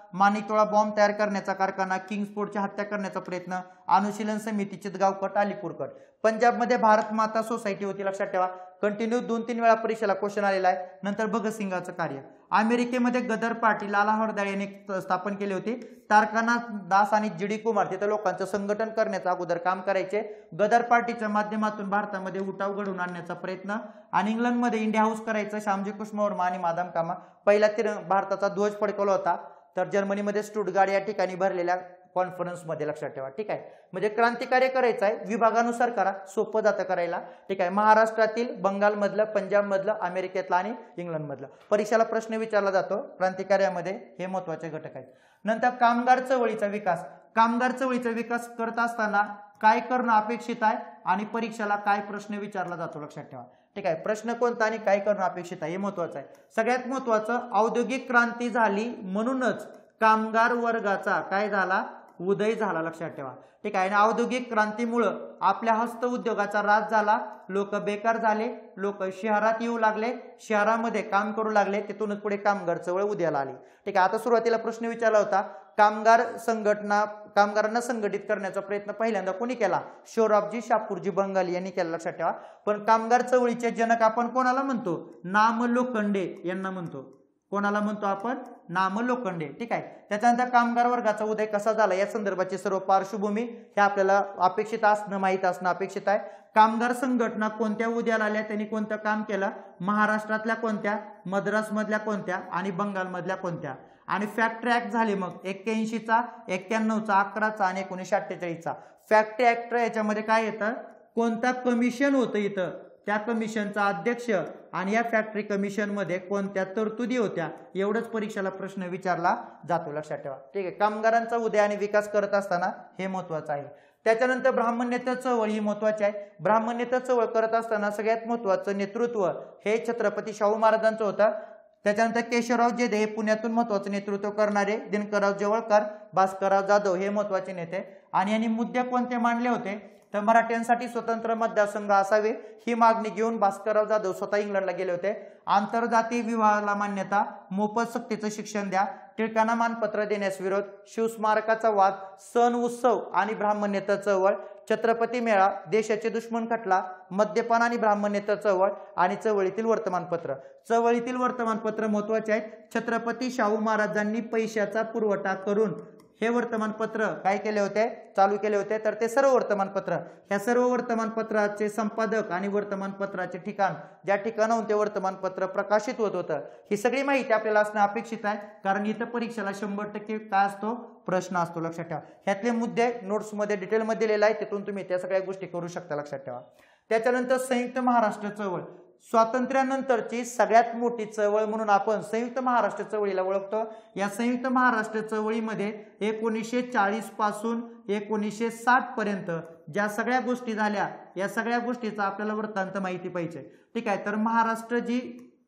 माणिकतोळा बॉम्ब तयार करण्याचा कारखाना, किंग्सफोर्डची हत्या करण्याचा प्रयत्न, अनुशीलन समिती, चितगावकट, अलिपूरकट. पंजाबमध्ये भारत माता सोसायटी होती, लक्षात ठेवा. कंटिन्यू दोन तीन वेळा परीक्षेला क्वेश्चन आलेला आहे. नंतर भगतसिंगाचं कार्य. अमेरिकेमध्ये गदर पार्टी लाला हरदळ यांनी स्थापन केली होती. तारकानाथ दास आणि जी डी कुमार तिथं लोकांचं संघटन करण्याचं अगोदर काम करायचे. गदर पार्टीच्या माध्यमातून भारतामध्ये उठाव घडवून आणण्याचा प्रयत्न. आणि इंग्लंडमध्ये इंडिया हाऊस करायचं श्यामजी कृष्ण वर्मा आणि मादाम कामा. पहिला तिरंगा भारताचा ध्वज फडकवला होता तर जर्मनीमध्ये स्टुटगार्ड या ठिकाणी भरलेल्या कॉन्फरन्स मध्ये, लक्षात ठेवा. ठीक आहे, म्हणजे क्रांतिकार्य करायचं आहे, विभागानुसार करा, सोपं जातं करायला. ठीक आहे, महाराष्ट्रातील, बंगालमधलं, पंजाबमधलं, अमेरिकेतलं आणि इंग्लंडमधलं. परीक्षेला प्रश्न विचारला जातो क्रांतिकार्यामध्ये, हे महत्वाचे घटक आहेत. नंतर कामगार चळवळीचा विकास. कामगार चळवळीचा विकास करत असताना काय करणं अपेक्षित आहे आणि परीक्षेला काय प्रश्न विचारला जातो, लक्षात ठेवा. ठीक आहे, प्रश्न कोणता आणि काय करणं अपेक्षित आहे हे महत्वाचं आहे. सगळ्यात महत्वाचं, औद्योगिक क्रांती झाली म्हणूनच कामगार वर्गाचा काय झाला, उदय झाला, लक्षात ठेवा. ठीक आहे, आणि औद्योगिक क्रांतीमुळे आपल्या हस्त उद्योगाचा राज झाला, लोक बेकार झाले, लोक शहरात येऊ लागले, शहरामध्ये काम करू लागले, तिथूनच पुढे कामगार चळवळ उदयाला आली. ठीक आहे, आता सुरुवातीला प्रश्न विचारला होता, कामगार संघटना कामगारांना संघटित करण्याचा प्रयत्न पहिल्यांदा कोणी केला, शोराबजी शापूरजी बंगाली यांनी केला, लक्षात ठेवा. पण कामगार चळवळीचे जनक आपण कोणाला म्हणतो, नाम लोखंडे यांना म्हणतो. कोणाला म्हणतो आपण, नाम लोखंडे. ठीक आहे, त्याच्यानंतर कामगार वर्गाचा उदय कसा झाला या संदर्भाची सर्व पार्श्वभूमी हे आपल्याला अपेक्षित असणं, माहीत असणं अपेक्षित आहे. कामगार संघटना कोणत्या उदयाला आल्या, त्यांनी कोणतं काम केलं, महाराष्ट्रातल्या कोणत्या, मद्रास मधल्या कोणत्या आणि बंगालमधल्या कोणत्या. आणि फॅक्टरी ऍक्ट झाले मग एक्क्याऐंशीचा, एक्क्याण्णवचा, अकराचा आणि एकोणीसशे अठ्ठेचाळीसचा. फॅक्टरी ऍक्ट याच्यामध्ये काय येतं, कोणता कमिशन होतं इथं, त्या कमिशनचा अध्यक्ष आणि या फॅक्टरी कमिशन मध्ये कोणत्या तरतुदी होत्या, एवढंच परीक्षेला प्रश्न विचारला जातो, लक्षात ठेवा. ठीक आहे, कामगारांचा उदय आणि विकास करत असताना हे महत्वाचं आहे. त्याच्यानंतर ब्राह्मण्येतर चळवळ ही महत्वाची आहे. ब्राह्मण्येतर चळवळ करत असताना सगळ्यात महत्वाचं नेतृत्व हे छत्रपती शाहू महाराजांचं होतं. त्याच्यानंतर केशवराव जेधे हे पुण्यातून महत्वाचं नेतृत्व करणारे, दिनकरराव जवळकर, भास्करराव जाधव हे महत्वाचे नेते. आणि यांनी मुद्दे कोणते मांडले होते, तर मराठ्यांसाठी स्वतंत्र मतदारसंघ असावे ही मागणी घेऊन भास्करराव जाधव स्वतः इंग्लंडला गेले होते. आंतरजातीय विवाहाला मान्यता, मोफत सक्तीचं शिक्षण द्या, टिळकांना मानपत्र देण्यास विरोध, शिवस्मारकाचा वाद, सण उत्सव आणि ब्राह्मण्येतर चळवळ, छत्रपती मेळा, देशाचे दुश्मन खटला, मद्यपान आणि ब्राह्मण्येतर चळवळ आणि चळवळीतील वर्तमानपत्र. चळवळीतील वर्तमानपत्र महत्वाचे आहेत. छत्रपती शाहू महाराजांनी पैशाचा पुरवठा करून हे वर्तमानपत्र काय केले होते, चालू केले होते. तर ते सर्व वर्तमानपत्र, ह्या सर्व वर्तमानपत्राचे संपादक आणि वर्तमानपत्राचे ठिकाण, ज्या ठिकाणाहून ते वर्तमानपत्र प्रकाशित होत होतं, ही सगळी माहिती आपल्याला असणं अपेक्षित आहे. कारण इथं परीक्षेला शंभर टक्के काय असतो, प्रश्न असतो, लक्षात ठेवा. ह्यातले मुद्दे नोट्समध्ये डिटेलमध्ये दिलेले आहे, तिथून तुम्ही त्या सगळ्या गोष्टी करू शकता, लक्षात ठेवा. त्याच्यानंतर संयुक्त महाराष्ट्र चळवळ, स्वातंत्र्यानंतरची सगळ्यात मोठी चळवळ म्हणून आपण संयुक्त महाराष्ट्र चळवळीला ओळखतो. या संयुक्त महाराष्ट्र चळवळीमध्ये एकोणीसशे चाळीस पासून एकोणीसशे साठ पर्यंत ज्या सगळ्या गोष्टी झाल्या, या सगळ्या गोष्टीचा आपल्याला वृत्तांत माहिती पाहिजे. ठीक आहे, तर महाराष्ट्र जी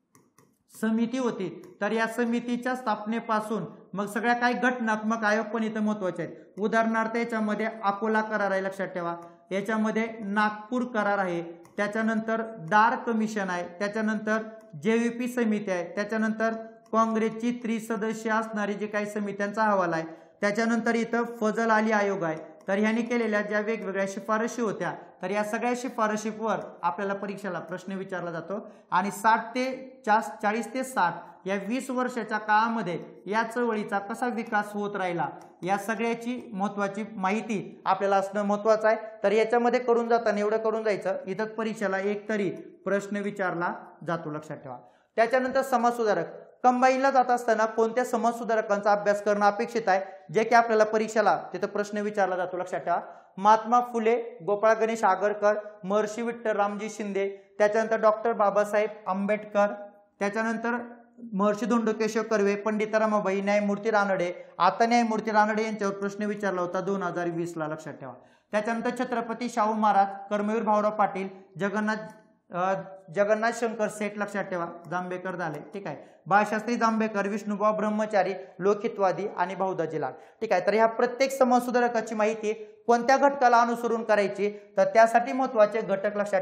समिती होती, तर या समितीच्या स्थापनेपासून मग सगळ्या काही घटनात्मक आयोग पण इथं महत्वाचे आहेत. उदाहरणार्थ याच्यामध्ये अकोला करार आहे, लक्षात ठेवा. याच्यामध्ये नागपूर करार आहे, त्याच्यानंतर दार कमिशन आहे, त्याच्यानंतर जेव्हीपी समिती आहे, त्याच्यानंतर काँग्रेसची त्रिसदस्य असणारी जी काही समित्यांचा अहवाल आहे, त्याच्यानंतर इथं फजल अली आयोग आहे. तर ह्यांनी केलेल्या ज्या वेगवेगळ्या शिफारशी होत्या, तर या सगळ्या शिफारशीवर आपल्याला परीक्षेला प्रश्न विचारला जातो. आणि साठ ते चाळीस ते साठ या वीस वर्षाच्या काळामध्ये या चळवळीचा कसा विकास होत राहिला, या सगळ्याची महत्वाची माहिती आपल्याला असणं महत्वाचं आहे. तर याच्यामध्ये करून जाताना एवढं करून जायचं, इथं परीक्षेला एक तरी प्रश्न विचारला जातो, लक्षात ठेवा. त्याच्यानंतर समाजसुधारक, कंबाईनला जात असताना कोणत्या समाजसुधारकांचा अभ्यास करणं अपेक्षित आहे, जे की आपल्याला परीक्षेला तिथं प्रश्न विचारला जातो, लक्षात ठेवा. महात्मा फुले, गोपाळ गणेश आगरकर, महर्षी विठ्ठल रामजी शिंदे, त्याच्यानंतर डॉक्टर बाबासाहेब आंबेडकर, त्याच्यानंतर महर्षी धोंडो केशव कर्वे, पंडित रमाबाई, न्यायमूर्ती रानडे. आता न्यायमूर्ती रानडे यांच्यावर प्रश्न विचारला होता दोन हजार वीस ला, लक्षात ठेवा. त्याच्यानंतर छत्रपती शाहू महाराज, कर्मवीर भाऊराव पाटील, जगन्नाथ जगन्नाथ शंकर सेठ, लक्षात ठेवा. जांभेकर झाले, ठीक आहे. बाळशास्त्री जांभेकर, विष्णुभाऊ ब्रह्मचारी, लोकहितवादी आणि भाऊदाजी लाल. ठीक आहे, तर ह्या प्रत्येक समाजसुधारकाची माहिती कोणत्या घटकाला अनुसरून करायची, तर त्यासाठी महत्वाचे घटक लक्षात ठेवा.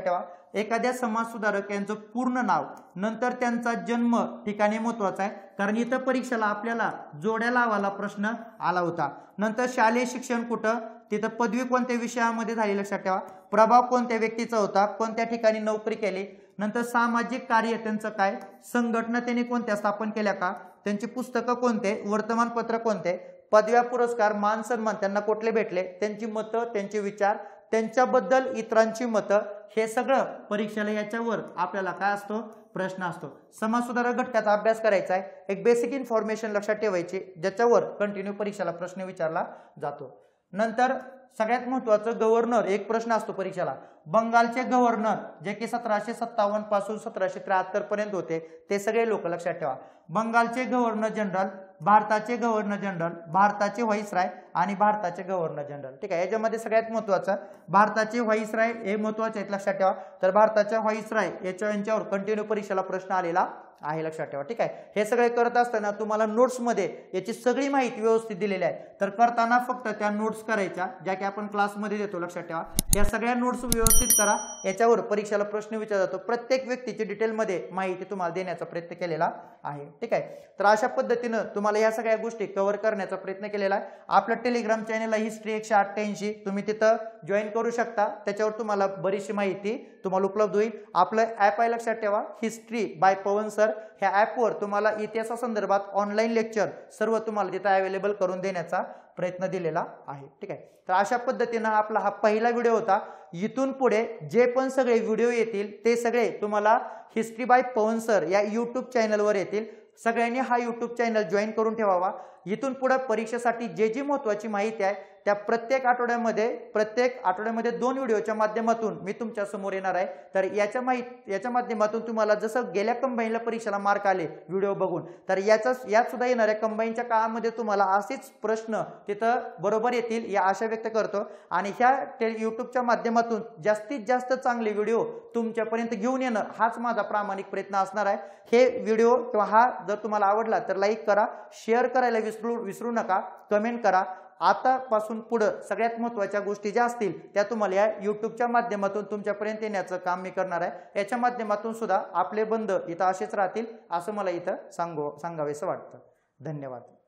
एखाद्या समाजसुधारक यांचं पूर्ण नाव, नंतर त्यांचा जन्म ठिकाणी महत्वाचा आहे, कारण इथं परीक्षेला आपल्याला जोड्या लावायला प्रश्न आला होता. नंतर शालेय शिक्षण कुठं, तिथं पदवी कोणत्या विषयामध्ये झाली लक्षात ठेवा, प्रभाव कोणत्या व्यक्तीचा होता, कोणत्या ठिकाणी नोकरी केली, नंतर सामाजिक कार्य त्यांचं काय, संघटना त्यांनी कोणत्या स्थापन केल्या का, त्यांची पुस्तकं कोणते, वर्तमानपत्र कोणते, पदव्या पुरस्कार मान सन्मान त्यांना कुठले भेटले, त्यांची मतं, त्यांचे विचार, त्यांच्याबद्दल इतरांची मतं, हे सगळं परीक्षेला याच्यावर आपल्याला काय असतो, प्रश्न असतो. समाजसुधारक घटकाचा अभ्यास करायचा आहे, एक बेसिक इन्फॉर्मेशन लक्षात ठेवायची ज्याच्यावर कंटिन्यू परीक्षेला प्रश्न विचारला जातो. नंतर सगळ्यात महत्वाचं गव्हर्नर, एक प्रश्न असतो परीक्षेला. बंगालचे गव्हर्नर जे की सतराशे सत्तावन्न पासून सतराशे त्र्याहत्तर पर्यंत होते, ते सगळे लोक लक्षात ठेवा. बंगालचे गव्हर्नर जनरल, भारताचे गव्हर्नर जनरल, भारताचे व्हाईसराय आणि भारताचे गव्हर्नर जनरल. ठीक आहे, याच्यामध्ये सगळ्यात महत्वाचं भारताचे व्हाईसराय हे महत्वाचे आहेत लक्षात ठेवा. तर भारताच्या व्हाईसराय याच्या यांच्यावर कंटिन्यू परीक्षेला प्रश्न आलेला आहे लक्षात ठेवा. ठीक आहे, हे सगळे करत असताना तुम्हाला नोट्समध्ये याची सगळी माहिती व्यवस्थित दिलेली आहे. तर करताना फक्त त्या नोट्स करायच्या ज्या की आपण क्लासमध्ये देतो लक्षात ठेवा. या सगळ्या नोट्स व्यवस्थित करा, याच्यावर परीक्षेला प्रश्न विचारला जातो. प्रत्येक व्यक्तीची डिटेलमध्ये माहिती तुम्हाला देण्याचा प्रयत्न केलेला आहे. ठीक आहे, तर अशा पद्धतीनं तुम्हाला या सगळ्या गोष्टी कव्हर करण्याचा प्रयत्न केलेला आहे. आपलं टेलिग्राम चॅनल आहे हिस्ट्री एकशे अठ्ठ्याऐंशी, तुम्ही तिथं जॉईन करू शकता. त्याच्यावर तुम्हाला बरीचशी माहिती तुम्हाला उपलब्ध होईल. आपलं ॲप आहे लक्षात ठेवा, हिस्ट्री बाय पवन सर. ह्या ॲपवर तुम्हाला इतिहासासंदर्भात ऑनलाईन लेक्चर सर्व तुम्हाला तिथं अवेलेबल करून देण्याचा प्रयत्न दिलेला आहे. ठीक आहे, तर अशा पद्धतीनं आपला हा पहिला व्हिडिओ होता. इथून पुढे जे पण सगळे व्हिडिओ येतील ते सगळे तुम्हाला हिस्ट्री बाय पवन सर या यूट्यूब चॅनलवर येतील. सगळ्यांनी हा यूट्यूब चॅनल जॉईन करून ठेवावा. इथून पुढे परीक्षेसाठी जे जी महत्त्वाची माहिती आहे त्या प्रत्येक आठवड्यामध्ये प्रत्येक आठवड्यामध्ये दोन व्हिडिओच्या माध्यमातून मी तुमच्या समोर येणार आहे. तर याच्या माहिती याच्या माध्यमातून तुम्हाला जसं गेल्या कंबाईनला परीक्षेला मार्क आले व्हिडिओ बघून, तर याचा यात सुद्धा येणाऱ्या कंबाईनच्या काळामध्ये तुम्हाला असेच प्रश्न तिथं बरोबर येतील या आशा व्यक्त करतो. आणि ह्या यूट्यूबच्या माध्यमातून जास्तीत जास्त चांगले व्हिडिओ तुमच्यापर्यंत घेऊन येणं हाच माझा प्रामाणिक प्रयत्न असणार आहे. हे व्हिडिओ किंवा हा जर तुम्हाला आवडला तर लाईक करा, शेअर करायला विसरू विसरू नका, कमेंट करा. आतापासून पुढं सगळ्यात महत्त्वाच्या गोष्टी ज्या असतील त्या तुम्हाला या यूट्यूबच्या माध्यमातून तुमच्यापर्यंत येण्याचं काम मी करणार आहे. याच्या माध्यमातून सुद्धा आपले बंध इथं असेच राहतील असं मला इथं सांगू सांगावेसं वाटतं. धन्यवाद.